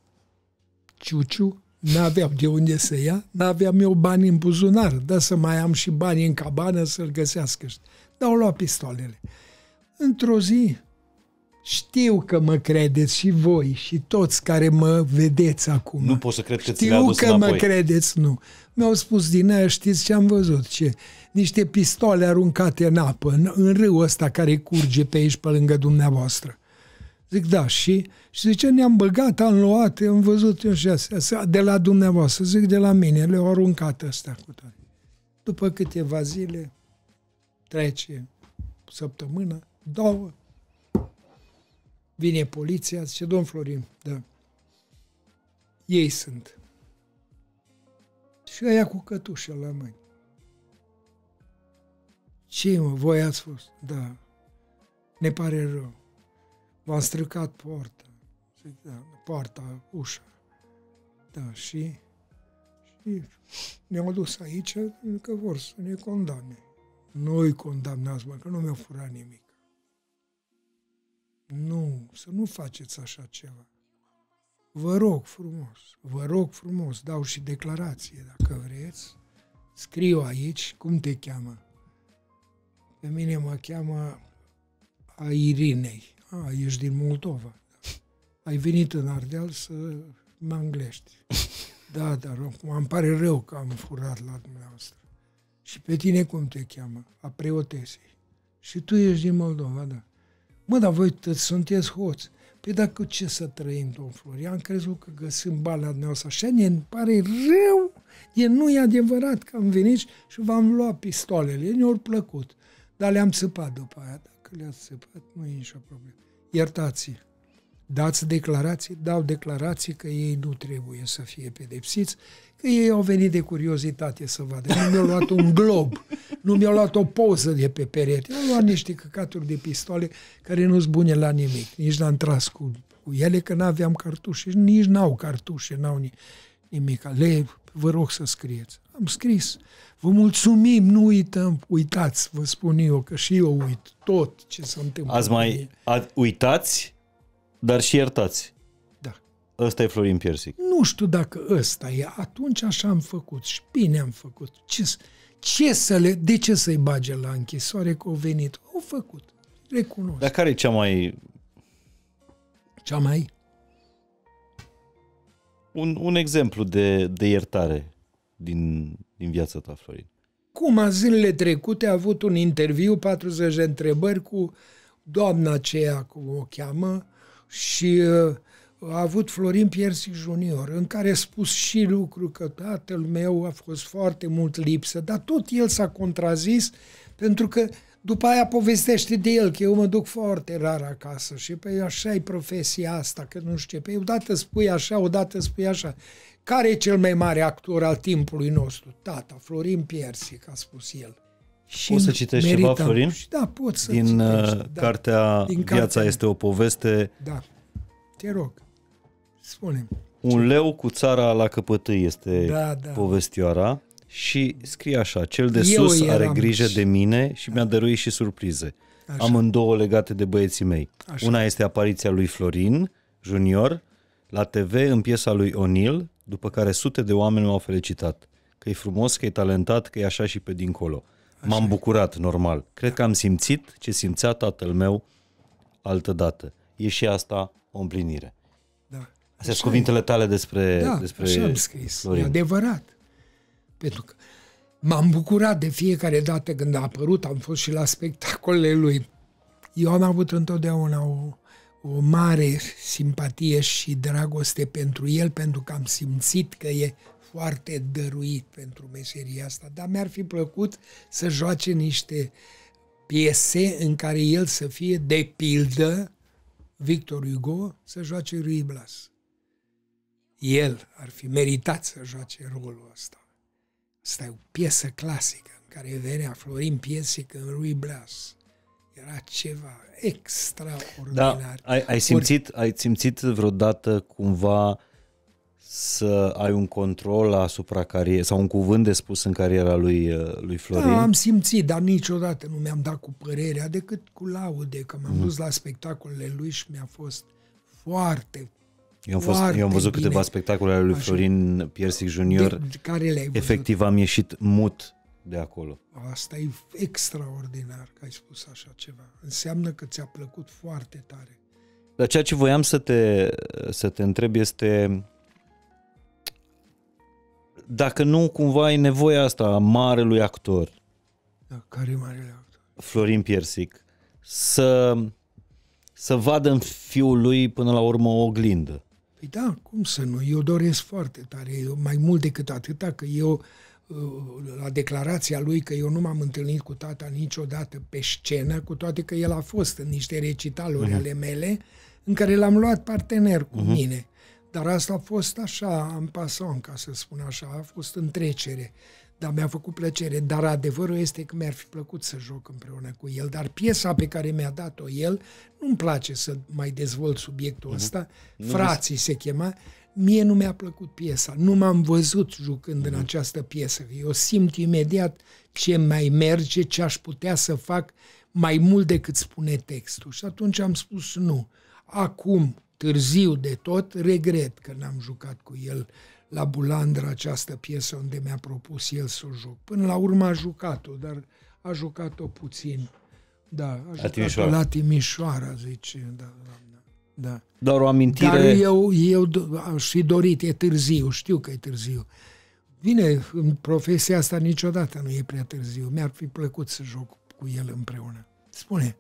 ciuciu, n-aveau de unde să ia, n-aveam eu bani în buzunar, dar să mai am și bani în cabană să-l găsească. Dar au luat pistoalele. Într-o zi, știu că mă credeți și voi și toți care mă vedeți acum. Nu pot să cred că ți le-a adus înapoi. Știu că înapoi. mă credeți, nu. Mi-au spus din aia, știți ce am văzut? Ce? Niște pistole aruncate în apă, în, în râul ăsta care curge pe aici, pe lângă dumneavoastră. Zic, da, și, și zice, ne-am băgat, am luat, am văzut eu și astea, de la dumneavoastră, zic, de la mine, le-au aruncat ăstea cu toate. După câteva zile, trece săptămână, două, vine poliția, zice, domn Florin, da, ei sunt. Și ăia cu cătușă la mâini. Ce, mă, voi ați fost? Da, ne pare rău. V-am stricat poarta. Zic, da, poarta, ușa. Da, și, și ne-au dus aici că vor să ne condamne. Nu-i condamnați, mă, că nu mi-au furat nimic. Nu, să nu faceți așa ceva. Vă rog frumos, vă rog frumos, dau și declarație, dacă vreți. Scriu aici, cum te cheamă? Pe mine mă cheamă a Irinei. A, ești din Moldova. Ai venit în Ardeal să mă anglești. Da, dar acum îmi pare rău că am furat la dumneavoastră. Și pe tine cum te cheamă? A preotesei. Și tu ești din Moldova, da. Mă, dar voi sunteți hoți. Păi dacă ce să trăim, domn Florian? Am crezut că găsim bani la dumneavoastră. Așa ne pare rău. E nu e adevărat că am venit și v-am luat pistoalele. Ne-au plăcut. Dar le-am țăpat după aia. Dacă le-ați țăpat, nu e nicio problemă. Iertați, dați declarații, dau declarații că ei nu trebuie să fie pedepsiți, că ei au venit de curiozitate să vadă. Nu mi-au luat un glob, nu mi-au luat o poză de pe perete, au luat niște căcaturi de pistoale care nu-s bune la nimic. Nici n-am tras cu, cu ele, că n-aveam cartușe, nici n-au cartușe, n-au ni, nimic. Le, vă rog să scrieți. Am scris. Vă mulțumim, nu uităm. Uitați, vă spun eu, că și eu uit tot ce se întâmplă. Azi mai a, uitați, dar și iertați. Da. Ăsta e Florin Piersic. Nu știu dacă ăsta e. Atunci așa am făcut și bine am făcut. Ce, ce să le, de ce să-i bage la închisoare că au venit? Au făcut. Recunosc. Dar care e cea mai... Cea mai... Un, un exemplu de, de iertare din, din viața ta, Florin. Cum a zilele trecute a avut un interviu, patruzeci de întrebări cu doamna aceea, cum o cheamă, și uh, a avut Florin Piersic junior, în care a spus și lucru că tatăl meu a fost foarte mult lipsă, dar tot el s-a contrazis, pentru că după aia povestește de el, că eu mă duc foarte rar acasă și pe așa e profesia asta, că nu știu ce, pe odată spui așa, odată spui așa. Care e cel mai mare actor al timpului nostru? Tata, Florin Piersic, a spus el. Și poți să citești ceva, Florin? Da, pot să Din citești, uh, da. cartea Din Viața cartea. este o poveste. Da, te rog, spune-mi. Un leu cu țara la căpătâi este Da, da. povestioara și scrie așa: cel de Eu sus are eram grijă și- de mine și mi-a dăruit și surprize. Așa. Amândouă legate de băieții mei. Așa. Una este apariția lui Florin junior la T V în piesa lui O'Neill, după care sute de oameni m-au felicitat. Că e frumos, că e talentat, că e așa și pe dincolo. M-am bucurat, normal. Cred că am simțit ce simțea tatăl meu altădată. E și asta o împlinire. Da. Astea sunt cuvintele tale despre, Da, despre așa am scris. Florin. E adevărat. Pentru că m-am bucurat de fiecare dată când a apărut, am fost și la spectacolele lui. Eu am avut întotdeauna o, o mare simpatie și dragoste pentru el, pentru că am simțit că e foarte dăruit pentru meseria asta. Dar mi-ar fi plăcut să joace niște piese în care el să fie, de pildă, Victor Hugo, să joace Ruy Blas. El ar fi meritat să joace rolul ăsta. Asta e o piesă clasică în care venea Florin Piersic în Ruy Blas. Era ceva extraordinar. Da, ai, ai, simțit, ai simțit vreodată cumva să ai un control asupra carierei sau un cuvânt de spus în cariera lui, lui Florin? Da, am simțit, dar niciodată nu mi-am dat cu părerea, decât cu laude, că m-am mm. dus la spectacolele lui și mi-a fost foarte, eu am, fost, foarte eu am văzut bine. câteva spectacole ale lui Așa. Florin Piersic junior. De, de care le-ai văzut? Efectiv am ieșit mut de acolo. Asta e extraordinar că ai spus așa ceva. Înseamnă că ți-a plăcut foarte tare. Dar ceea ce voiam să te, să te întreb este dacă nu cumva ai nevoia asta a marelui actor, Da, care e marele actor? Florin Piersic, să, să vadă în fiul lui până la urmă o oglindă. Păi da, cum să nu? Eu doresc foarte tare, eu, mai mult decât atâta, că eu, la declarația lui că eu nu m-am întâlnit cu tata niciodată pe scenă, cu toate că el a fost în niște recitaluri uh-huh. ale mele, în care l-am luat partener cu uh-huh. mine. Dar asta a fost așa, în pason, ca să spun așa, a fost în trecere. Dar mi-a făcut plăcere. Dar adevărul este că mi-ar fi plăcut să joc împreună cu el. Dar piesa pe care mi-a dat-o el, nu-mi place să mai dezvolt subiectul ăsta, uh-huh. Frații se chema, mie nu mi-a plăcut piesa. Nu m-am văzut jucând uh-huh. în această piesă. Eu simt imediat ce mai merge, ce aș putea să fac mai mult decât spune textul. Și atunci am spus nu. Acum, târziu de tot, regret că n-am jucat cu el la Bulandra această piesă unde mi-a propus el să o joc. Până la urmă a jucat-o, dar a jucat-o puțin. Da, a jucat-o la Timișoara, la Timișoara zice. Da, da, da. Doar o amintire... Dar eu, eu aș fi dorit, e târziu, știu că e târziu. Bine, în profesia asta niciodată nu e prea târziu. Mi-ar fi plăcut să joc cu el împreună. Spune.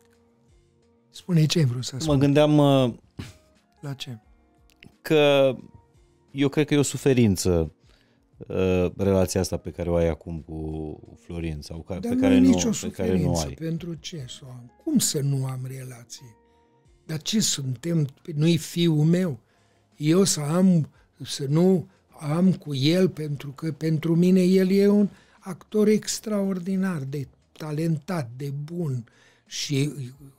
Spune ce ai vrut să spun. Mă gândeam... Uh... La ce? Că eu cred că e o suferință uh, relația asta pe care o ai acum cu Florin sau ca, Dar pe, care nu, nicio pe care nu ai. Pentru ce să o am? Cum să nu am relație? Dar ce suntem? Nu-i fiul meu? Eu să am, să nu am cu el, pentru că pentru mine el e un actor extraordinar, de talentat, de bun și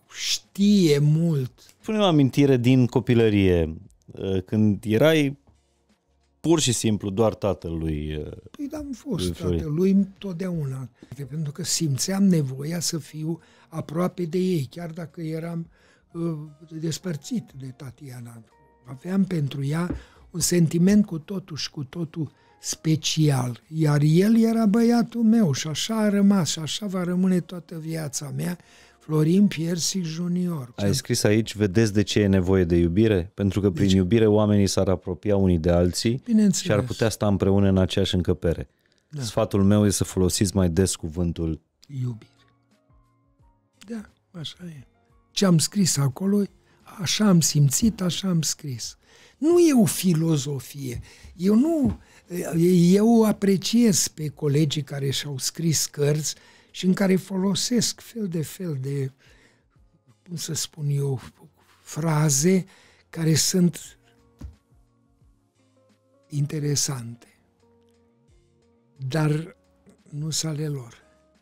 știe mult. Pune o amintire din copilărie, când erai pur și simplu doar tatălui. Păi da, am fost tatălui totdeauna, pentru că simțeam nevoia să fiu aproape de ei, chiar dacă eram uh, despărțit de Tatiana. Aveam pentru ea un sentiment cu totul și cu totul special, iar el era băiatul meu și așa a rămas și așa va rămâne toată viața mea, Florin Piersic junior. Ai scris aici, vedeți de ce e nevoie de iubire? Pentru că prin deci, iubire oamenii s-ar apropia unii de alții și ar putea sta împreună în aceeași încăpere. Da. Sfatul meu e să folosiți mai des cuvântul iubire. Da, așa e. ce am scris acolo, așa am simțit, așa am scris. Nu e o filozofie. Eu nu... Eu apreciez pe colegii care și-au scris cărți și în care folosesc fel de fel de, cum să spun eu, fraze care sunt interesante. Dar nu sunt ale lor.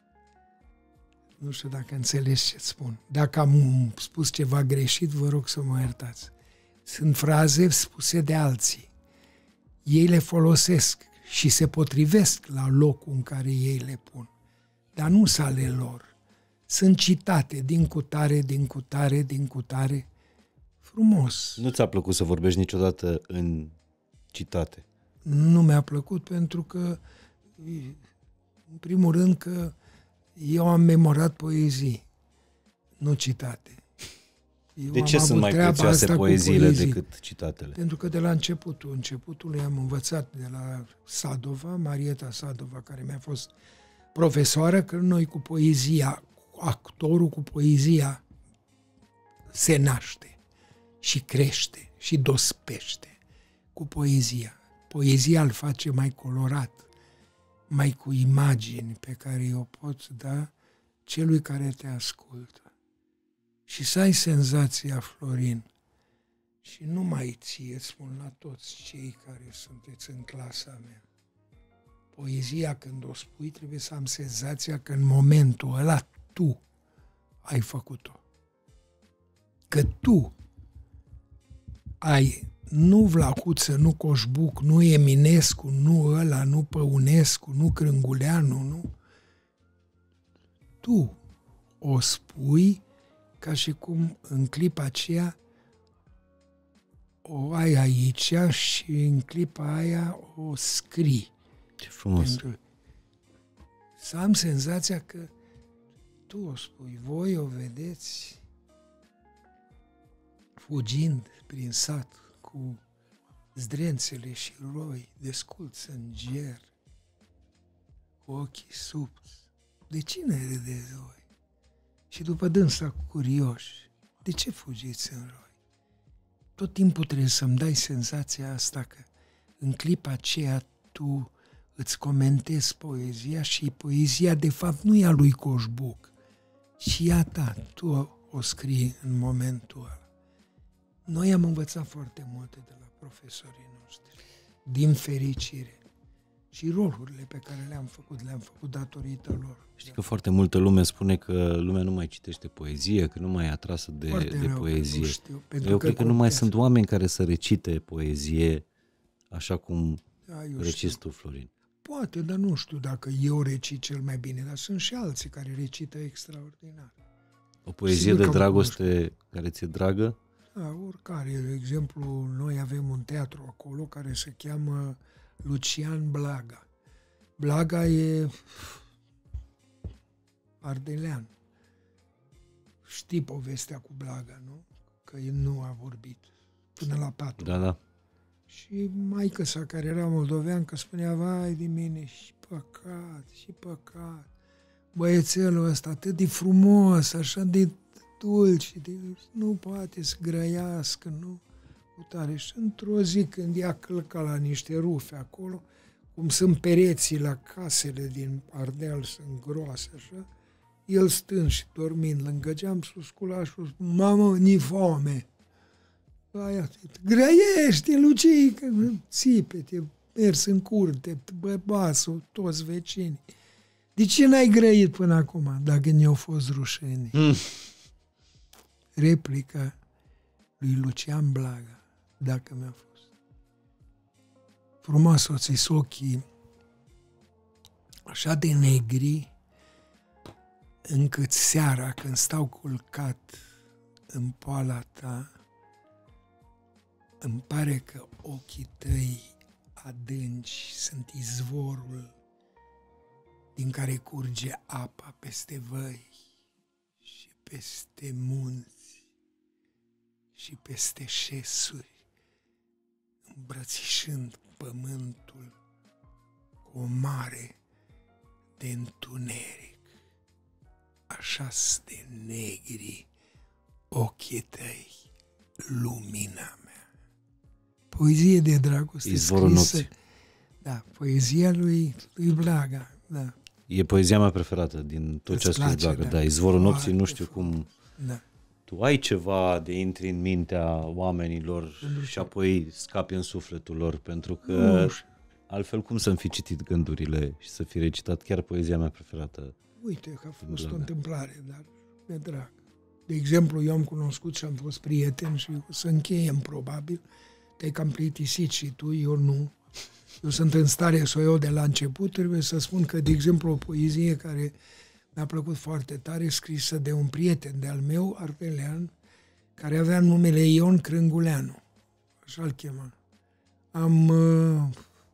Nu știu dacă înțelegi ce spun. Dacă am spus ceva greșit, vă rog să mă iertați. Sunt fraze spuse de alții. Ei le folosesc și se potrivesc la locul în care ei le pun. Dar nu sunt ale lor. Sunt citate din cutare, din cutare, din cutare. Frumos. Nu ți-a plăcut să vorbești niciodată în citate? Nu mi-a plăcut pentru că, în primul rând, că eu am memorat poezii, nu citate. Eu de ce sunt mai prețioase poeziile poezii, decât citatele? Pentru că de la începutul începutului am învățat de la Sadova, Marieta Sadova, care mi-a fost profesoară, că noi cu poezia, actorul cu poezia se naște și crește și dospește cu poezia. Poezia îl face mai colorat, mai cu imagini pe care o poți da celui care te ascultă. Și să ai senzația, Florin, și nu mai ție, spun la toți cei care sunteți în clasa mea, poezia când o spui trebuie să am senzația că în momentul ăla tu ai făcut-o. Că tu ai, nu Vlahuță, nu Coșbuc, nu Eminescu, nu ăla, nu Păunescu, nu Crânguleanu, nu. Tu o spui ca și cum în clipa aceea o ai aici și în clipa aia o scrii. Ce frumos! Pentru să am senzația că tu o spui, voi o vedeți fugind prin sat cu zdrențele și roi, desculți în ger, cu ochii subți. De cine râdeți voi? Și după dânsa curioși, de ce fugiți în roi? Tot timpul trebuie să-mi dai senzația asta că în clipa aceea tu îți comentezi poezia și poezia de fapt nu e a lui Coșbuc, ci e a ta, tu o, o scrii în momentul ăla. Noi am învățat foarte multe de la profesorii noștri, din fericire. Și rolurile pe care le-am făcut, le-am făcut datorită lor. Știi că foarte multă lume spune că lumea nu mai citește poezie, că nu mai e atrasă de, de rău, poezie. Știu, Eu cred că nu mai sunt oameni care să recite poezie așa cum da, reciți tu, Florin. Poate, dar nu știu dacă eu recit cel mai bine, dar sunt și alții care recită extraordinar. O poezie de dragoste care ți-e dragă? Da, oricare. De exemplu, noi avem un teatru acolo care se cheamă Lucian Blaga. Blaga e ardelean. Știi povestea cu Blaga, nu? Că el nu a vorbit până la patru. Da, da. Și maică-sa, care era moldovean, că spunea, vai de mine, și păcat, și păcat. Băiețelul ăsta atât de frumos, așa de dulce, de, nu poate să grăiască, nu? Tare. Și într-o zi când ea călca la niște rufe acolo, cum sunt pereții la casele din Ardeal, sunt groase așa, el stând și dormind lângă geam, s-o scula și o spune, mamă, ni foame. Aia, grăiește, Lucică, țipete, mers în curte, băbasul, toți vecinii. De ce n-ai grăit până acum, dacă ne-au fost rușeni? Mm. Replica lui Lucian Blaga. Dacă mi-a fost. Frumos o ți ochii așa de negri, încât seara, când stau culcat în poala ta, îmi pare că ochii tăi adânci sunt izvorul din care curge apa peste văi și peste munți și peste șesuri, îmbrățișând pământul cu o mare de întuneric. Așa de negri ochii tăi, lumina mea. Poezie de dragoste Izvorul scrisă. nopții. Da, poezia lui, lui Blaga, da. E poezia mea preferată din tot ce a Îți scris place, Blaga. da. Da, Izvorul nopții, Foarte nu știu cum... Da. Tu ai ceva de intri în mintea oamenilor și apoi scapi în sufletul lor, pentru că Nu știu. altfel cum să-mi fi citit gândurile și să fi recitat chiar poezia mea preferată? Uite că a fost Blaga. o întâmplare, dar mi-e drag. De exemplu, eu am cunoscut și am fost prieten și o să încheiem probabil. Te-ai cam plictisit și tu, eu nu. Eu sunt în stare să o iau de la început. Trebuie să spun că, de exemplu, o poezie care mi-a plăcut foarte tare, scrisă de un prieten de-al meu, artelean, care avea numele Ion Crânguleanu. Așa-l chema. Am uh,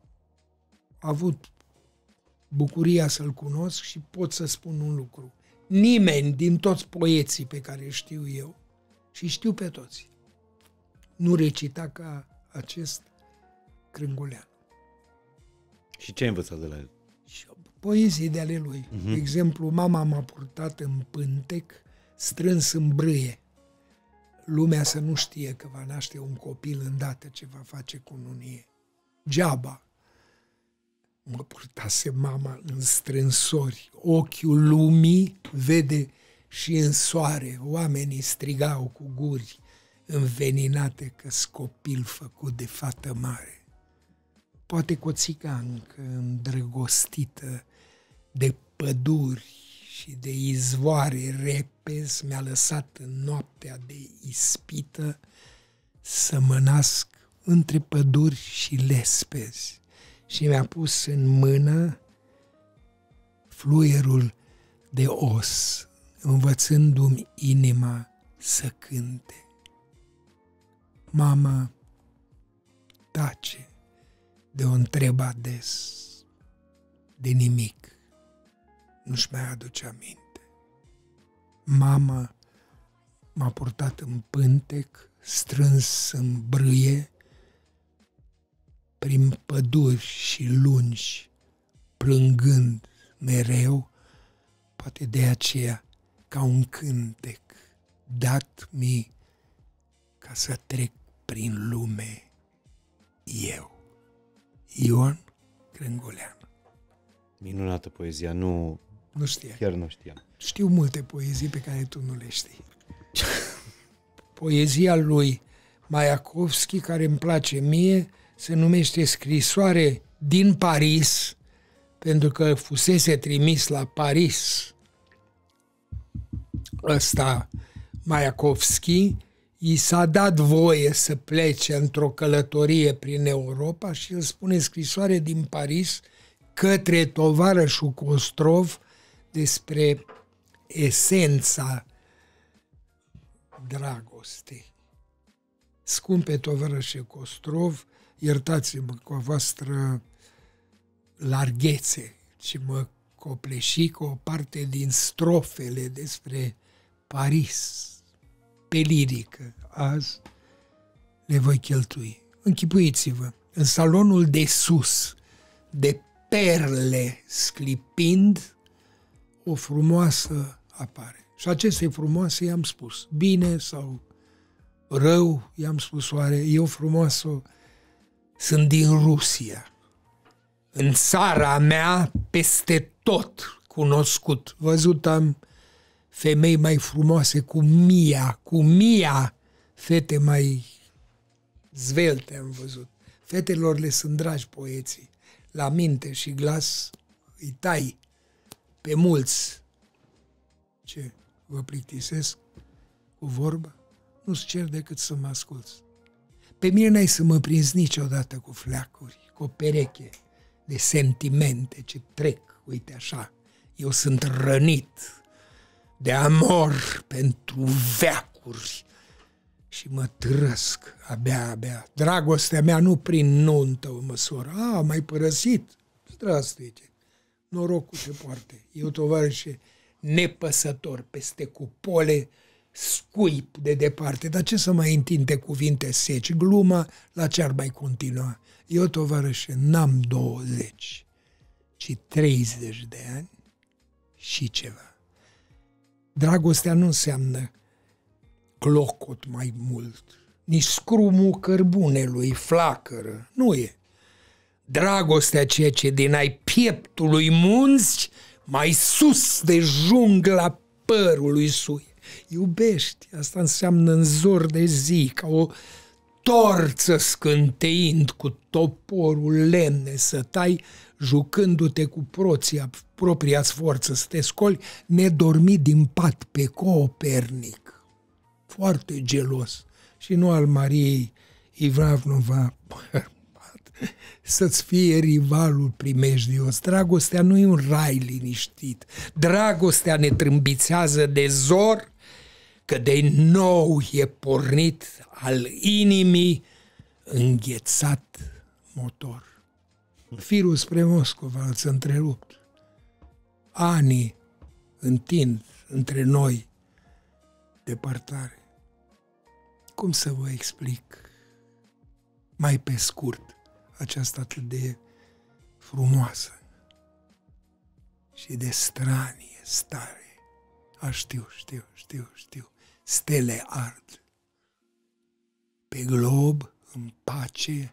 avut bucuria să-l cunosc și pot să spun un lucru. Nimeni din toți poeții pe care știu eu, și știu pe toți, nu recita ca acest Crânguleanu. Și ce ai învățat de la el? Și poezii de ale lui. Mhm. De exemplu, mama m-a purtat în pântec, strâns în brâie. Lumea să nu știe că va naște un copil îndată ce va face cununie. Geaba. Mă purtase mama în strânsori. Ochiul lumii vede și în soare. Oamenii strigau cu guri înveninate că-s copil făcut de fată mare. Poate cu o țigancă îndrăgostită de păduri și de izvoare repezi mi-a lăsat în noaptea de ispită să mă nasc între păduri și lespezi și mi-a pus în mână fluierul de os, învățându-mi inima să cânte. Mama tace de o întreb ades, de nimic nu-și mai aduce aminte. Mama m-a purtat în pântec, strâns în brâie, prin păduri și lungi, plângând mereu, poate de aceea, ca un cântec, dat-mi ca să trec prin lume eu. Ion Crânguleanu. Minunată poezia, nu... Nu știa. Chiar nu știam. Știu multe poezii pe care tu nu le știi. Poezia lui Maiakovski, care îmi place mie, se numește Scrisoare din Paris, pentru că fusese trimis la Paris. Ăsta, Maiakovski, i s-a dat voie să plece într-o călătorie prin Europa și îl spune Scrisoare din Paris către tovarășul Costrov despre esența dragostei. Scumpe tovarășe Costrov, iertați-mă cu a voastră larghețe și mă copleși cu o parte din strofele despre Paris, pe lirică. Azi le voi cheltui. Închipuiți-vă, în salonul de sus, de perle sclipind, o frumoasă apare. Și acestei frumoase i-am spus, bine sau rău, i-am spus, oare, eu frumoasă sunt din Rusia. În țara mea, peste tot cunoscut. Văzut am femei mai frumoase cu mia, cu mia, fete mai zvelte am văzut. Fetelor le sunt dragi poeții. La minte și glas îi tai pe mulți. Ce, vă plictisesc cu vorba? Nu-ți cer decât să mă asculți. Pe mine n-ai să mă prinzi niciodată cu fleacuri, cu o pereche de sentimente ce trec, uite așa. Eu sunt rănit de amor pentru veacuri și mă trăsc abia, abia. Dragostea mea nu prin nuntă o măsură. A, m-ai părăsit? Străstuite. Norocul te poarte. Eu, tovarășe, nepăsător peste cupole, scuip de departe. Dar ce să mai întinde cuvinte seci? Gluma la ce ar mai continua? Eu, tovarășe, n-am douăzeci, ci treizeci de ani și ceva. Dragostea nu înseamnă clocot mai mult, nici scrumul cărbunelui flacără, nu e. Dragostea ceea ce din ai pieptului munți, mai sus de jungla părului sui. Iubești, asta înseamnă în zor de zi, ca o torță scânteind cu toporul lemne să tai, jucându-te cu proția, propria-ți forță să te scoli, nedormit din pat pe Copernic. Foarte gelos. Și nu al Mariei Ivановna, să-ți fie rivalul primejdios. Dragostea nu e un rai liniștit. Dragostea ne trâmbițează de zor, că de nou e pornit al inimii înghețat motor. Firul spre Moscova îți întrerupt. Anii întind între noi depărtare. Cum să vă explic mai pe scurt aceasta atât de frumoasă și de stranie stare? A, știu, știu, știu, știu. Stele ard. Pe glob, în pace,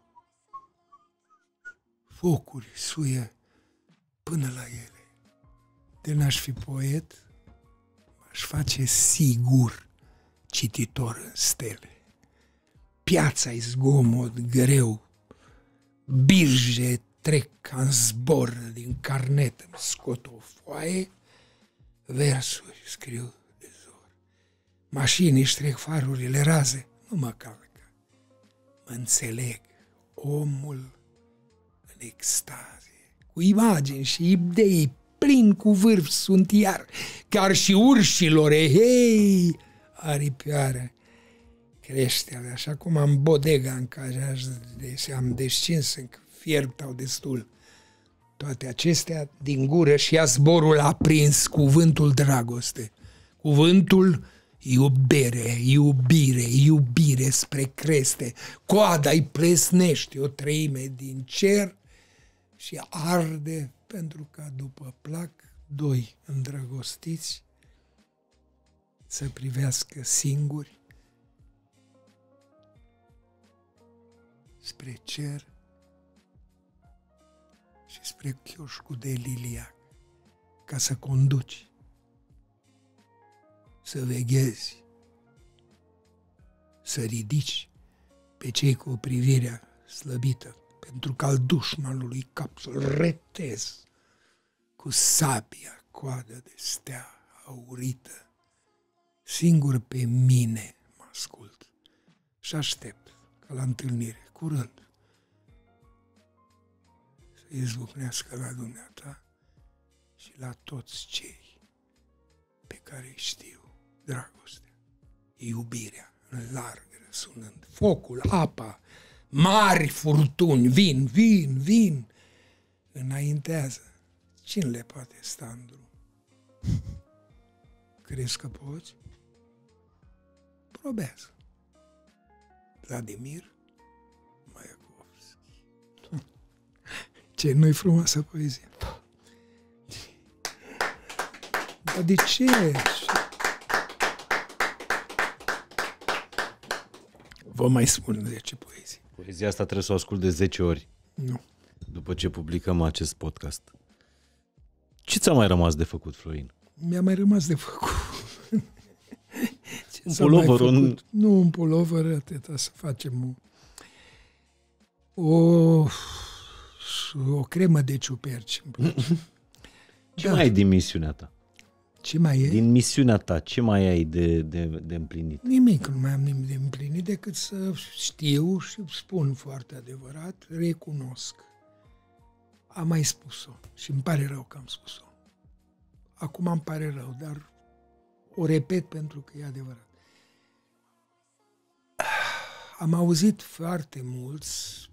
focuri suie până la ele. De n-aș fi poet, m-aș face sigur cititor în stele. Piața-i zgomot greu, birje trec ca în zbor, din carnet îmi scot o foaie, versuri scriu de zor. Mașini își trec farurile raze, nu mă calcă. Mă înțeleg, omul în extaze, cu imagini și idei plin cu vârf sunt iar, chiar și urșilor, hei, aripioară. Crește, așa cum am bodega în care am descins, încă fierbtau destul. Toate acestea din gură și ia zborul aprins cuvântul dragoste, cuvântul iubire, iubire, iubire spre creste. Coada-i plesnește o treime din cer și arde pentru ca după plac doi îndrăgostiți să privească singuri spre cer și spre chioșcul de liliac, ca să conduci, să veghezi, să ridici pe cei cu privirea slăbită, pentru că al dușmanului cap să-l retez cu sabia coadă de stea aurită. Singur pe mine mă ascult și aștept ca la întâlnire curând să izbucnească la dumneata și la toți cei pe care îi știu dragostea, iubirea în larg răsunând, focul, apa, mari furtuni, vin, vin, vin, înaintează. Cine le poate sta în drum? Crezi că poți? Probează. Vladimir Mayakovski. Ce nu-i frumoasă poezie? Dar de ce? Vă mai spun zece poezii. Poezia asta trebuie să o ascult de zece ori. Nu. După ce publicăm acest podcast. Ce ți-a mai rămas de făcut, Florin? Mi-a mai rămas de făcut. Un pulover, un... Nu un pulover, atâta să facem o, o, o cremă de ciuperci. Ce da. mai ai din misiunea ta? Ce mai e? Din misiunea ta, ce mai ai de, de, de împlinit? Nimic, nu mai am nimic de împlinit decât să știu și spun foarte adevărat, recunosc. Am mai spus-o și îmi pare rău că am spus-o. Acum îmi pare rău, dar o repet pentru că e adevărat. Am auzit foarte mulți,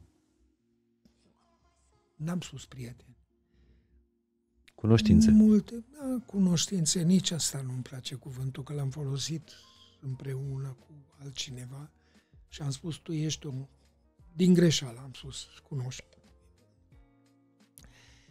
n-am spus prieteni. Cunoștințe. Multe, da, cunoștințe, nici asta nu-mi place cuvântul, că l-am folosit împreună cu altcineva și am spus, tu ești om, din greșeală am spus, cunoști.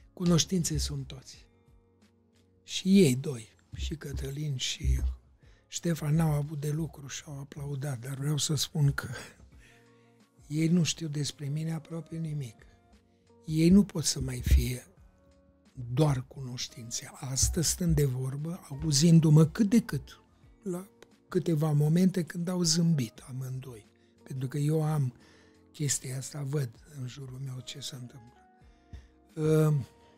Cunoștințe sunt toți. Și ei doi, și Cătălin și, Ștefan n-au avut de lucru și au aplaudat, dar vreau să spun că ei nu știu despre mine aproape nimic. Ei nu pot să mai fie doar cunoștințe. Astăzi, stând de vorbă, auzindu-mă cât de cât, la câteva momente când au zâmbit amândoi. Pentru că eu am chestia asta, văd în jurul meu ce se întâmplă. Uh,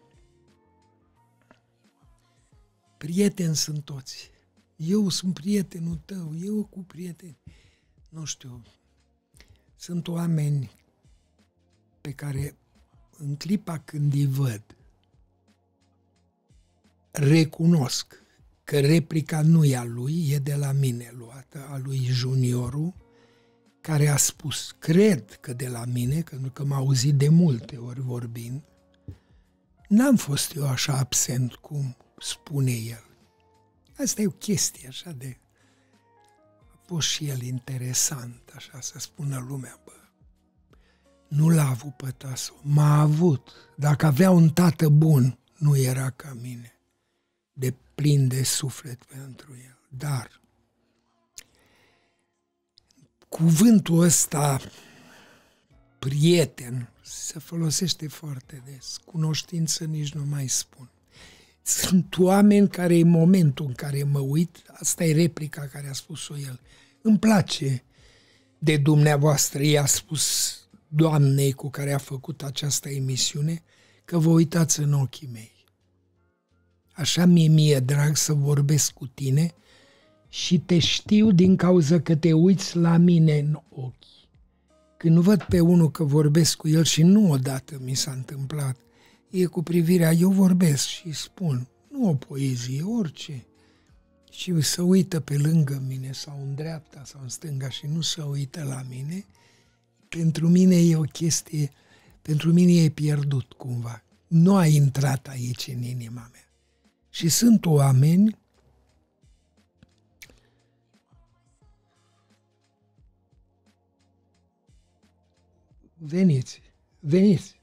prieteni sunt toți. Eu sunt prietenul tău, eu cu prieteni. Nu știu, sunt oameni pe care în clipa când îi văd, recunosc că replica nu e a lui, e de la mine luată, a lui Juniorul, care a spus, cred că de la mine, pentru că m-a auzit de multe ori vorbind, n-am fost eu așa absent cum spune el. Asta e o chestie așa de... A fost și el interesant, așa să spună lumea, bă, nu l-a avut pe Taso, m-a avut. Dacă avea un tată bun, nu era ca mine, de plin de suflet pentru el. Dar cuvântul ăsta, prieten, se folosește foarte des. Cunoștință nici nu mai spun. Sunt oameni care în momentul în care mă uit, asta e replica care a spus-o el, îmi place de dumneavoastră, i-a spus doamnei cu care a făcut această emisiune, că vă uitați în ochii mei. Așa mi-e mie drag să vorbesc cu tine și te știu din cauza că te uiți la mine în ochi. Când văd pe unul că vorbesc cu el și nu odată mi s-a întâmplat, e cu privirea, eu vorbesc și spun, nu o poezie, orice. Și să uită pe lângă mine sau în dreapta sau în stânga și nu să uită la mine, pentru mine e o chestie, pentru mine e pierdut cumva. Nu a intrat aici în inima mea. Și sunt oameni veniți, veniți.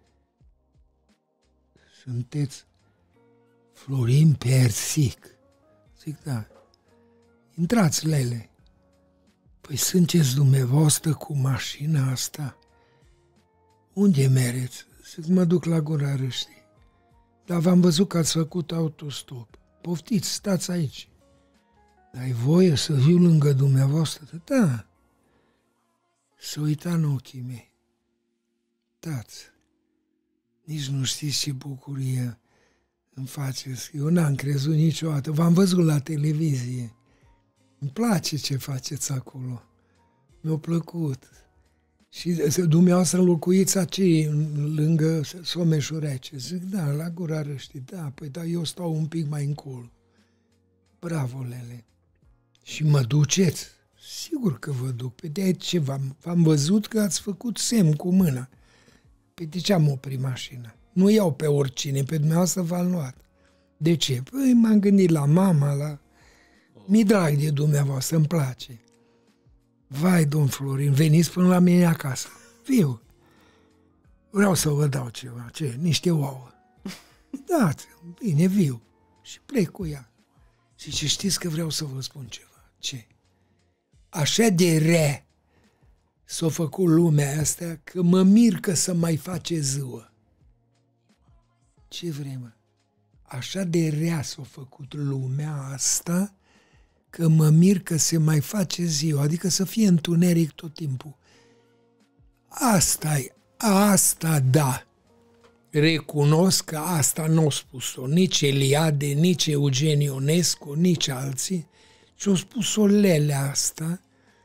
Sunteți Florin Piersic. Zic, da. Intrați, Lele. Păi sunteți dumneavoastră cu mașina asta? Unde mereți? Zic, mă duc la Gura Râștii. Dar v-am văzut că ați făcut autostop. Poftiți, stați aici. Dar ai voie să viu lângă dumneavoastră? Da. Să uita în ochii mei. Tați. Nici nu știți ce bucurie îmi faceți. Eu n-am crezut niciodată. V-am văzut la televizie. Îmi place ce faceți acolo. Mi-a plăcut. Și dumneavoastră înlocuiți acei lângă Someșul Rece. Zic, da, la Gura Râștii. Da, păi da, eu stau un pic mai încolo. Bravo, Lele. Și mă duceți? Sigur că vă duc. Pe de ce v-am, v-am văzut că ați făcut semn cu mâna. Pe de ce am oprit mașina? Nu iau pe oricine, pe dumneavoastră v-am luat. De ce? Păi m-am gândit la mama, la... Mi-e drag de dumneavoastră, îmi place. Vai, domn Florin, veniți până la mine acasă. Viu. Vreau să vă dau ceva. Ce? Niște ouă. Dați, bine, viu. Și plec cu ea. Și ce știți că vreau să vă spun ceva. Ce? Așa de rea s-a făcut lumea asta că mă mir că să mai face ziua. Ce vreme? Așa de rea s-a făcut lumea asta că mă mir că se mai face ziua, adică să fie întuneric tot timpul. Asta-i, asta da. Recunosc că asta nu a spus-o nici Eliade, nici Eugen Ionescu, nici alții, ci a spus-o Lelea asta.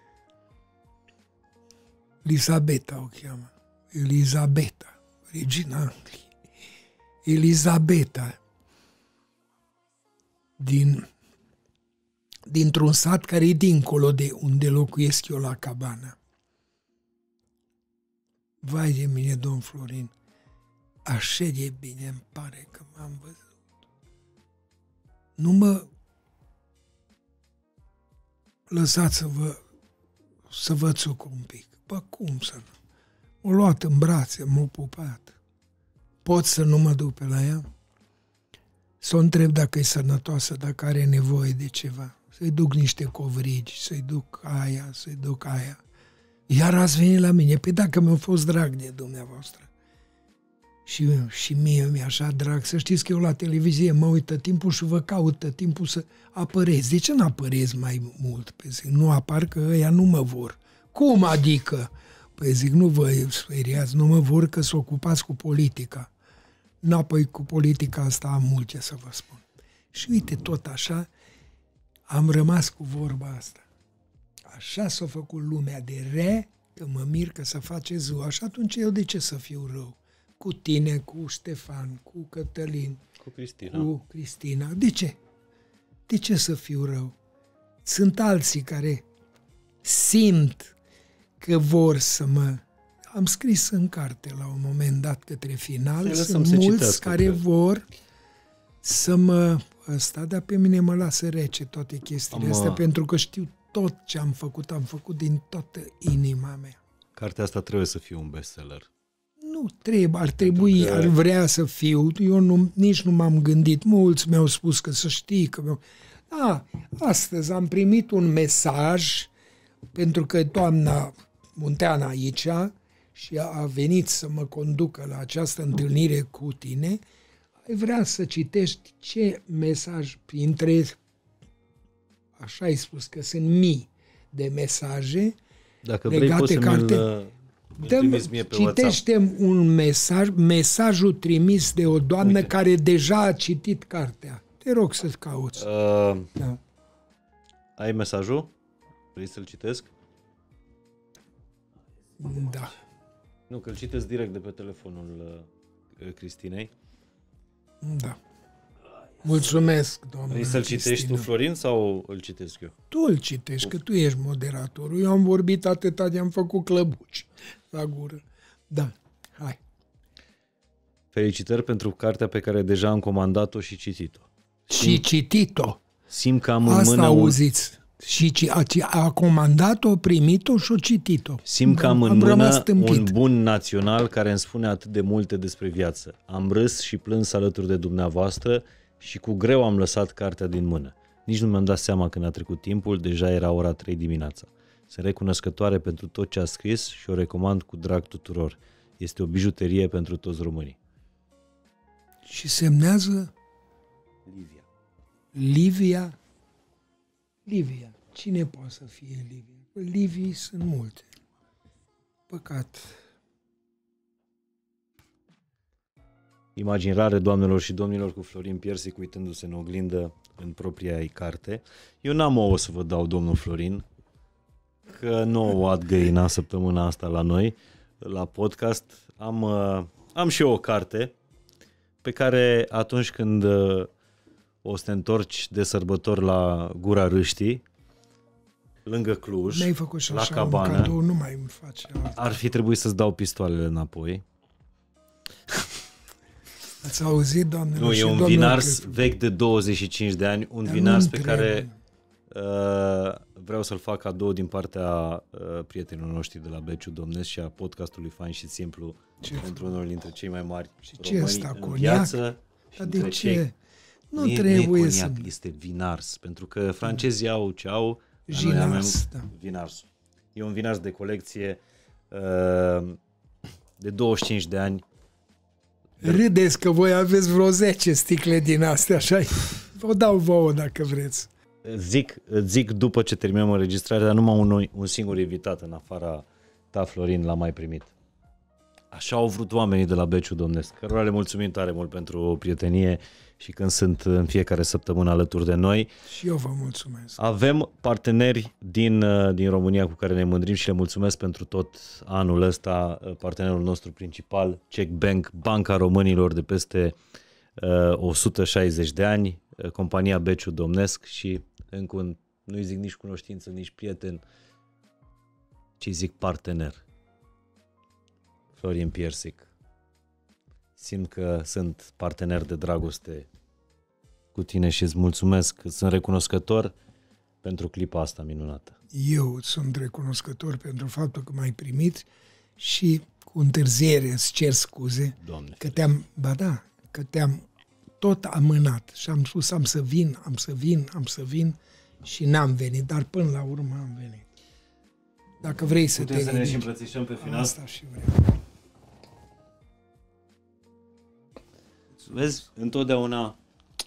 Elisabeta o cheamă. Elisabeta, regina Angliei. Elisabeta, din, dintr-un sat care e dincolo de unde locuiesc eu la Cabana. Vai de mine, domn Florin, așa de bine îmi pare că m-am văzut. Nu mă lăsați să vă, să vă țuc un pic. Bă, cum să nu? M-a luat în brațe, m-a pupat. Pot să nu mă duc pe la ea? să o întreb dacă e sănătoasă, dacă are nevoie de ceva. Să-i duc niște covrigi, să-i duc aia, să-i duc aia. Iar ați venit la mine. Păi dacă mi-a fost drag de dumneavoastră. Și, și mie mi-e așa drag. Să știți că eu la televizie mă uit tot timpul și vă caut tot timpul să apărez. De ce nu apărez mai mult? Păi zic, nu apar că ăia nu mă vor. Cum adică? Păi zic, nu vă speriați, nu mă vor că să ocupați cu politica. Nu, păi cu politica asta am mult ce să vă spun. Și uite, tot așa, am rămas cu vorba asta. Așa s-a făcut lumea de rea, că mă mir că să face ziua. Și atunci eu de ce să fiu rău? Cu tine, cu Ștefan, cu Cătălin, cu Cristina. Cu Cristina. De ce? De ce să fiu rău? Sunt alții care simt că vor să mă... Am scris în carte la un moment dat către final, sunt mulți citească, care că... vor să mă... Ăsta, dar pe mine mă lasă rece toate chestiile am, astea, pentru că știu tot ce am făcut, am făcut din toată inima mea. Cartea asta trebuie să fie un bestseller. Nu trebuie, ar trebui, că... ar vrea să fiu. Eu nu, nici nu m-am gândit. Mulți mi-au spus că să știi că... Mi-au... Da, astăzi am primit un mesaj, pentru că doamna Munteana aici și a venit să mă conducă la această întâlnire cu tine, ai vrea să citești ce mesaj printre, așa ai spus că sunt mii de mesaje. Dacă vrei poți să mi-l trimis mie pe WhatsApp. Citește un mesaj, mesajul trimis de o doamnă Uite. care deja a citit cartea. Te rog să-ți cauți. Uh, da. Ai mesajul? Vrei să-l citesc? Da. Nu, că îl citesc direct de pe telefonul uh, Cristinei. Da. Mulțumesc, doamnă Vrei să-l citești Cristina. tu, Florin, sau îl citesc eu? Tu îl citești, că tu ești moderatorul. Eu am vorbit atâta de am făcut clăbuci la gură. Da, hai. Felicitări pentru cartea pe care deja am comandat-o și citit-o. Simt, și citit-o. Simt că am în Asta mână... auziți. Și a, a comandat-o, primit-o și a citit-o. Simt că am în am mână un bun național care îmi spune atât de multe despre viață. Am râs și plâns alături de dumneavoastră și cu greu am lăsat cartea din mână. Nici nu mi-am dat seama când a trecut timpul, deja era ora trei dimineața. Sunt recunoscătoare pentru tot ce a scris și o recomand cu drag tuturor. Este o bijuterie pentru toți românii. Și semnează? Livia. Livia? Livia. Cine poate să fie Livia? Livii sunt multe. Păcat. Imagini rare, doamnelor și domnilor, cu Florin Piersic uitându-se în oglindă în propria ei carte. Eu n-am ouă să vă dau, domnul Florin, că nu o ad găina săptămâna asta la noi, la podcast. Am, am și eu o carte pe care atunci când o să te întorci de sărbători la Gura Râștii, lângă Cluj, Mi-ai făcut și la așa Cabană, un cadou, nu mai îmi face altă. Ar fi trebuit să-ți dau pistoalele înapoi. Ați auzit, doamne? Nu, e un vinars vechi de douăzeci și cinci de ani, un Dar vinars pe care uh, vreau să-l fac cadou din partea uh, prietenilor noștri de la Beciu Domnesc și a podcastului Fain și Simplu, ce pentru unul dintre cei mai mari și români ce asta, în coniac? viață. Dar de ce? Cei... Nu e, trebuie coniac, să... este vinars, pentru că francezii au ce au, Vinars, da. Vinarsul. E un vinars de colecție uh, de douăzeci și cinci de ani. Râdeți că voi aveți vreo zece sticle din astea, așa. Vă dau vouă dacă vreți. Zic, zic după ce terminăm înregistrarea, dar numai un, un singur invitat în afara ta, Florin, l-a mai primit. Așa au vrut oamenii de la Beciu Domnesc, cărora le mulțumim tare mult pentru prietenie și când sunt în fiecare săptămână alături de noi. Și eu vă mulțumesc. Avem parteneri din, din România cu care ne mândrim și le mulțumesc pentru tot anul ăsta. Partenerul nostru principal, Czech Bank, Banca Românilor de peste uh, o sută șaizeci de ani, compania Beciu Domnesc și încă un, nu-i zic nici cunoștință, nici prieten, ci zic partener. Florin Piersic. Simt că sunt partener de dragoste cu tine și îți mulțumesc, sunt recunoscător pentru clipa asta minunată. Eu sunt recunoscător pentru faptul că m-ai primit și cu întârziere îți cer scuze. Doamne, că te-am, ba da, că te-am tot amânat și am spus am să vin, am să vin, am să vin și n-am venit, dar până la urmă am venit. Dacă vrei să Putem te să ne ridici, și îmbrățișăm pe final? Asta și vreau. Vezi, întotdeauna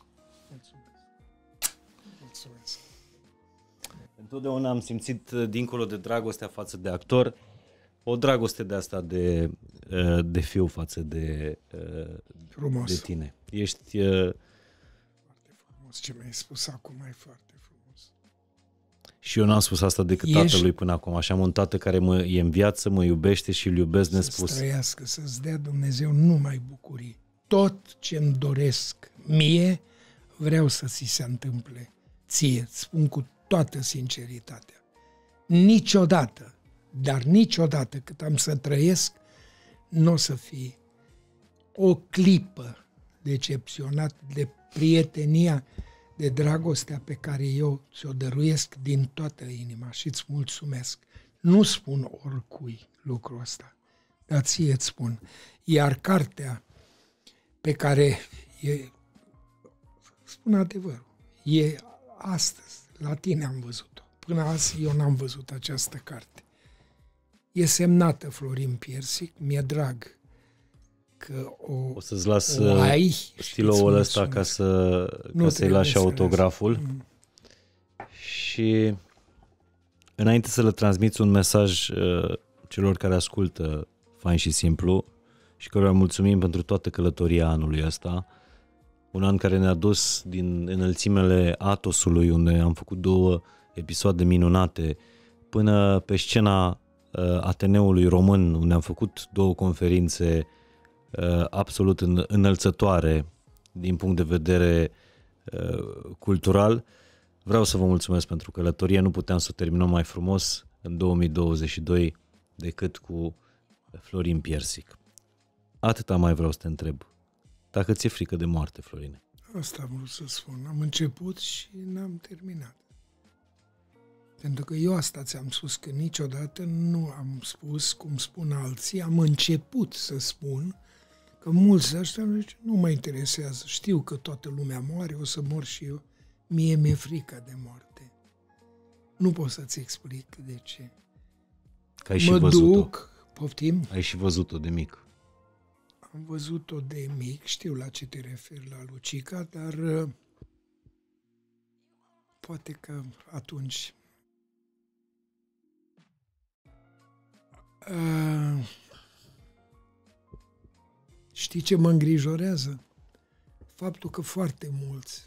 Mulțumesc. Întotdeauna am simțit, dincolo de dragostea față de actor, o dragoste de asta de, de fiu față de, Frumos. de tine. Ești... Foarte frumos ce mi-ai spus acum, e foarte frumos. Și eu n-am spus asta decât Ești... tatălui până acum. Așa am un tată care mă, e în viață, mă iubește și îl iubesc nespus. Să-ți trăiască, să-ți dea Dumnezeu numai bucurii. Tot ce-mi doresc mie, vreau să ți se întâmple ție, îți spun cu toată sinceritatea. Niciodată, dar niciodată cât am să trăiesc, nu o să fie o clipă decepționat de prietenia, de dragostea pe care eu ți-o dăruiesc din toată inima și îți mulțumesc. Nu spun oricui lucrul ăsta, dar ție îți spun. Iar cartea pe care e, spun adevărul, e astăzi, la tine am văzut-o. Până azi eu n-am văzut această carte. E semnată Florin Piersic, mi-e drag că o, o să-ți las o ai stiloul ăsta ca, să, ca să-i lași autograful. Mm. Și înainte să le transmiți un mesaj uh, celor care ascultă Fain și Simplu și cărora mulțumim pentru toată călătoria anului ăsta, un an care ne-a dus din înălțimele Atosului, unde am făcut două episoade minunate, până pe scena uh, Ateneului Român, unde am făcut două conferințe uh, absolut în, înălțătoare din punct de vedere uh, cultural. Vreau să vă mulțumesc pentru călătorie, nu puteam să o terminăm mai frumos în două mii douăzeci și doi decât cu Florin Piersic. Atâta mai vreau să te întreb. Dacă ți-e frică de moarte, Florine? Asta am vrut să spun. Am început și n-am terminat. Pentru că eu asta ți-am spus, că niciodată nu am spus cum spun alții. Am început să spun că mulți ăștia nu mă interesează. Știu că toată lumea moare, o să mor și eu. Mie mi-e frică de moarte. Nu pot să-ți explic de ce. Că ai și mă văzut-o. duc, poftim? Ai și văzut-o de mic. Am văzut-o de mic, știu la ce te referi, la Lucica, dar uh, poate că atunci... Uh, știi ce mă îngrijorează? Faptul că foarte mulți,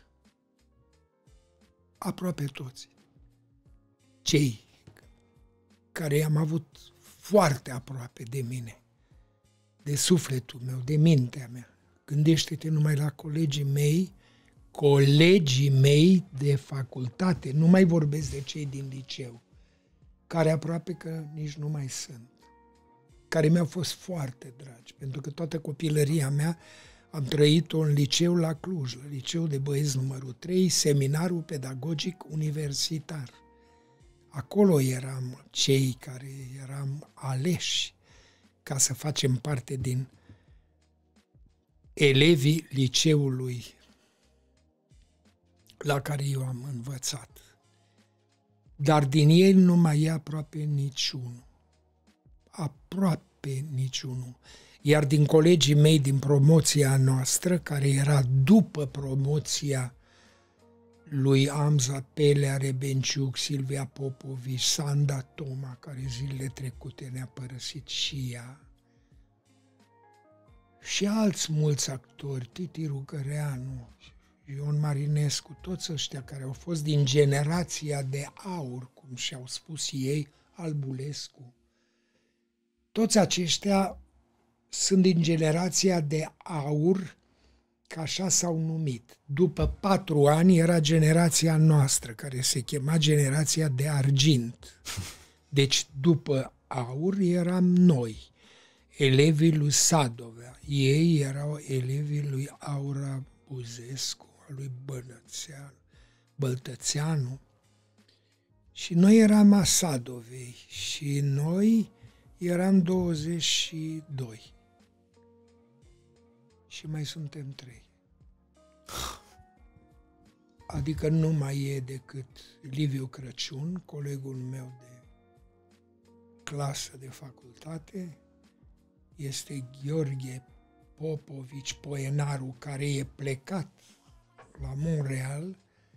aproape toți, cei care i-am avut foarte aproape de mine, de sufletul meu, de mintea mea. Gândește-te numai la colegii mei, colegii mei de facultate, nu mai vorbesc de cei din liceu, care aproape că nici nu mai sunt, care mi-au fost foarte dragi, pentru că toată copilăria mea am trăit-o în liceu la Cluj, la liceu de băieți numărul trei, seminarul pedagogic universitar. Acolo eram cei care eram aleși ca să facem parte din elevii liceului la care eu am învățat. Dar din ei nu mai e aproape niciunul. Aproape niciunul. Iar din colegii mei din promoția noastră, care era după promoția lui Amza Pelea Rebenciuc, Silvia Popovici, Sanda Toma, care zilele trecute ne-a părăsit și ea, și alți mulți actori, Titi Rugăreanu, Ion Marinescu, toți ăștia care au fost din generația de aur, cum și-au spus ei, Albulescu. Toți aceștia sunt din generația de aur, că așa s-au numit. După patru ani era generația noastră, care se chema generația de argint. Deci după aur eram noi, elevii lui Sadovea. Ei erau elevii lui Aura Buzescu, a lui Bălățeanu, Băltățeanu. Și noi eram a Sadovei și noi eram douăzeci și doi. Și mai suntem trei. Adică nu mai e decât Liviu Crăciun, colegul meu de clasă de facultate, este Gheorghe Popovici, poenarul, care e plecat la Montreal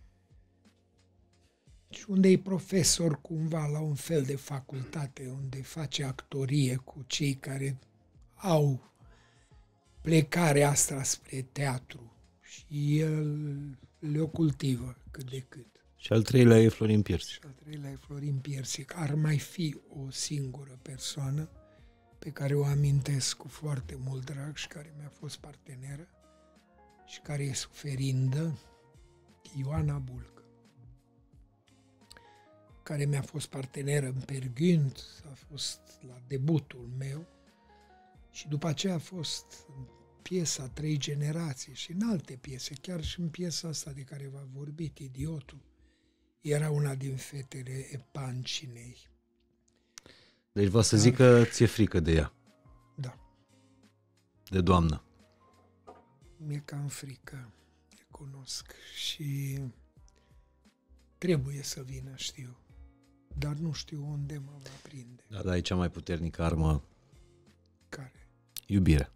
și unde e profesor cumva la un fel de facultate, unde face actorie cu cei care au plecarea asta spre teatru și el le-o cultivă cât de cât. Și al treilea e Florin Piersic. Și al treilea e Florin Piersic. Ar mai fi o singură persoană pe care o amintesc cu foarte mult drag și care mi-a fost parteneră și care e suferindă, Ioana Bulcă, care mi-a fost parteneră în Per Gynt, a fost la debutul meu și după aceea a fost în piesa Trei generații și în alte piese, chiar și în piesa asta de care v-a vorbit, Idiotul, era una din fetele Epancinei. Deci vă să zic că ți-e frică de ea. Da. De doamnă. Mi-e cam frică, recunosc. Și trebuie să vină, știu. Dar nu știu unde mă va prinde. Da, dar e cea mai puternică armă. Care? Iubirea.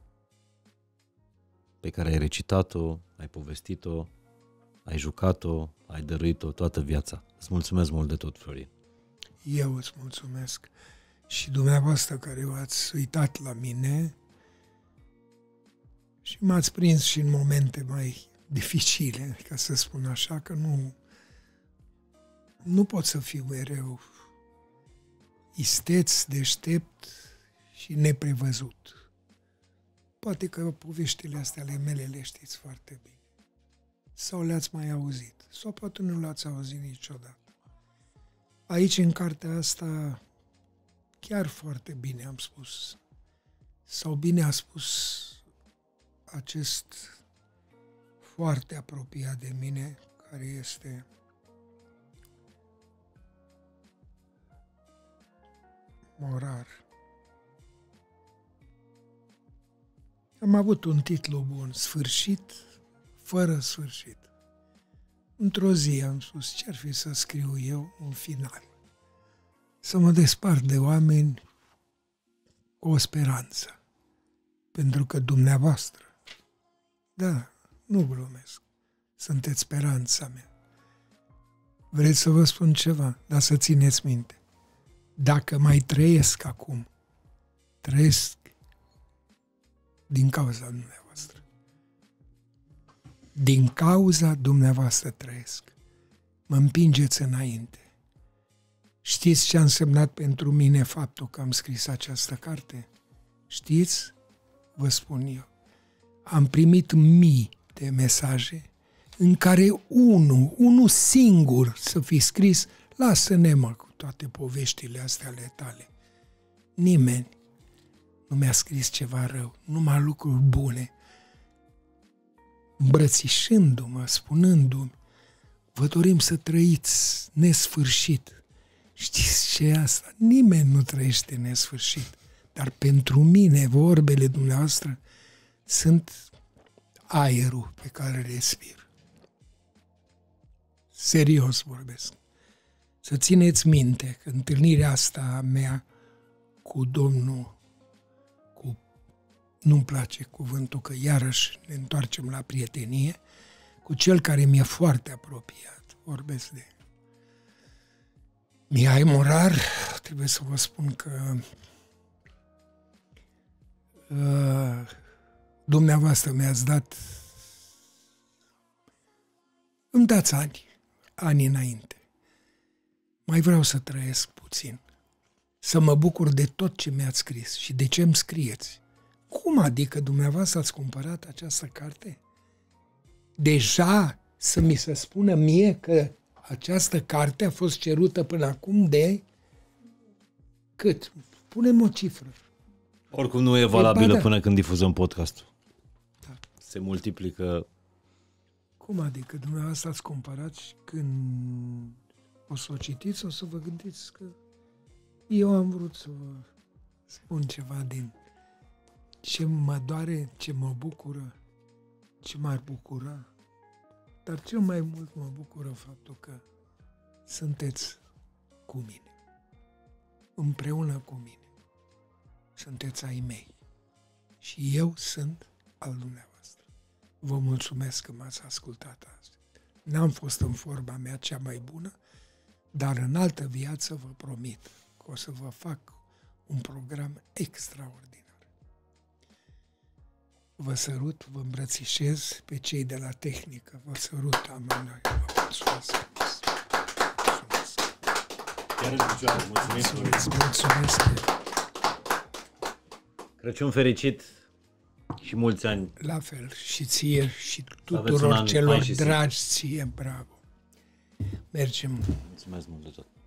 Pe care ai recitat-o, ai povestit-o, ai jucat-o, ai dăruit-o toată viața. Îți mulțumesc mult de tot, Florin. Eu îți mulțumesc. Și dumneavoastră care v-ați uitat la mine și m-ați prins și în momente mai dificile, ca să spun așa, că nu, nu pot să fiu mereu isteț, deștept și neprevăzut. Poate că poveștile astea ale mele le știți foarte bine. Sau le-ați mai auzit. Sau poate nu le-ați auzit niciodată. Aici, în cartea asta, chiar foarte bine am spus. Sau bine a spus acest foarte apropiat de mine, care este Morar. Am avut un titlu bun, Sfârșit fără sfârșit. Într-o zi am spus, ce-ar fi să scriu eu un final? Să mă despart de oameni cu o speranță. Pentru că dumneavoastră, da, nu glumesc, sunteți speranța mea. Vreți să vă spun ceva, dar să țineți minte. Dacă mai trăiesc acum, trăiesc din cauza dumneavoastră. Din cauza dumneavoastră trăiesc. Mă împingeți înainte. Știți ce a însemnat pentru mine faptul că am scris această carte? Știți? Vă spun eu. Am primit mii de mesaje în care unul, unul singur să fi scris, lasă-ne mă cu toate poveștile astea ale tale. Nimeni nu mi-a scris ceva rău, numai lucruri bune. Îmbrățișându-mă, spunându-mi, vă dorim să trăiți nesfârșit. Știți ce e asta? Nimeni nu trăiește nesfârșit. Dar pentru mine, vorbele dumneavoastră sunt aerul pe care respir. Serios vorbesc. Să țineți minte că întâlnirea asta a mea cu Domnul, cu, nu-mi place cuvântul că iarăși ne întoarcem la prietenie, cu cel care mi-e foarte apropiat, vorbesc de Mihai Morar, trebuie să vă spun că uh, dumneavoastră mi-ați dat, îmi dați ani, ani înainte. Mai vreau să trăiesc puțin, să mă bucur de tot ce mi-ați scris și de ce îmi scrieți. Cum adică dumneavoastră ați cumpărat această carte? Deja să mi se spună mie că această carte a fost cerută până acum de cât? Punem o cifră. Oricum nu e valabilă e, până când difuzăm podcastul. Da. Se multiplică. Cum adică dumneavoastră ați cumpărat și când o să o citiți, o să vă gândiți că eu am vrut să vă spun ceva din ce mă doare, ce mă bucură ce m-ar bucura, dar cel mai mult mă bucură faptul că sunteți cu mine, împreună cu mine. Sunteți ai mei și eu sunt al dumneavoastră. Vă mulțumesc că m-ați ascultat azi. N-am fost în forma mea cea mai bună, dar în altă viață vă promit că o să vă fac un program extraordinar. Vă sărut, vă îmbrățișez pe cei de la tehnică. Vă sărut amândoi. Vă mulțumesc. Mulțumesc. Chiar în picioare. Mulțumesc. Mulțumesc. Mulțumesc. Crăciun fericit și mulți ani. La fel și ție și tuturor celor dragi ție. Bravo. Mergem. Mulțumesc mult de tot.